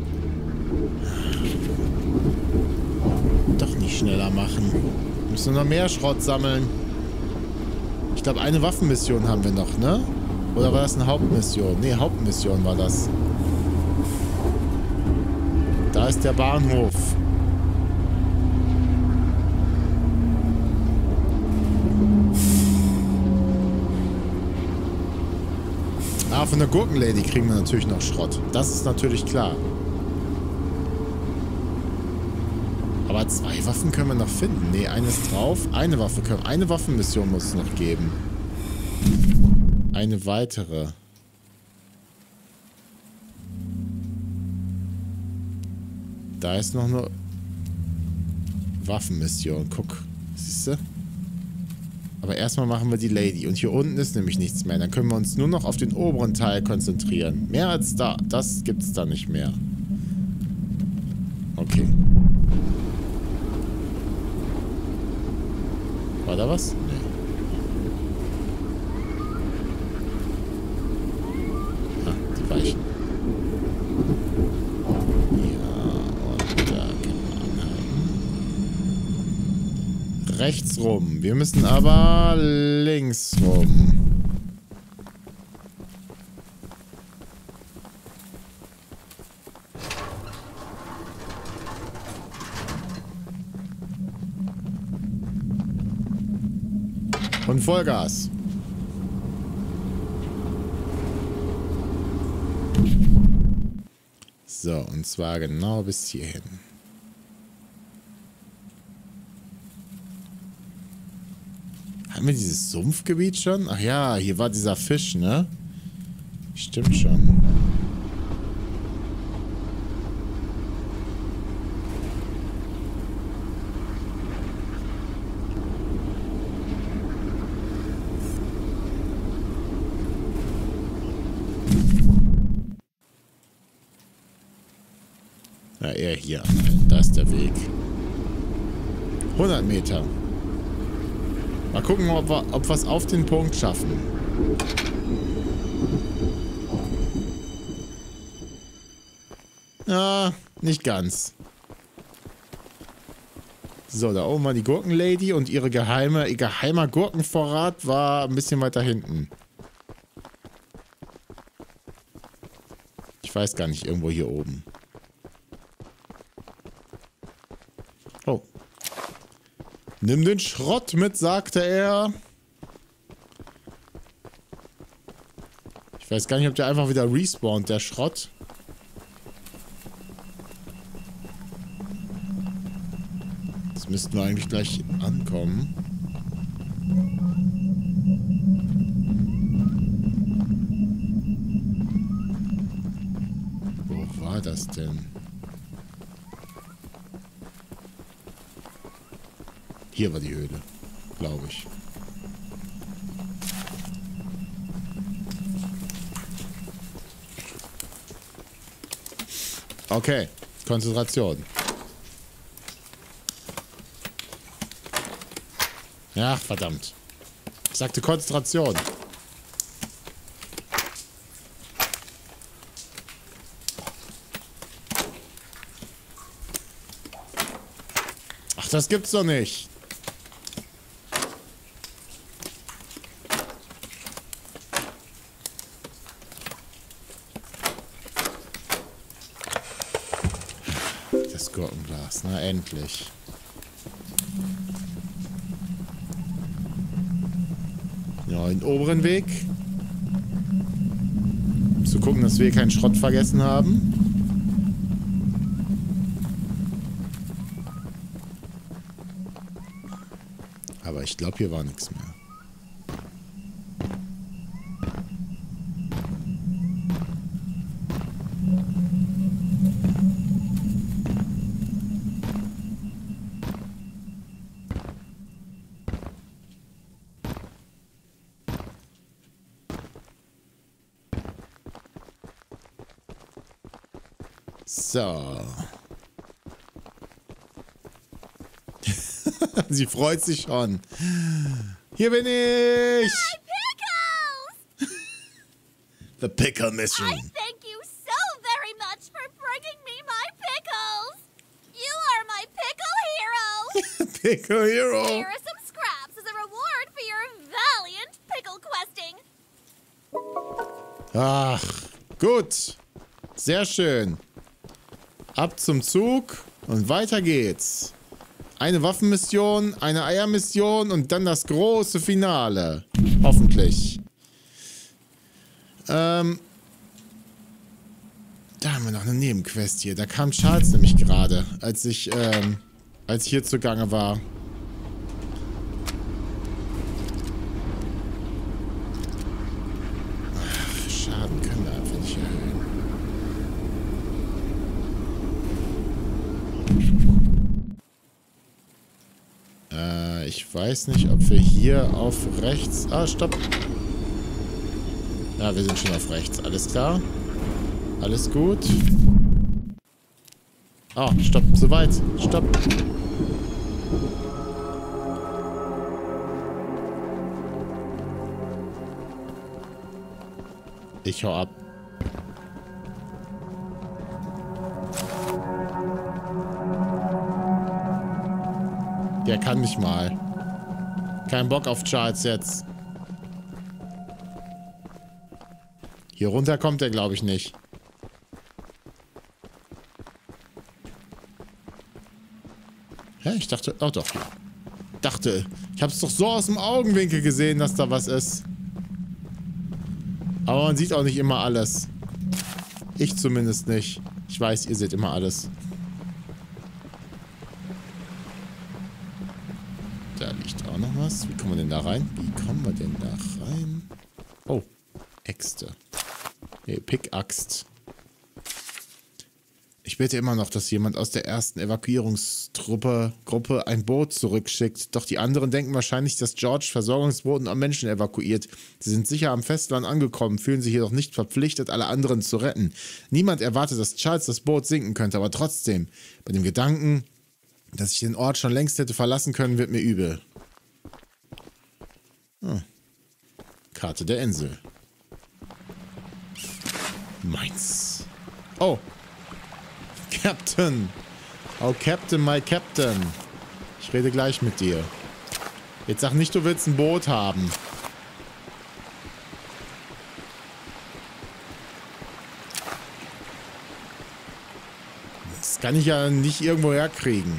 doch nicht schneller machen. Wir müssen noch mehr Schrott sammeln. Ich glaube, eine Waffenmission haben wir noch, ne? Oder war das eine Hauptmission? Ne, Hauptmission war das. Da ist der Bahnhof. Ah, von der Gurkenlady kriegen wir natürlich noch Schrott. Das ist natürlich klar. Aber 2 Waffen können wir noch finden. Ne, eine ist drauf. Eine Waffe können. Eine Waffenmission muss es noch geben. Eine weitere. Da ist noch eine Waffenmission. Guck. Siehst du? Aber erstmal machen wir die Lady. Und hier unten ist nämlich nichts mehr. Dann können wir uns nur noch auf den oberen Teil konzentrieren. Mehr als da. Das gibt's da nicht mehr. Okay. War da was? Nee. Ah, die Weichen. Ja, und da kann man anhalten. Rechts rum. Wir müssen aber links rum. Und Vollgas. So, und zwar genau bis hierhin. Haben wir dieses Sumpfgebiet schon? Ach ja, hier war dieser Fisch, ne? Stimmt schon. Ja, eher hier anhalten. Da ist der Weg. 100 Meter. Mal gucken, ob wir es auf den Punkt schaffen. Ja, nicht ganz. So, da oben war die Gurkenlady und ihr geheimer Gurkenvorrat war ein bisschen weiter hinten. Ich weiß gar nicht, irgendwo hier oben. Oh. Nimm den Schrott mit, sagte er. Ich weiß gar nicht, ob der einfach wieder respawnt, der Schrott. Jetzt müssten wir eigentlich gleich ankommen. Wo war das denn? Hier war die Höhle, glaube ich. Okay, Konzentration. Ach, verdammt. Ich sagte Konzentration. Ach, das gibt's doch nicht. Na, endlich. Ja, den oberen Weg. Um zu gucken, dass wir keinen Schrott vergessen haben. Aber ich glaube, hier war nichts mehr. So. Sie freut sich schon. Hier bin ich! My pickles! The Pickle Mission. I thank you so very much for bringing me my pickles! You are my pickle hero! Pickle Hero! Here are some scraps as a reward for your valiant pickle questing. Ach, gut. Sehr schön. Ab zum Zug und weiter geht's. Eine Waffenmission, eine Eiermission und dann das große Finale. Hoffentlich. Da haben wir noch eine Nebenquest hier. Da kam Charles nämlich gerade, als ich hier zugange war. Ach, Schaden können wir einfach nicht erhöhen. Ich weiß nicht, ob wir hier auf rechts... Ah, stopp. Ja, wir sind schon auf rechts. Alles klar. Alles gut. Oh, stopp. Zu weit. Stopp. Ich hau ab. Der kann nicht mal. Kein Bock auf Charles jetzt. Hier runter kommt er, glaube ich, nicht. Hä? Ich dachte... Oh, doch. Dachte... Ich habe es doch so aus dem Augenwinkel gesehen, dass da was ist. Aber man sieht auch nicht immer alles. Ich zumindest nicht. Ich weiß, ihr seht immer alles. Da liegt auch noch was. Wie kommen wir denn da rein? Wie kommen wir denn da rein? Oh, Äxte. Nee, Pickaxt. Ich bete immer noch, dass jemand aus der ersten Evakuierungsgruppe ein Boot zurückschickt. Doch die anderen denken wahrscheinlich, dass George Versorgungsbooten am Menschen evakuiert. Sie sind sicher am Festland angekommen, fühlen sich jedoch nicht verpflichtet, alle anderen zu retten. Niemand erwartet, dass Charles das Boot sinken könnte, aber trotzdem, bei dem Gedanken, dass ich den Ort schon längst hätte verlassen können, wird mir übel. Hm. Karte der Insel. Meins. Oh. Captain. Oh, Captain, my Captain. Ich rede gleich mit dir. Jetzt sag nicht, du willst ein Boot haben. Das kann ich ja nicht irgendwo herkriegen.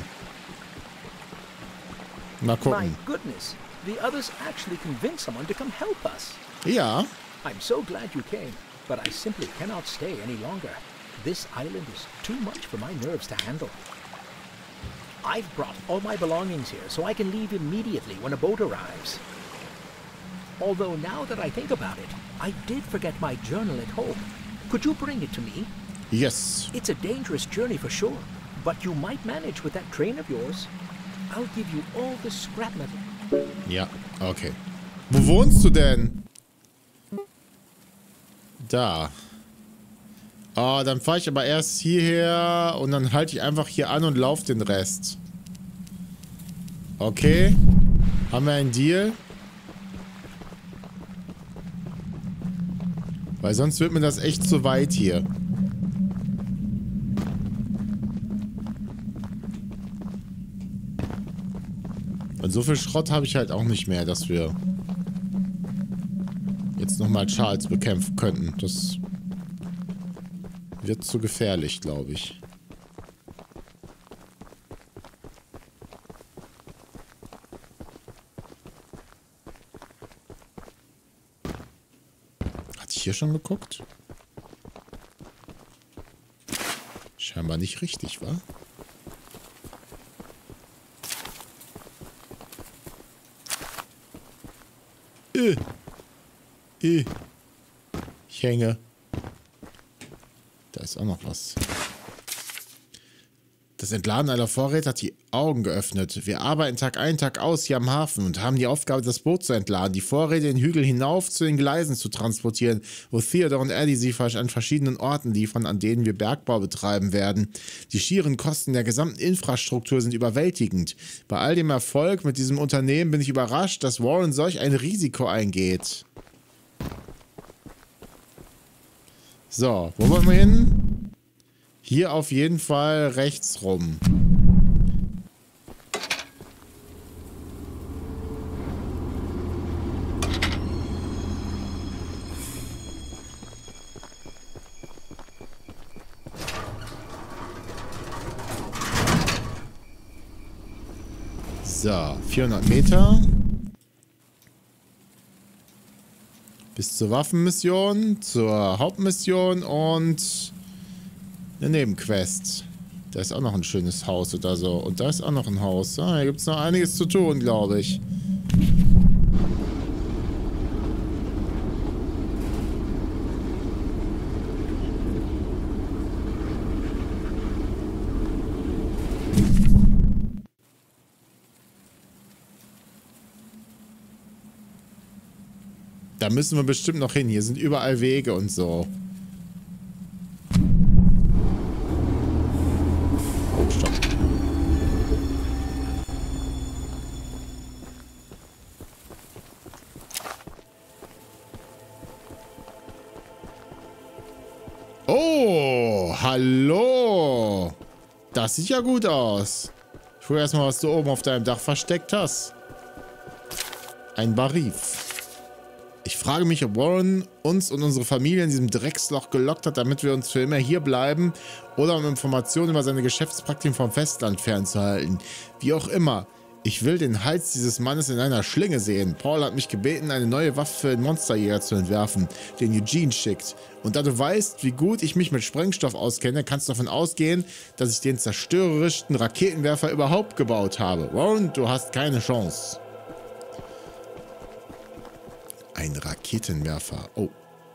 Mal gucken. My goodness, the others actually convinced someone to come help us. Ja. I'm so glad you came, but I simply cannot stay any longer. This island is too much for my nerves to handle. I've brought all my belongings here so I can leave immediately when a boat arrives. Although now that I think about it, I did forget my journal at home. Could you bring it to me? Yes. It's a dangerous journey for sure, but you might manage with that train of yours. I'll give you all the scrap metal. Ja, okay. Wo wohnst du denn? Da. Oh, dann fahre ich aber erst hierher und dann halte ich einfach hier an und laufe den Rest. Okay. Haben wir einen Deal? Weil sonst wird mir das echt zu weit hier. Und so viel Schrott habe ich halt auch nicht mehr, dass wir jetzt nochmal Charles bekämpfen könnten. Das wird zu gefährlich, glaube ich. ich hier schon geguckt? Scheinbar nicht richtig, wa? Ich hänge. Da ist auch noch was. Das Entladen aller Vorräte hat die Augen geöffnet. Wir arbeiten Tag ein, Tag aus hier am Hafen und haben die Aufgabe, das Boot zu entladen, die Vorräte den Hügel hinauf zu den Gleisen zu transportieren, wo Theodore und Eddie sie an verschiedenen Orten liefern, an denen wir Bergbau betreiben werden. Die schieren Kosten der gesamten Infrastruktur sind überwältigend. Bei all dem Erfolg mit diesem Unternehmen bin ich überrascht, dass Warren solch ein Risiko eingeht. So, wo wollen wir hin? Hier auf jeden Fall rechts rum. So, 400 Meter. Bis zur Waffenmission, zur Hauptmission und eine Nebenquest. Da ist auch noch ein schönes Haus oder so. Und da ist auch noch ein Haus. Ah, hier gibt es noch einiges zu tun, glaube ich. Da müssen wir bestimmt noch hin. Hier sind überall Wege und so. Oh, stopp. Oh, hallo. Das sieht ja gut aus. Ich gucke erstmal, was du oben auf deinem Dach versteckt hast. Ein Barif. Ich frage mich, ob Warren uns und unsere Familie in diesem Drecksloch gelockt hat, damit wir uns für immer hier bleiben oder um Informationen über seine Geschäftspraktiken vom Festland fernzuhalten. Wie auch immer, ich will den Hals dieses Mannes in einer Schlinge sehen. Paul hat mich gebeten, eine neue Waffe für den Monsterjäger zu entwerfen, den Eugene schickt. Und da du weißt, wie gut ich mich mit Sprengstoff auskenne, kannst du davon ausgehen, dass ich den zerstörerischsten Raketenwerfer überhaupt gebaut habe. Warren, du hast keine Chance. Ein Raketenwerfer. Oh.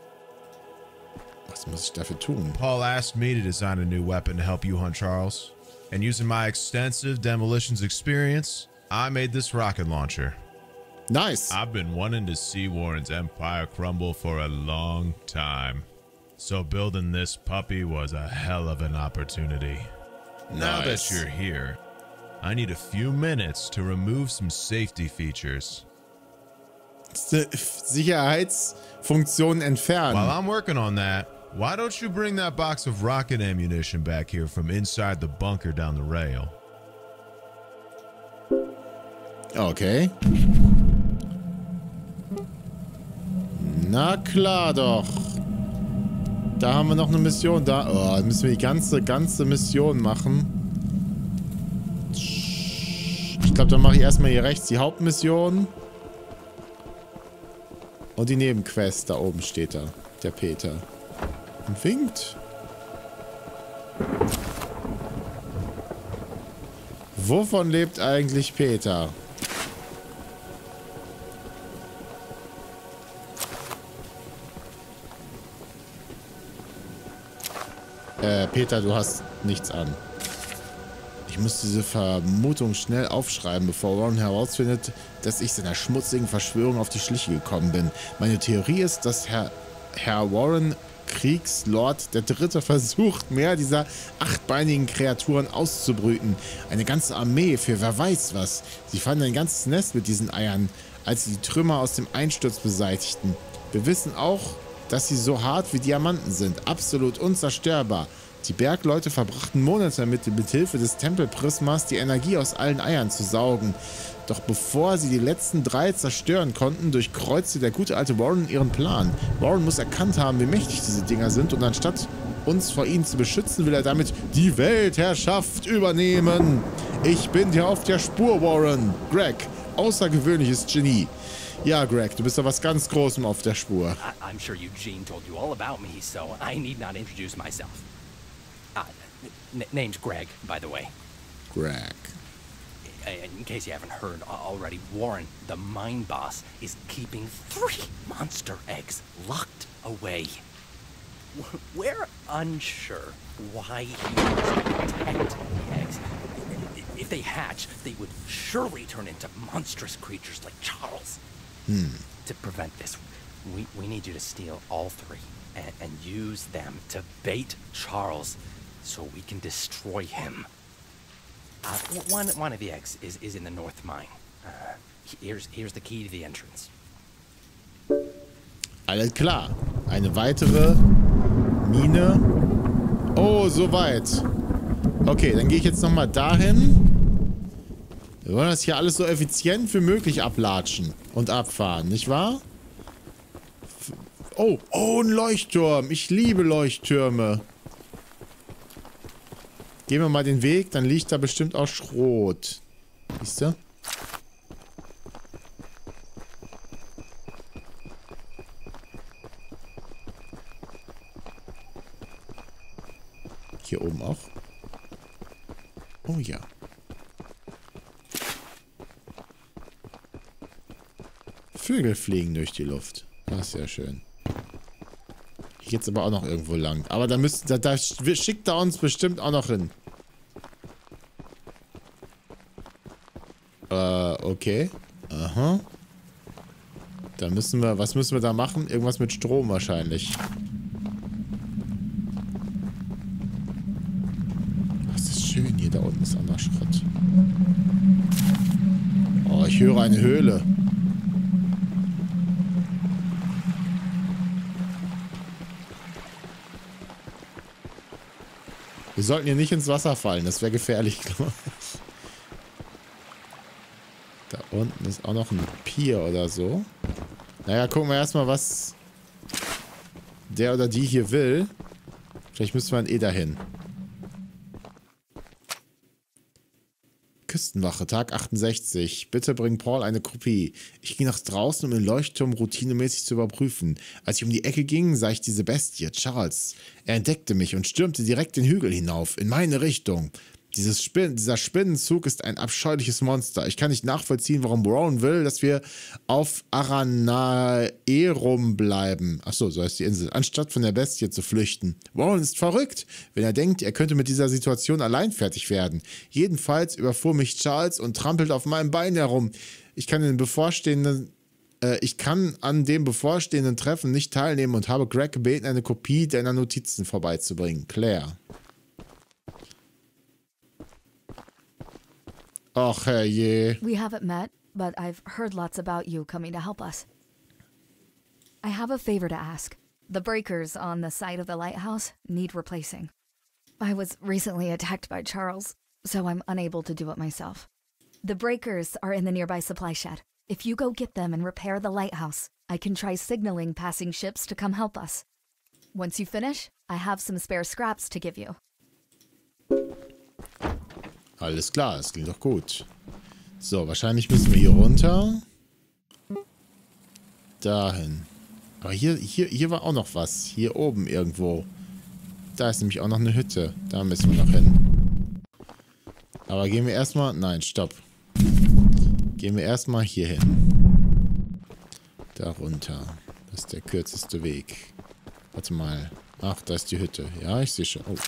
Was muss ich dafür tun? Paul asked me to design a new weapon to help you hunt Charles. And using my extensive demolitions experience, I made this rocket launcher. Nice. I've been wanting to see Warren's empire crumble for a long time. So building this puppy was a hell of an opportunity. Nice. Now that you're here, I need a few minutes to remove some safety features. Sicherheitsfunktionen entfernen. While I'm working on that, why don't you bring that box of rocket ammunition back here from inside the bunker down the rail? Okay. Na klar doch. Da haben wir noch eine Mission. Da müssen wir die ganze Mission machen. Ich glaube, dann mache ich erstmal hier rechts die Hauptmission. Und die Nebenquest, da oben steht da, der Peter. Und winkt. Wovon lebt eigentlich Peter? Peter, du hast nichts an. Ich muss diese Vermutung schnell aufschreiben, bevor Warren herausfindet, dass ich seiner schmutzigen Verschwörung auf die Schliche gekommen bin. Meine Theorie ist, dass Herr Warren, Kriegslord der Dritte, versucht, mehr dieser achtbeinigen Kreaturen auszubrüten. Eine ganze Armee für wer weiß was. Sie fanden ein ganzes Nest mit diesen Eiern, als sie die Trümmer aus dem Einsturz beseitigten. Wir wissen auch, dass sie so hart wie Diamanten sind, absolut unzerstörbar. Die Bergleute verbrachten Monate mit Hilfe des Tempelprismas die Energie aus allen Eiern zu saugen. Doch bevor sie die letzten 3 zerstören konnten, durchkreuzte der gute alte Warren ihren Plan. Warren muss erkannt haben, wie mächtig diese Dinger sind, und anstatt uns vor ihnen zu beschützen, will er damit die Weltherrschaft übernehmen. Ich bin dir auf der Spur, Warren. Greg, außergewöhnliches Genie. Ja, Greg, du bist da was ganz Großem auf der Spur. I'm sure Eugene told you all about me, so I need not introduce myself. Name's Greg, by the way. Greg. In case you haven't heard already, Warren, the mine boss, is keeping 3 monster eggs locked away. We're unsure why he wants to protect the eggs. If they hatch, they would surely turn into monstrous creatures like Charles. To prevent this, we need you to steal all 3 and use them to bait Charles so we can destroy him. One of the eggs is in the north mine. Here's the key to the entrance. Alles klar. Eine weitere Mine. Oh, soweit. Okay, dann gehe ich jetzt nochmal dahin. Wir wollen das hier alles so effizient wie möglich ablatschen und abfahren, nicht wahr? Oh, ein Leuchtturm. Ich liebe Leuchttürme. Gehen wir mal den Weg, dann liegt da bestimmt auch Schrot. Siehst du? Hier oben auch. Oh ja. Vögel fliegen durch die Luft. Das ist ja schön. Hier geht's aber auch noch irgendwo lang. Aber da schickt er uns bestimmt auch noch hin. Okay. Aha. Da müssen wir, was müssen wir da machen? Irgendwas mit Strom wahrscheinlich. Das ist schön hier, da unten ist anderer Schrott. Oh, ich höre eine Höhle. Wir sollten hier nicht ins Wasser fallen, das wäre gefährlich, glaube ich. Da unten ist auch noch ein Pier oder so. Naja, gucken wir erstmal, was der oder die hier will. Vielleicht müssen wir dann dahin. Küstenwache, Tag 68. Bitte bring Paul eine Kopie. Ich ging nach draußen, um den Leuchtturm routinemäßig zu überprüfen. Als ich um die Ecke ging, sah ich diese Bestie, Charles. Er entdeckte mich und stürmte direkt den Hügel hinauf, in meine Richtung. Dieser Spinnenzug ist ein abscheuliches Monster. Ich kann nicht nachvollziehen, warum Brown will, dass wir auf Aranaerum bleiben. Achso, so heißt die Insel. Anstatt von der Bestie zu flüchten. Brown ist verrückt, wenn er denkt, er könnte mit dieser Situation allein fertig werden. Jedenfalls überfuhr mich Charles und trampelte auf meinem Bein herum. Ich kann an dem bevorstehenden Treffen nicht teilnehmen und habe Greg gebeten, eine Kopie deiner Notizen vorbeizubringen. Claire. Och, herrje. We haven't met, but I've heard lots about you coming to help us. I have a favor to ask. The breakers on the side of the lighthouse need replacing. I was recently attacked by Charles, so I'm unable to do it myself. The breakers are in the nearby supply shed. If you go get them and repair the lighthouse, I can try signaling passing ships to come help us. Once you finish, I have some spare scraps to give you. Alles klar, das klingt doch gut. So, wahrscheinlich müssen wir hier runter. Dahin. Aber hier war auch noch was. Hier oben irgendwo. Da ist nämlich auch noch eine Hütte. Da müssen wir noch hin. Aber gehen wir erstmal... Nein, stopp. Gehen wir erstmal hier hin. Da runter. Das ist der kürzeste Weg. Warte mal. Ach, da ist die Hütte. Ja, ich sehe schon. Oh.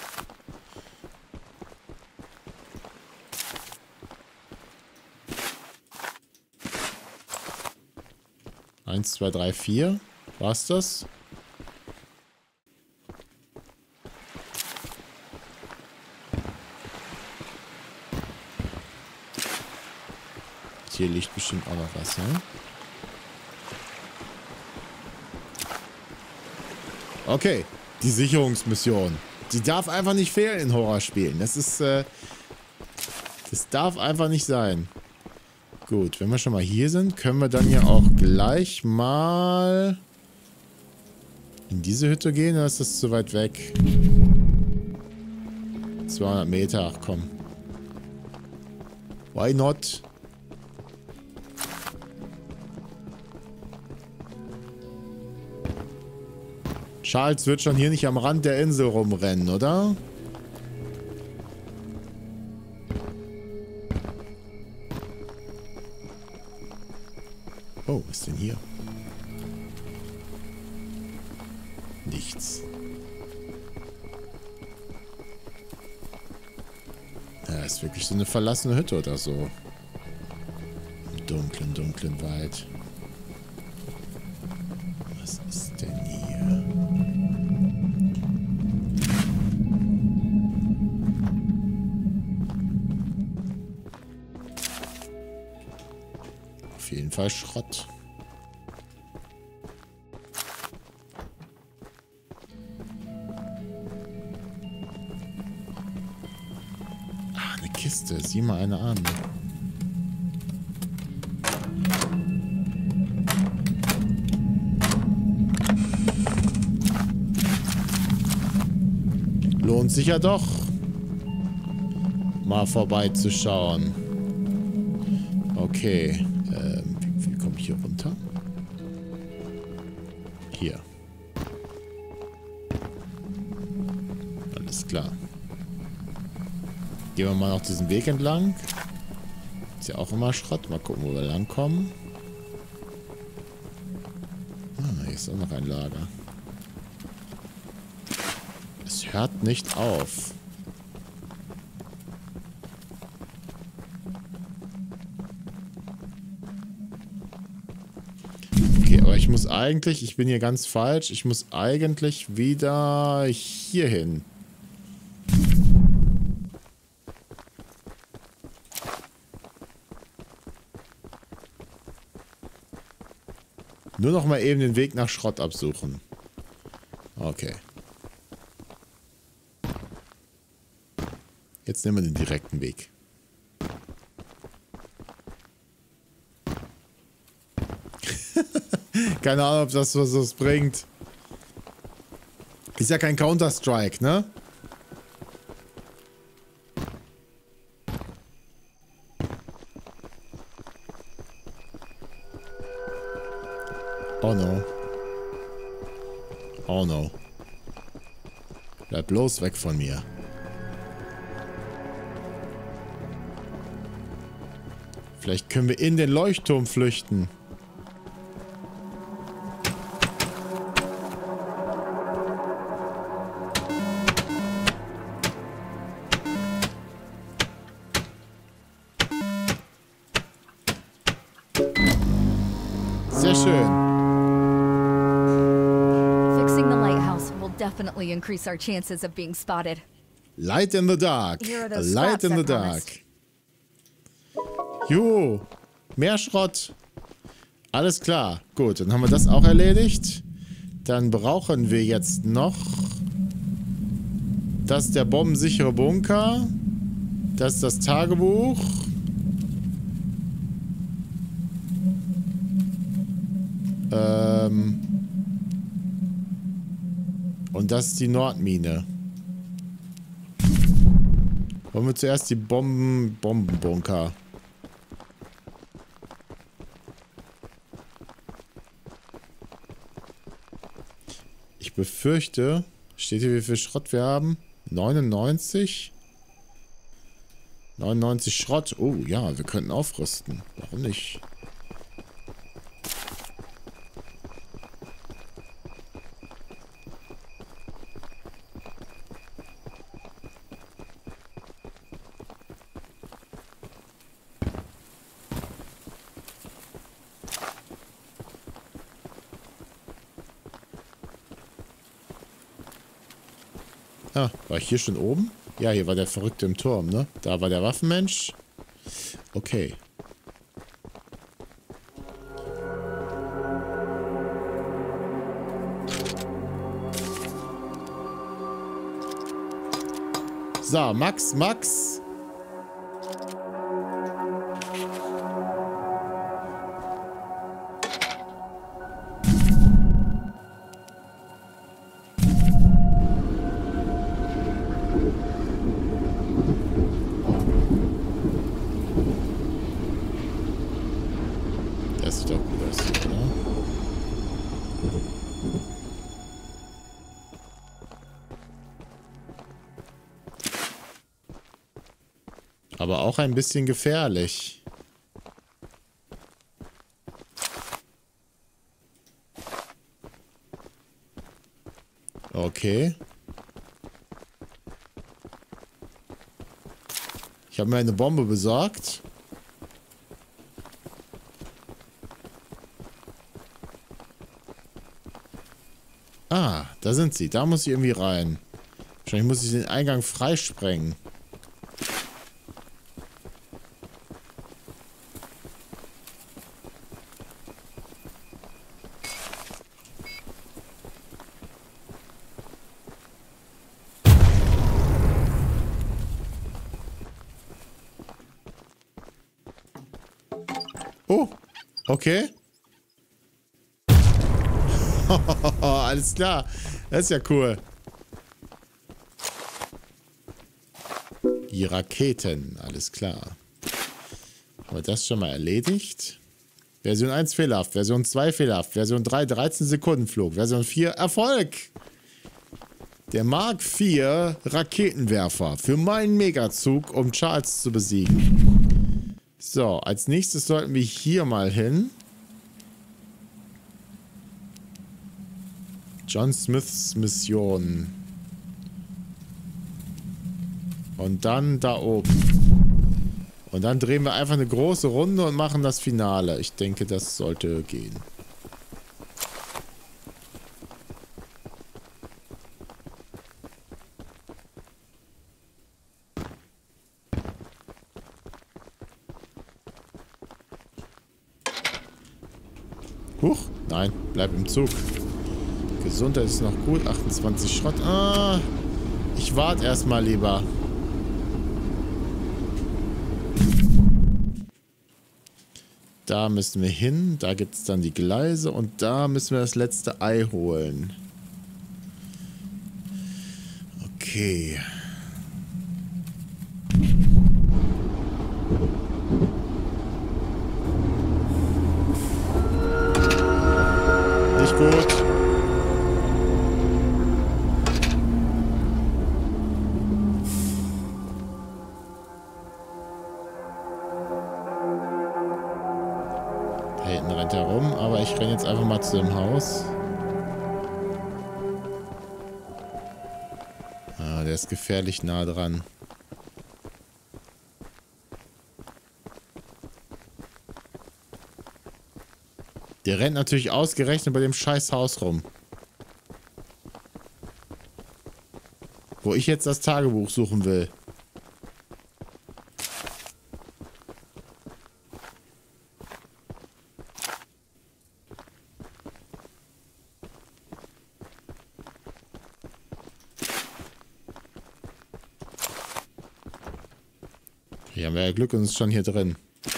1, 2, 3, 4. War's das? Hier liegt bestimmt auch noch was, ne? Okay, die Sicherungsmission. Die darf einfach nicht fehlen in Horrorspielen. Das ist, das darf einfach nicht sein. Gut, wenn wir schon mal hier sind, können wir dann ja auch gleich mal in diese Hütte gehen, oder ist das zu weit weg? 200 Meter, ach komm. Why not? Charles wird schon hier nicht am Rand der Insel rumrennen, oder? Oh, was ist denn hier? Nichts. Ja, ist wirklich so eine verlassene Hütte oder so. Im dunklen, dunklen Wald. Was ist denn hier? Auf jeden Fall Schrott. Kiste. Sieh mal eine an. Lohnt sich ja doch, mal vorbeizuschauen. Okay. Wie komme ich hier runter? Hier. Alles klar. Gehen wir mal noch diesen Weg entlang. Ist ja auch immer Schrott. Mal gucken, wo wir langkommen. Ah, hier ist auch noch ein Lager. Es hört nicht auf. Okay, aber ich muss eigentlich, ich bin hier ganz falsch, ich muss eigentlich wieder hier hin. Nur noch mal eben den Weg nach Schrott absuchen. Okay. Jetzt nehmen wir den direkten Weg. Keine Ahnung, ob das was bringt. Ist ja kein Counter-Strike, ne? Oh no. Oh no. Bleib bloß weg von mir. Vielleicht können wir in den Leuchtturm flüchten. Sehr schön. Definitely increase our chances of being spotted. Light in the dark. Here are A those light scraps in the I dark. promised. Jo, mehr Schrott. Alles klar. Gut, dann haben wir das auch erledigt. Dann brauchen wir jetzt noch... Das ist der bombensichere Bunker. Das ist das Tagebuch. Und das ist die Nordmine. Wollen wir zuerst die Bombenbunker. Ich befürchte, steht hier, wie viel Schrott wir haben? 99? 99 Schrott. Oh ja, wir könnten aufrüsten. Warum nicht? Ah, war ich hier schon oben? Ja, hier war der Verrückte im Turm, ne? Da war der Waffenmensch. Okay. So, Max. aber auch ein bisschen gefährlich. Okay. Ich habe mir eine Bombe besorgt. Ah, da sind sie. Da muss ich irgendwie rein. Wahrscheinlich muss ich den Eingang freisprengen. Oh, okay. Alles klar. Das ist ja cool. Die Raketen, alles klar. Haben wir das schon mal erledigt? Version 1 fehlerhaft, Version 2 fehlerhaft, Version 3 13 Sekunden Flug, Version 4 Erfolg. Der Mark IV Raketenwerfer für meinen Megazug, um Charles zu besiegen. So, als nächstes sollten wir hier mal hin. John Smiths Mission. Und dann da oben. Und dann drehen wir einfach eine große Runde und machen das Finale. Ich denke, das sollte gehen. Huch, nein, bleib im Zug. Gesundheit ist noch gut, 28 Schrott. Ah, ich warte erstmal lieber. Da müssen wir hin, da gibt es dann die Gleise und da müssen wir das letzte Ei holen. Okay. Nicht gut. Da hinten rennt er rum, aber ich renne jetzt einfach mal zu dem Haus. Ah, der ist gefährlich nah dran. Der rennt natürlich ausgerechnet bei dem scheiß Haus rum. Wo ich jetzt das Tagebuch suchen will. Hier haben wir ja Glück und ist schon hier drin.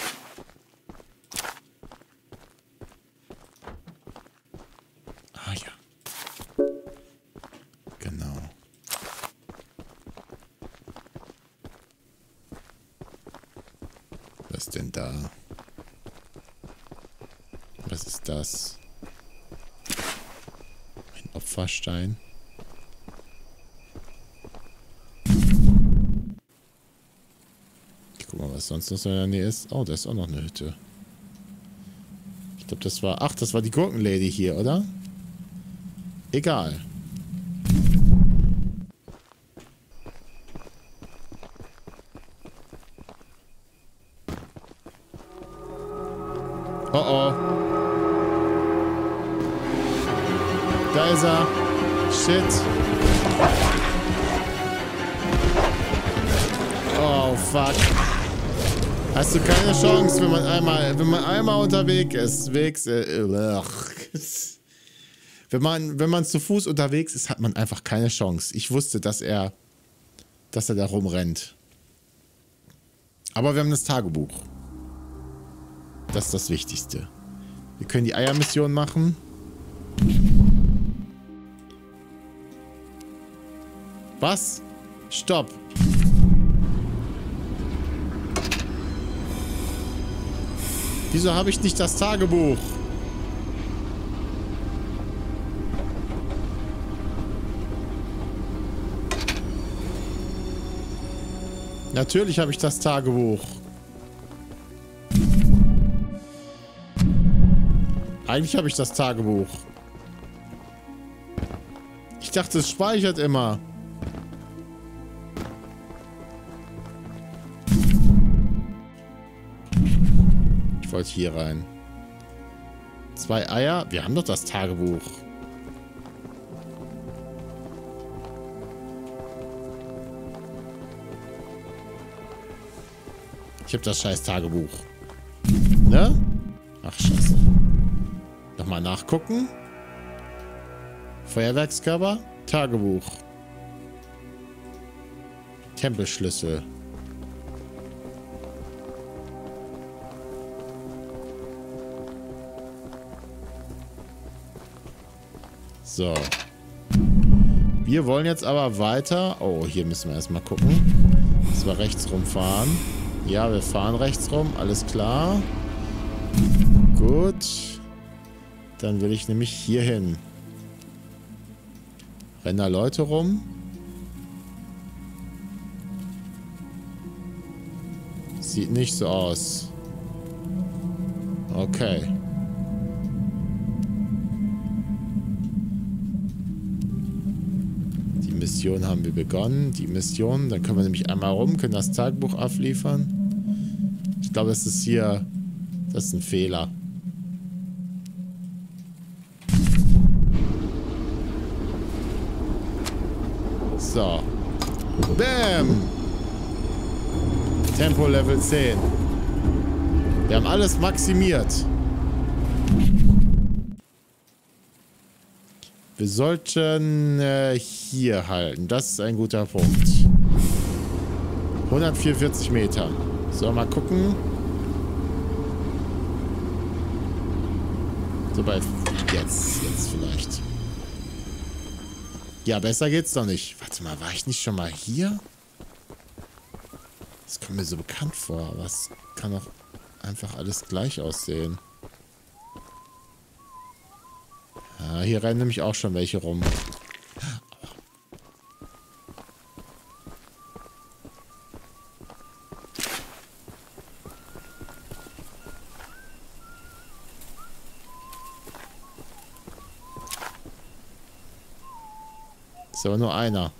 Ah ja. Genau. Was ist denn da? Was ist das? Ein Opferstein. Guck mal, was sonst noch so in der Nähe ist. Oh, da ist auch noch eine Hütte. Ich glaube, das war... Ach, das war die Gurkenlady hier, oder? Egal. Oh oh. Da ist er. Shit. Oh, fuck. Hast du keine Chance, wenn man einmal unterwegs ist. Wenn man zu Fuß unterwegs ist, hat man einfach keine Chance. Ich wusste, dass er da rumrennt. Aber wir haben das Tagebuch. Das ist das Wichtigste. Wir können die Eiermission machen. Was? Stopp. Wieso habe ich nicht das Tagebuch? Natürlich habe ich das Tagebuch. Eigentlich habe ich das Tagebuch. Ich dachte, es speichert immer. Ich wollte hier rein. 2 Eier. Wir haben doch das Tagebuch. Ich habe das scheiß Tagebuch. Ne? Ach, scheiße. Nochmal nachgucken. Feuerwerkskörper. Tagebuch. Tempelschlüssel. So. Wir wollen jetzt aber weiter. Oh, hier müssen wir erstmal gucken. Dass wir rechts rumfahren. Ja, wir fahren rechts rum. Alles klar. Gut. Dann will ich nämlich hier hin. Rennen da Leute rum? Sieht nicht so aus. Okay. Die Mission haben wir begonnen. Die Mission, dann können wir nämlich einmal rum, können das Tagebuch abliefern. Ich glaube, es ist hier... Das ist ein Fehler. So. Bam! Tempo Level 10. Wir haben alles maximiert. Wir sollten hier halten. Das ist ein guter Punkt. 144 Meter. So, mal gucken. So, bei jetzt vielleicht. Ja, besser geht's doch nicht. Warte mal, war ich nicht schon mal hier? Das kommt mir so bekannt vor, aber es kann doch einfach alles gleich aussehen. Ja, hier rennen nämlich auch schon welche rum. Ist aber nur einer.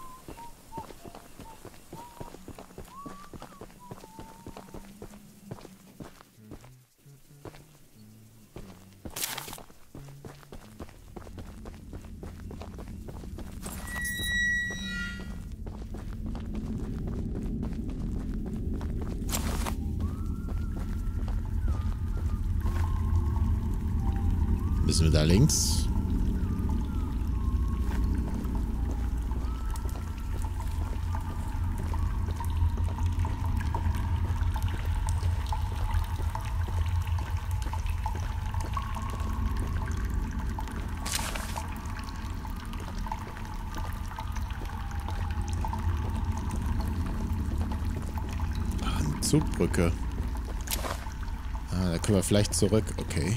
Müssen wir da links? Zugbrücke. Ah, da können wir vielleicht zurück. Okay.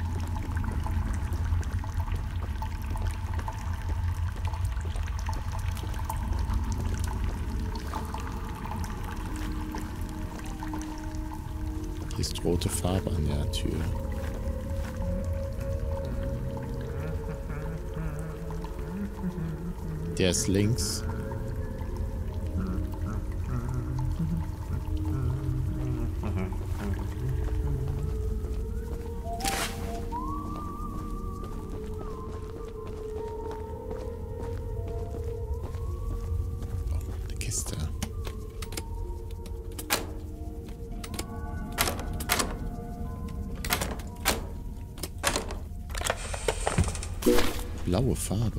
Hier ist rote Farbe an der Tür. Der ist links. Blaue Farbe.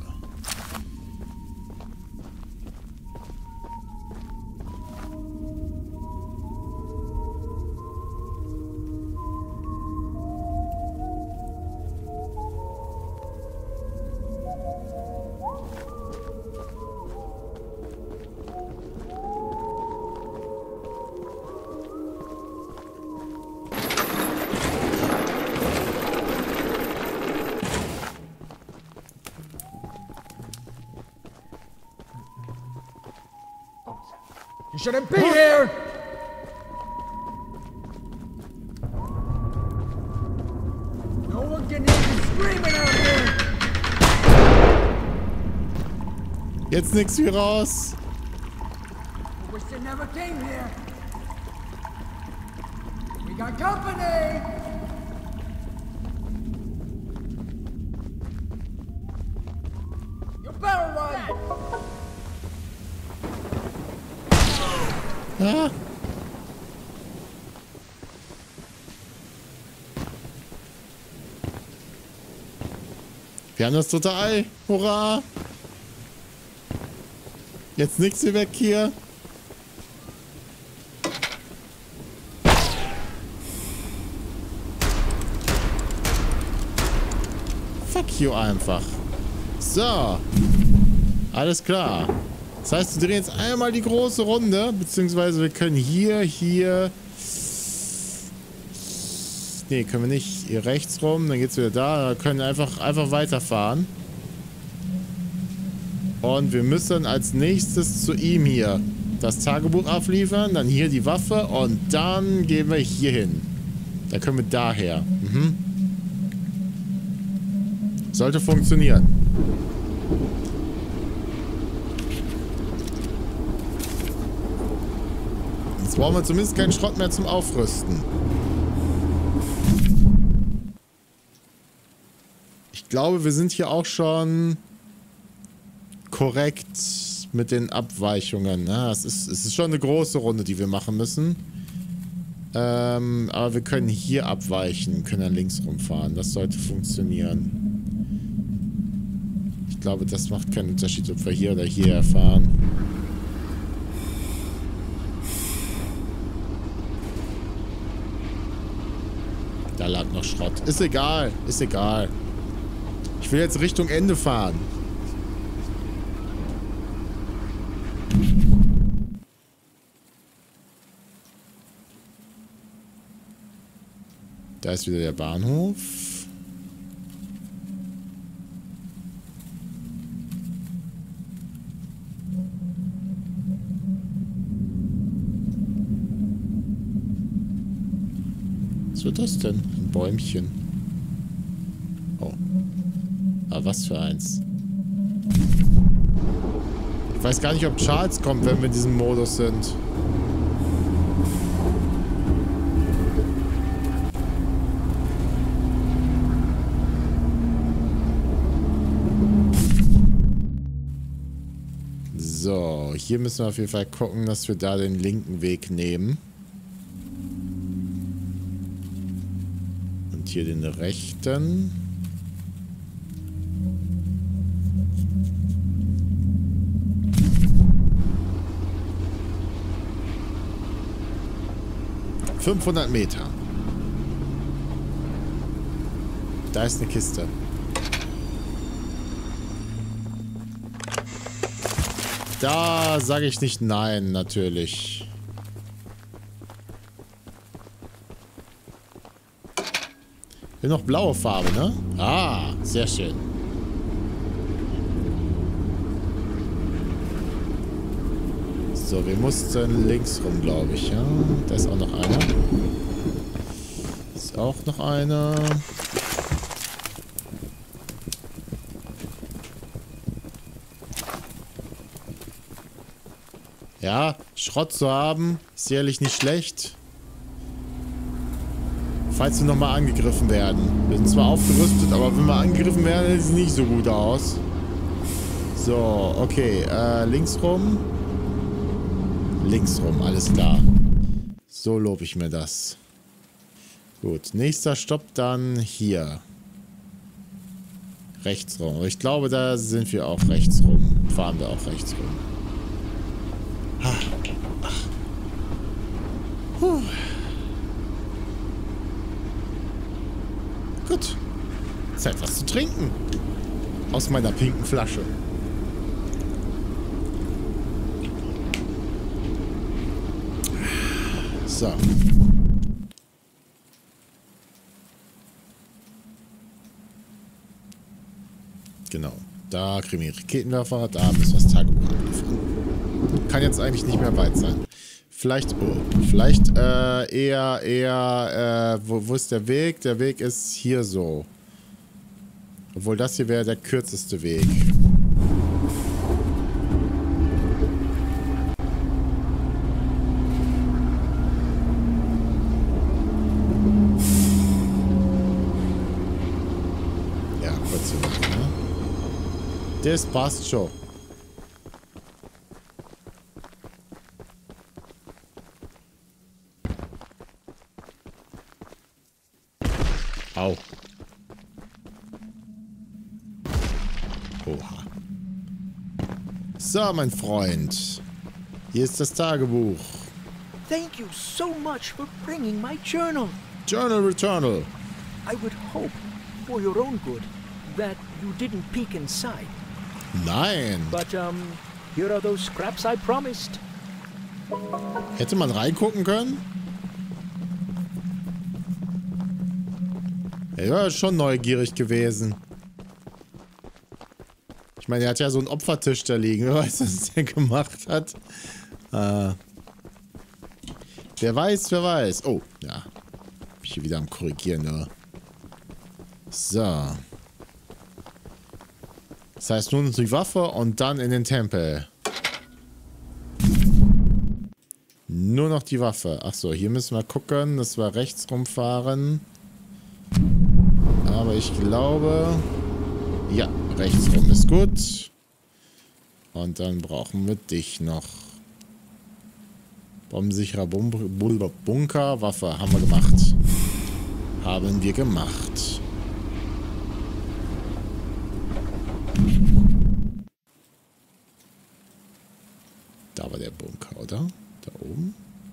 shouldn't be here! No one can hear you screaming out here! Jetzt nix wie raus. I wish you never came here. We got company! You better run! Ah. Wir haben das dritte Ei. Hurra! Jetzt nix wie weg hier. Fuck you einfach. So. Alles klar. Das heißt, wir drehen jetzt einmal die große Runde, beziehungsweise wir können hier... Nee, können wir nicht. Hier rechts rum, dann geht's wieder da. Wir können einfach weiterfahren. Und wir müssen als nächstes zu ihm hier das Tagebuch abliefern, dann hier die Waffe und dann gehen wir hier hin. Da können wir daher. Mhm. Sollte funktionieren. Jetzt brauchen wir zumindest keinen Schrott mehr zum Aufrüsten. Ich glaube, wir sind hier auch schon korrekt mit den Abweichungen. Ja, es ist schon eine große Runde, die wir machen müssen. Aber wir können hier abweichen, können dann links rumfahren. Das sollte funktionieren. Ich glaube, das macht keinen Unterschied, ob wir hier oder hierher fahren. Da lag noch Schrott. Ist egal, ist egal. Ich will jetzt Richtung Ende fahren. Da ist wieder der Bahnhof. Was wird das denn? Ein Bäumchen. Oh. Aber was für eins? Ich weiß gar nicht, ob Charles kommt, wenn wir in diesem Modus sind. So, hier müssen wir auf jeden Fall gucken, dass wir da den linken Weg nehmen. Und hier den rechten. ...500 Meter. Da ist eine Kiste. Da sage ich nicht nein, natürlich. Hier noch blaue Farbe, ne? Ah, sehr schön. So, wir mussten links rum, glaube ich, ja? Da ist auch noch einer. Ist auch noch einer. Ja, Schrott zu haben, ist sicherlich nicht schlecht. Falls wir nochmal angegriffen werden. Wir sind zwar aufgerüstet, aber wenn wir angegriffen werden, sieht es nicht so gut aus. So, okay. Links rum. Links rum, alles klar. So lobe ich mir das. Gut, nächster Stopp dann hier. Rechts rum. Aber ich glaube, da sind wir auch rechts rum. Fahren wir auch rechts rum. Puh. Gut. Zeit, was zu trinken. Aus meiner pinken Flasche. So. Genau. Da kriegen wir Raketenwerfer, da müssen wir das Tagebuch abliefern. Kann jetzt eigentlich nicht mehr weit sein. Vielleicht, eher, wo ist der Weg? Der Weg ist hier so. Obwohl das hier wäre der kürzeste Weg. Ja, kurz hier weg, ne? Das passt schon. Au. Oha. So, mein Freund. Hier ist das Tagebuch. Thank you so much for bringing my journal. Journal Returnal. I would hope, for your own good, that you didn't peek inside. Nein. But, here are those scraps I promised. Hätte man reingucken können? Er war schon neugierig gewesen. Ich meine, er hat ja so einen Opfertisch da liegen. Wer weiß, was der gemacht hat. Wer weiß, wer weiß. Oh, ja. Bin ich hier wieder am Korrigieren, ne? So. Das heißt, nur noch die Waffe und dann in den Tempel. Nur noch die Waffe. Achso, hier müssen wir gucken, dass wir rechts rumfahren. Aber ich glaube... Ja, rechts rum ist gut. Und dann brauchen wir dich noch. Bombensicherer Bunker. Waffe haben wir gemacht. Haben wir gemacht. Da war der Bunker, oder? Da oben.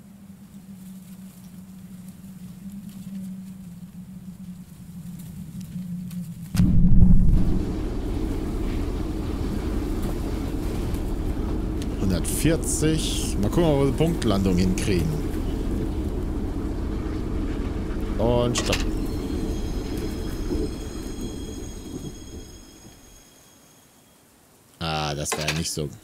Mal gucken, ob wir eine Punktlandung hinkriegen. Und stopp. Ah, das wäre nicht so.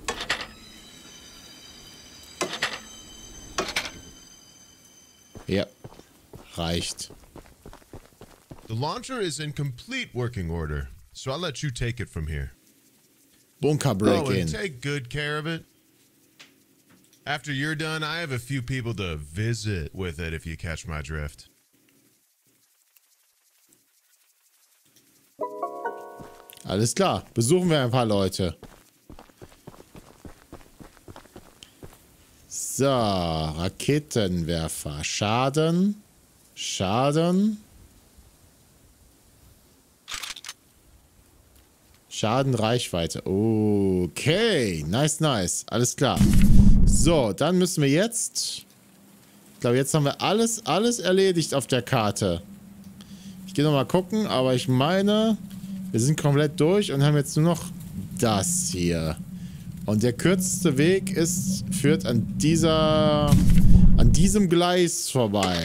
Ja, reicht. The launcher is in complete working order, so I'll let you take it from here. Bunker break-in. And take good care of it. After you're done, I have a few people to visit with it, if you catch my drift. Alles klar. Besuchen wir ein paar Leute. So, Raketenwerfer. Schaden. Schaden. Schaden, Reichweite. Okay. Nice, nice. Alles klar. So, dann müssen wir jetzt... Ich glaube, jetzt haben wir alles erledigt auf der Karte. Ich gehe nochmal gucken, aber ich meine, wir sind komplett durch und haben jetzt nur noch das hier. Und der kürzeste Weg führt an diesem Gleis vorbei.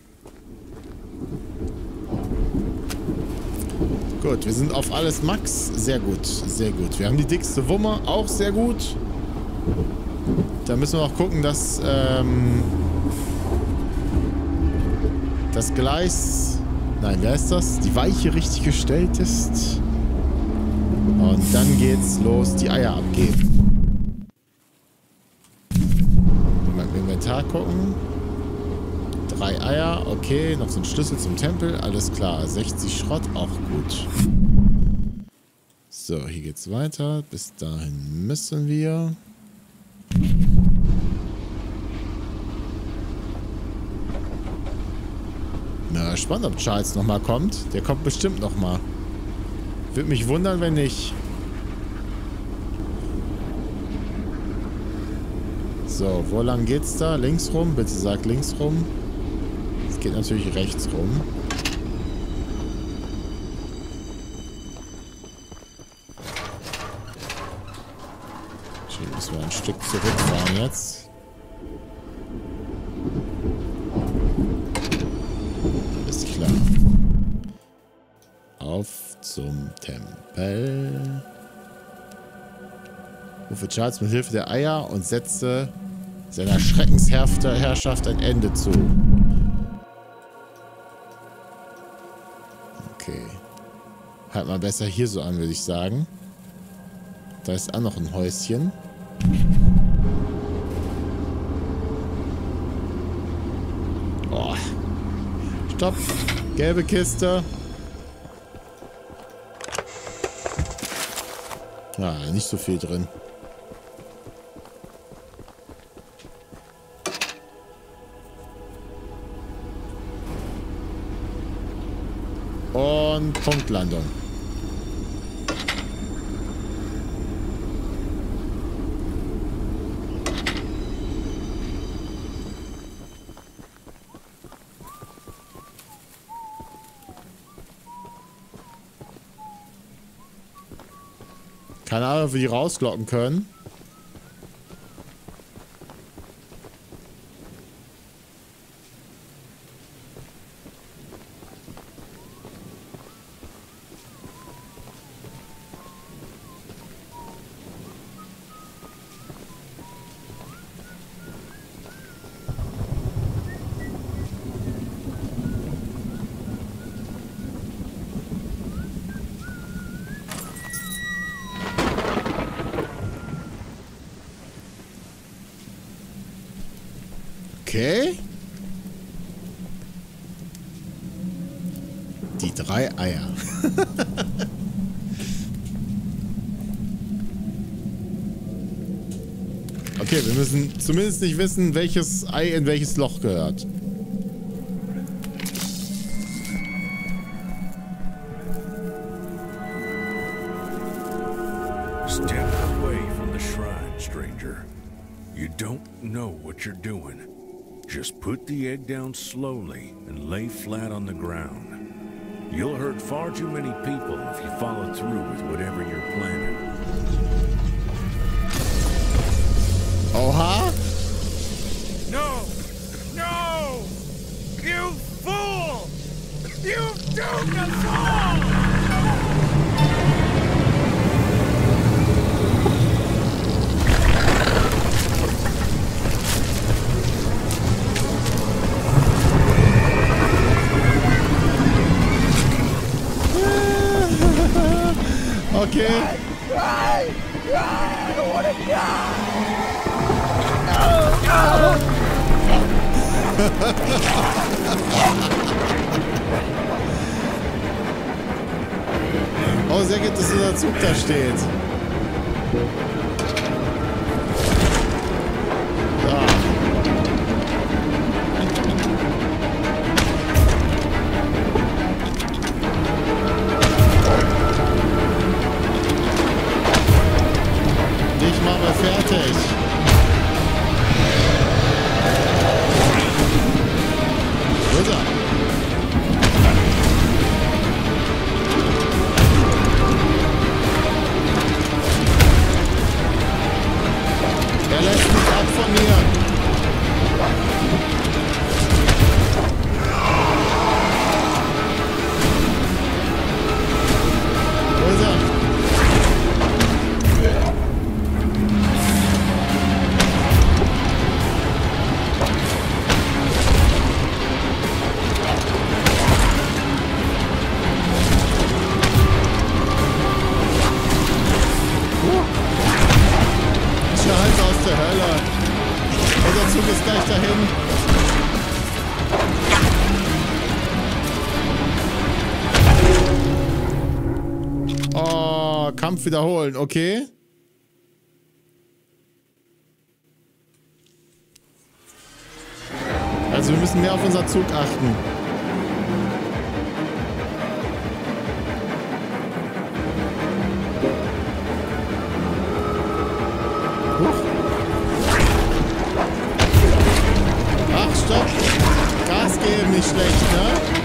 Gut, wir sind auf alles Max. Sehr gut, sehr gut. Wir haben die dickste Wumme, auch sehr gut. Da müssen wir noch gucken, dass das Gleis... Nein, wer ist das? Die Weiche richtig gestellt ist. Und dann geht's los, die Eier abgeben. Mal im Inventar gucken. 3 Eier, okay. Noch so ein Schlüssel zum Tempel, alles klar. 60 Schrott, auch gut. So, hier geht's weiter. Bis dahin müssen wir... Na, spannend, ob Charles nochmal kommt. Der kommt bestimmt nochmal. Würde mich wundern, wenn nicht. So, wo lang geht's da? Links rum? Bitte sag links rum. Es geht natürlich rechts rum. Schön, müssen wir ein Stück zurückfahren jetzt. Klar. Auf zum Tempel. Rufe Charles mit Hilfe der Eier und setze seiner Schreckensherrschaft ein Ende zu. Okay. Halt mal besser hier so an, würde ich sagen. Da ist auch noch ein Häuschen. Oh. Stopp. Gelbe Kiste. Ah, nicht so viel drin. Und Punktlandung. Keine Ahnung, ob wir die rauslocken können. Okay. Die 3 Eier. Okay, wir müssen zumindest nicht wissen, welches Ei in welches Loch gehört. Step away from the shrine, stranger. You don't know what you're doing. Just put the egg down slowly and lay flat on the ground. You'll hurt far too many people if you follow through with whatever you're planning. Oha! No! No! You fool! You've doomed us all! Okay. I don't want to die! Oh, sehr gut, dass dieser Zug da steht. Dich machen wir fertig. Wo ist er? Er lässt mich ab von mir. Wo ist er? Charles aus der Hölle. Unser Zug ist gleich dahin. Oh, Kampf wiederholen, okay. Also wir müssen mehr auf unseren Zug achten. Ach, stopp. Gas geben, nicht schlecht, ne?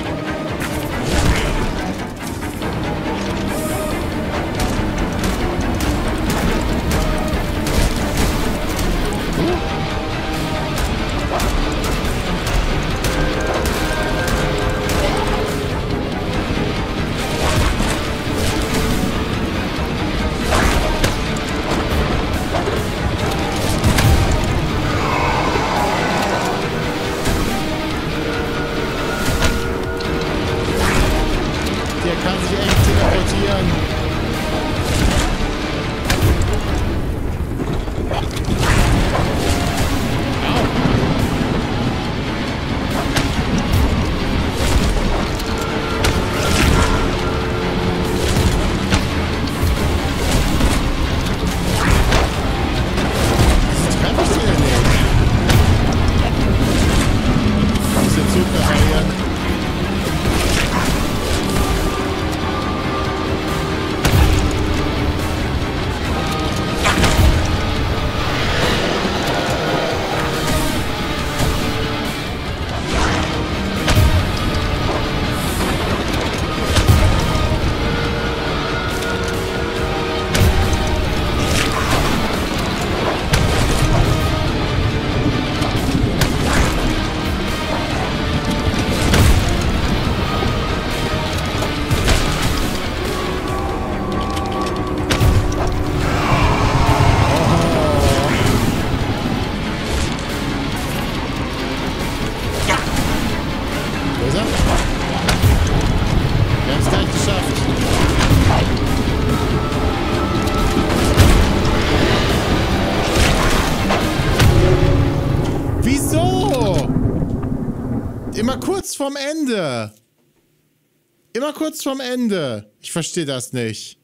kann sich echt teleportieren. Vorm Ende. Immer kurz vorm Ende. Ich verstehe das nicht.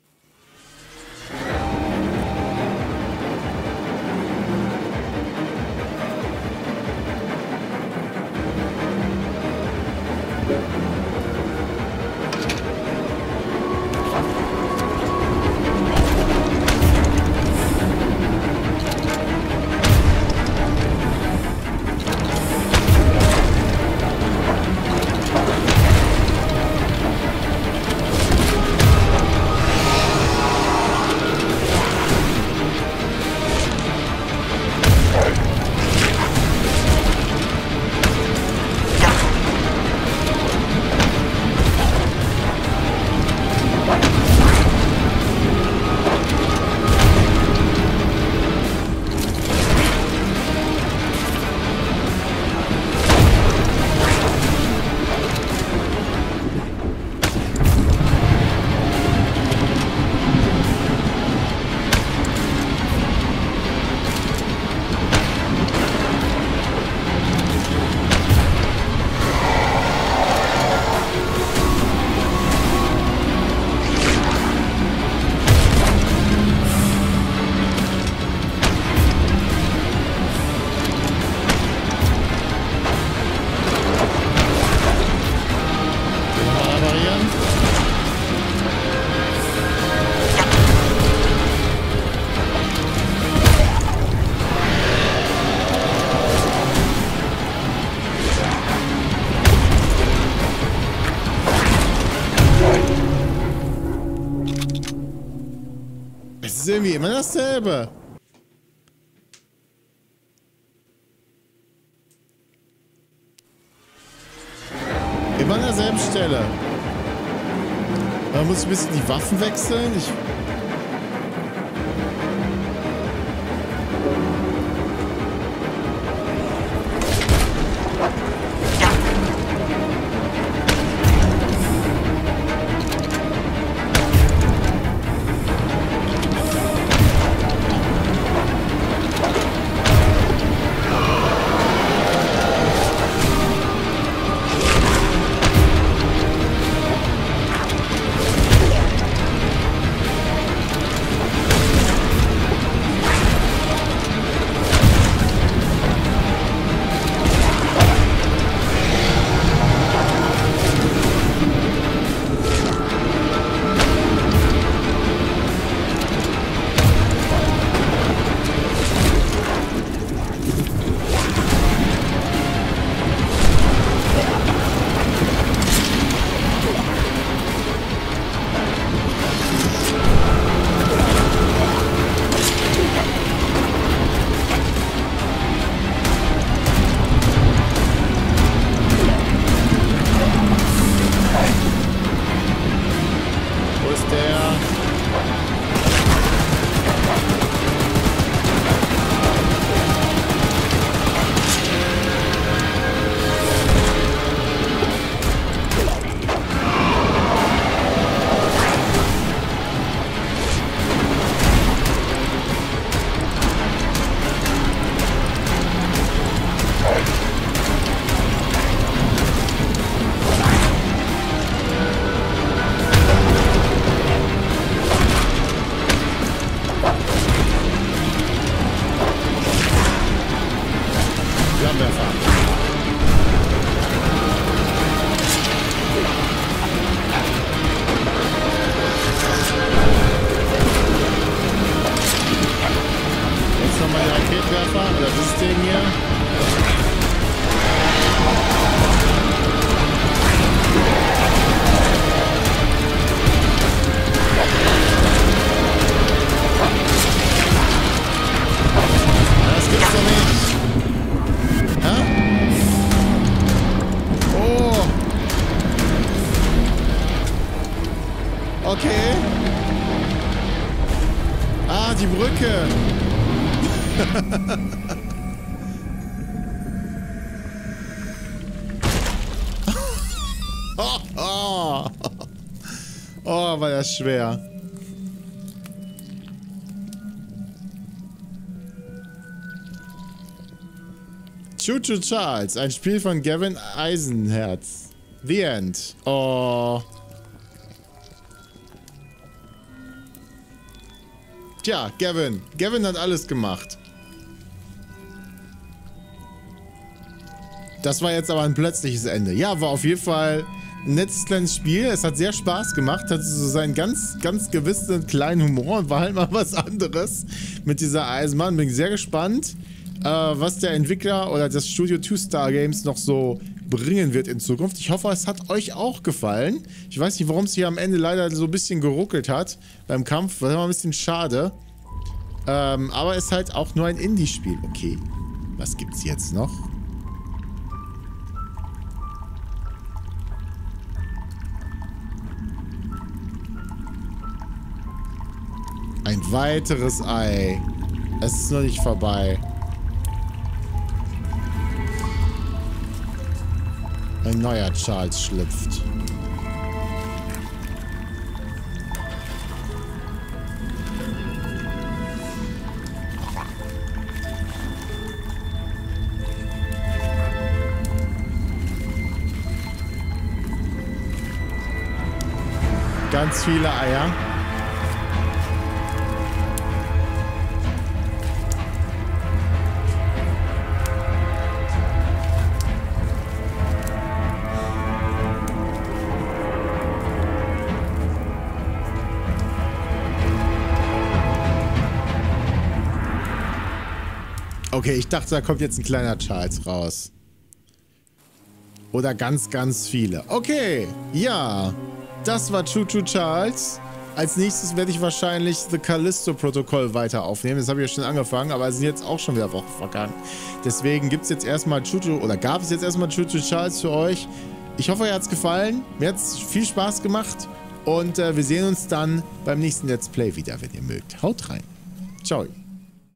ist irgendwie immer dasselbe. Immer an derselben Stelle. Man muss ein bisschen die Waffen wechseln. Okay. Ah, die Brücke. Oh, war das schwer. Choo Choo Charles, ein Spiel von Gavin Eisenherz. The End. Oh. Tja, Gavin. Gavin hat alles gemacht. Das war jetzt aber ein plötzliches Ende. Ja, war auf jeden Fall ein nettes kleines Spiel. Es hat sehr Spaß gemacht. Hatte so seinen ganz gewissen kleinen Humor und war halt mal was anderes mit dieser Eisenbahn. Bin sehr gespannt, was der Entwickler oder das Studio 2 Star Games noch so bringen wird in Zukunft. Ich hoffe, es hat euch auch gefallen. Ich weiß nicht, warum es hier am Ende leider so ein bisschen geruckelt hat beim Kampf. Das war ein bisschen schade. Aber es ist halt auch nur ein Indie-Spiel. Okay, was gibt's jetzt noch? Ein weiteres Ei. Es ist noch nicht vorbei. Ein neuer Charles schlüpft. Ganz viele Eier. Okay, ich dachte, da kommt jetzt ein kleiner Charles raus. Oder ganz viele. Okay, ja. Das war Choo Choo Charles. Als nächstes werde ich wahrscheinlich The Callisto-Protokoll weiter aufnehmen. Das habe ich ja schon angefangen, aber es sind jetzt auch schon wieder Wochen vergangen. Deswegen gibt es jetzt erstmal gab es jetzt erstmal Choo Choo Charles für euch. Ich hoffe, euch hat es gefallen. Mir hat es viel Spaß gemacht. Und wir sehen uns dann beim nächsten Let's Play wieder, wenn ihr mögt. Haut rein. Ciao.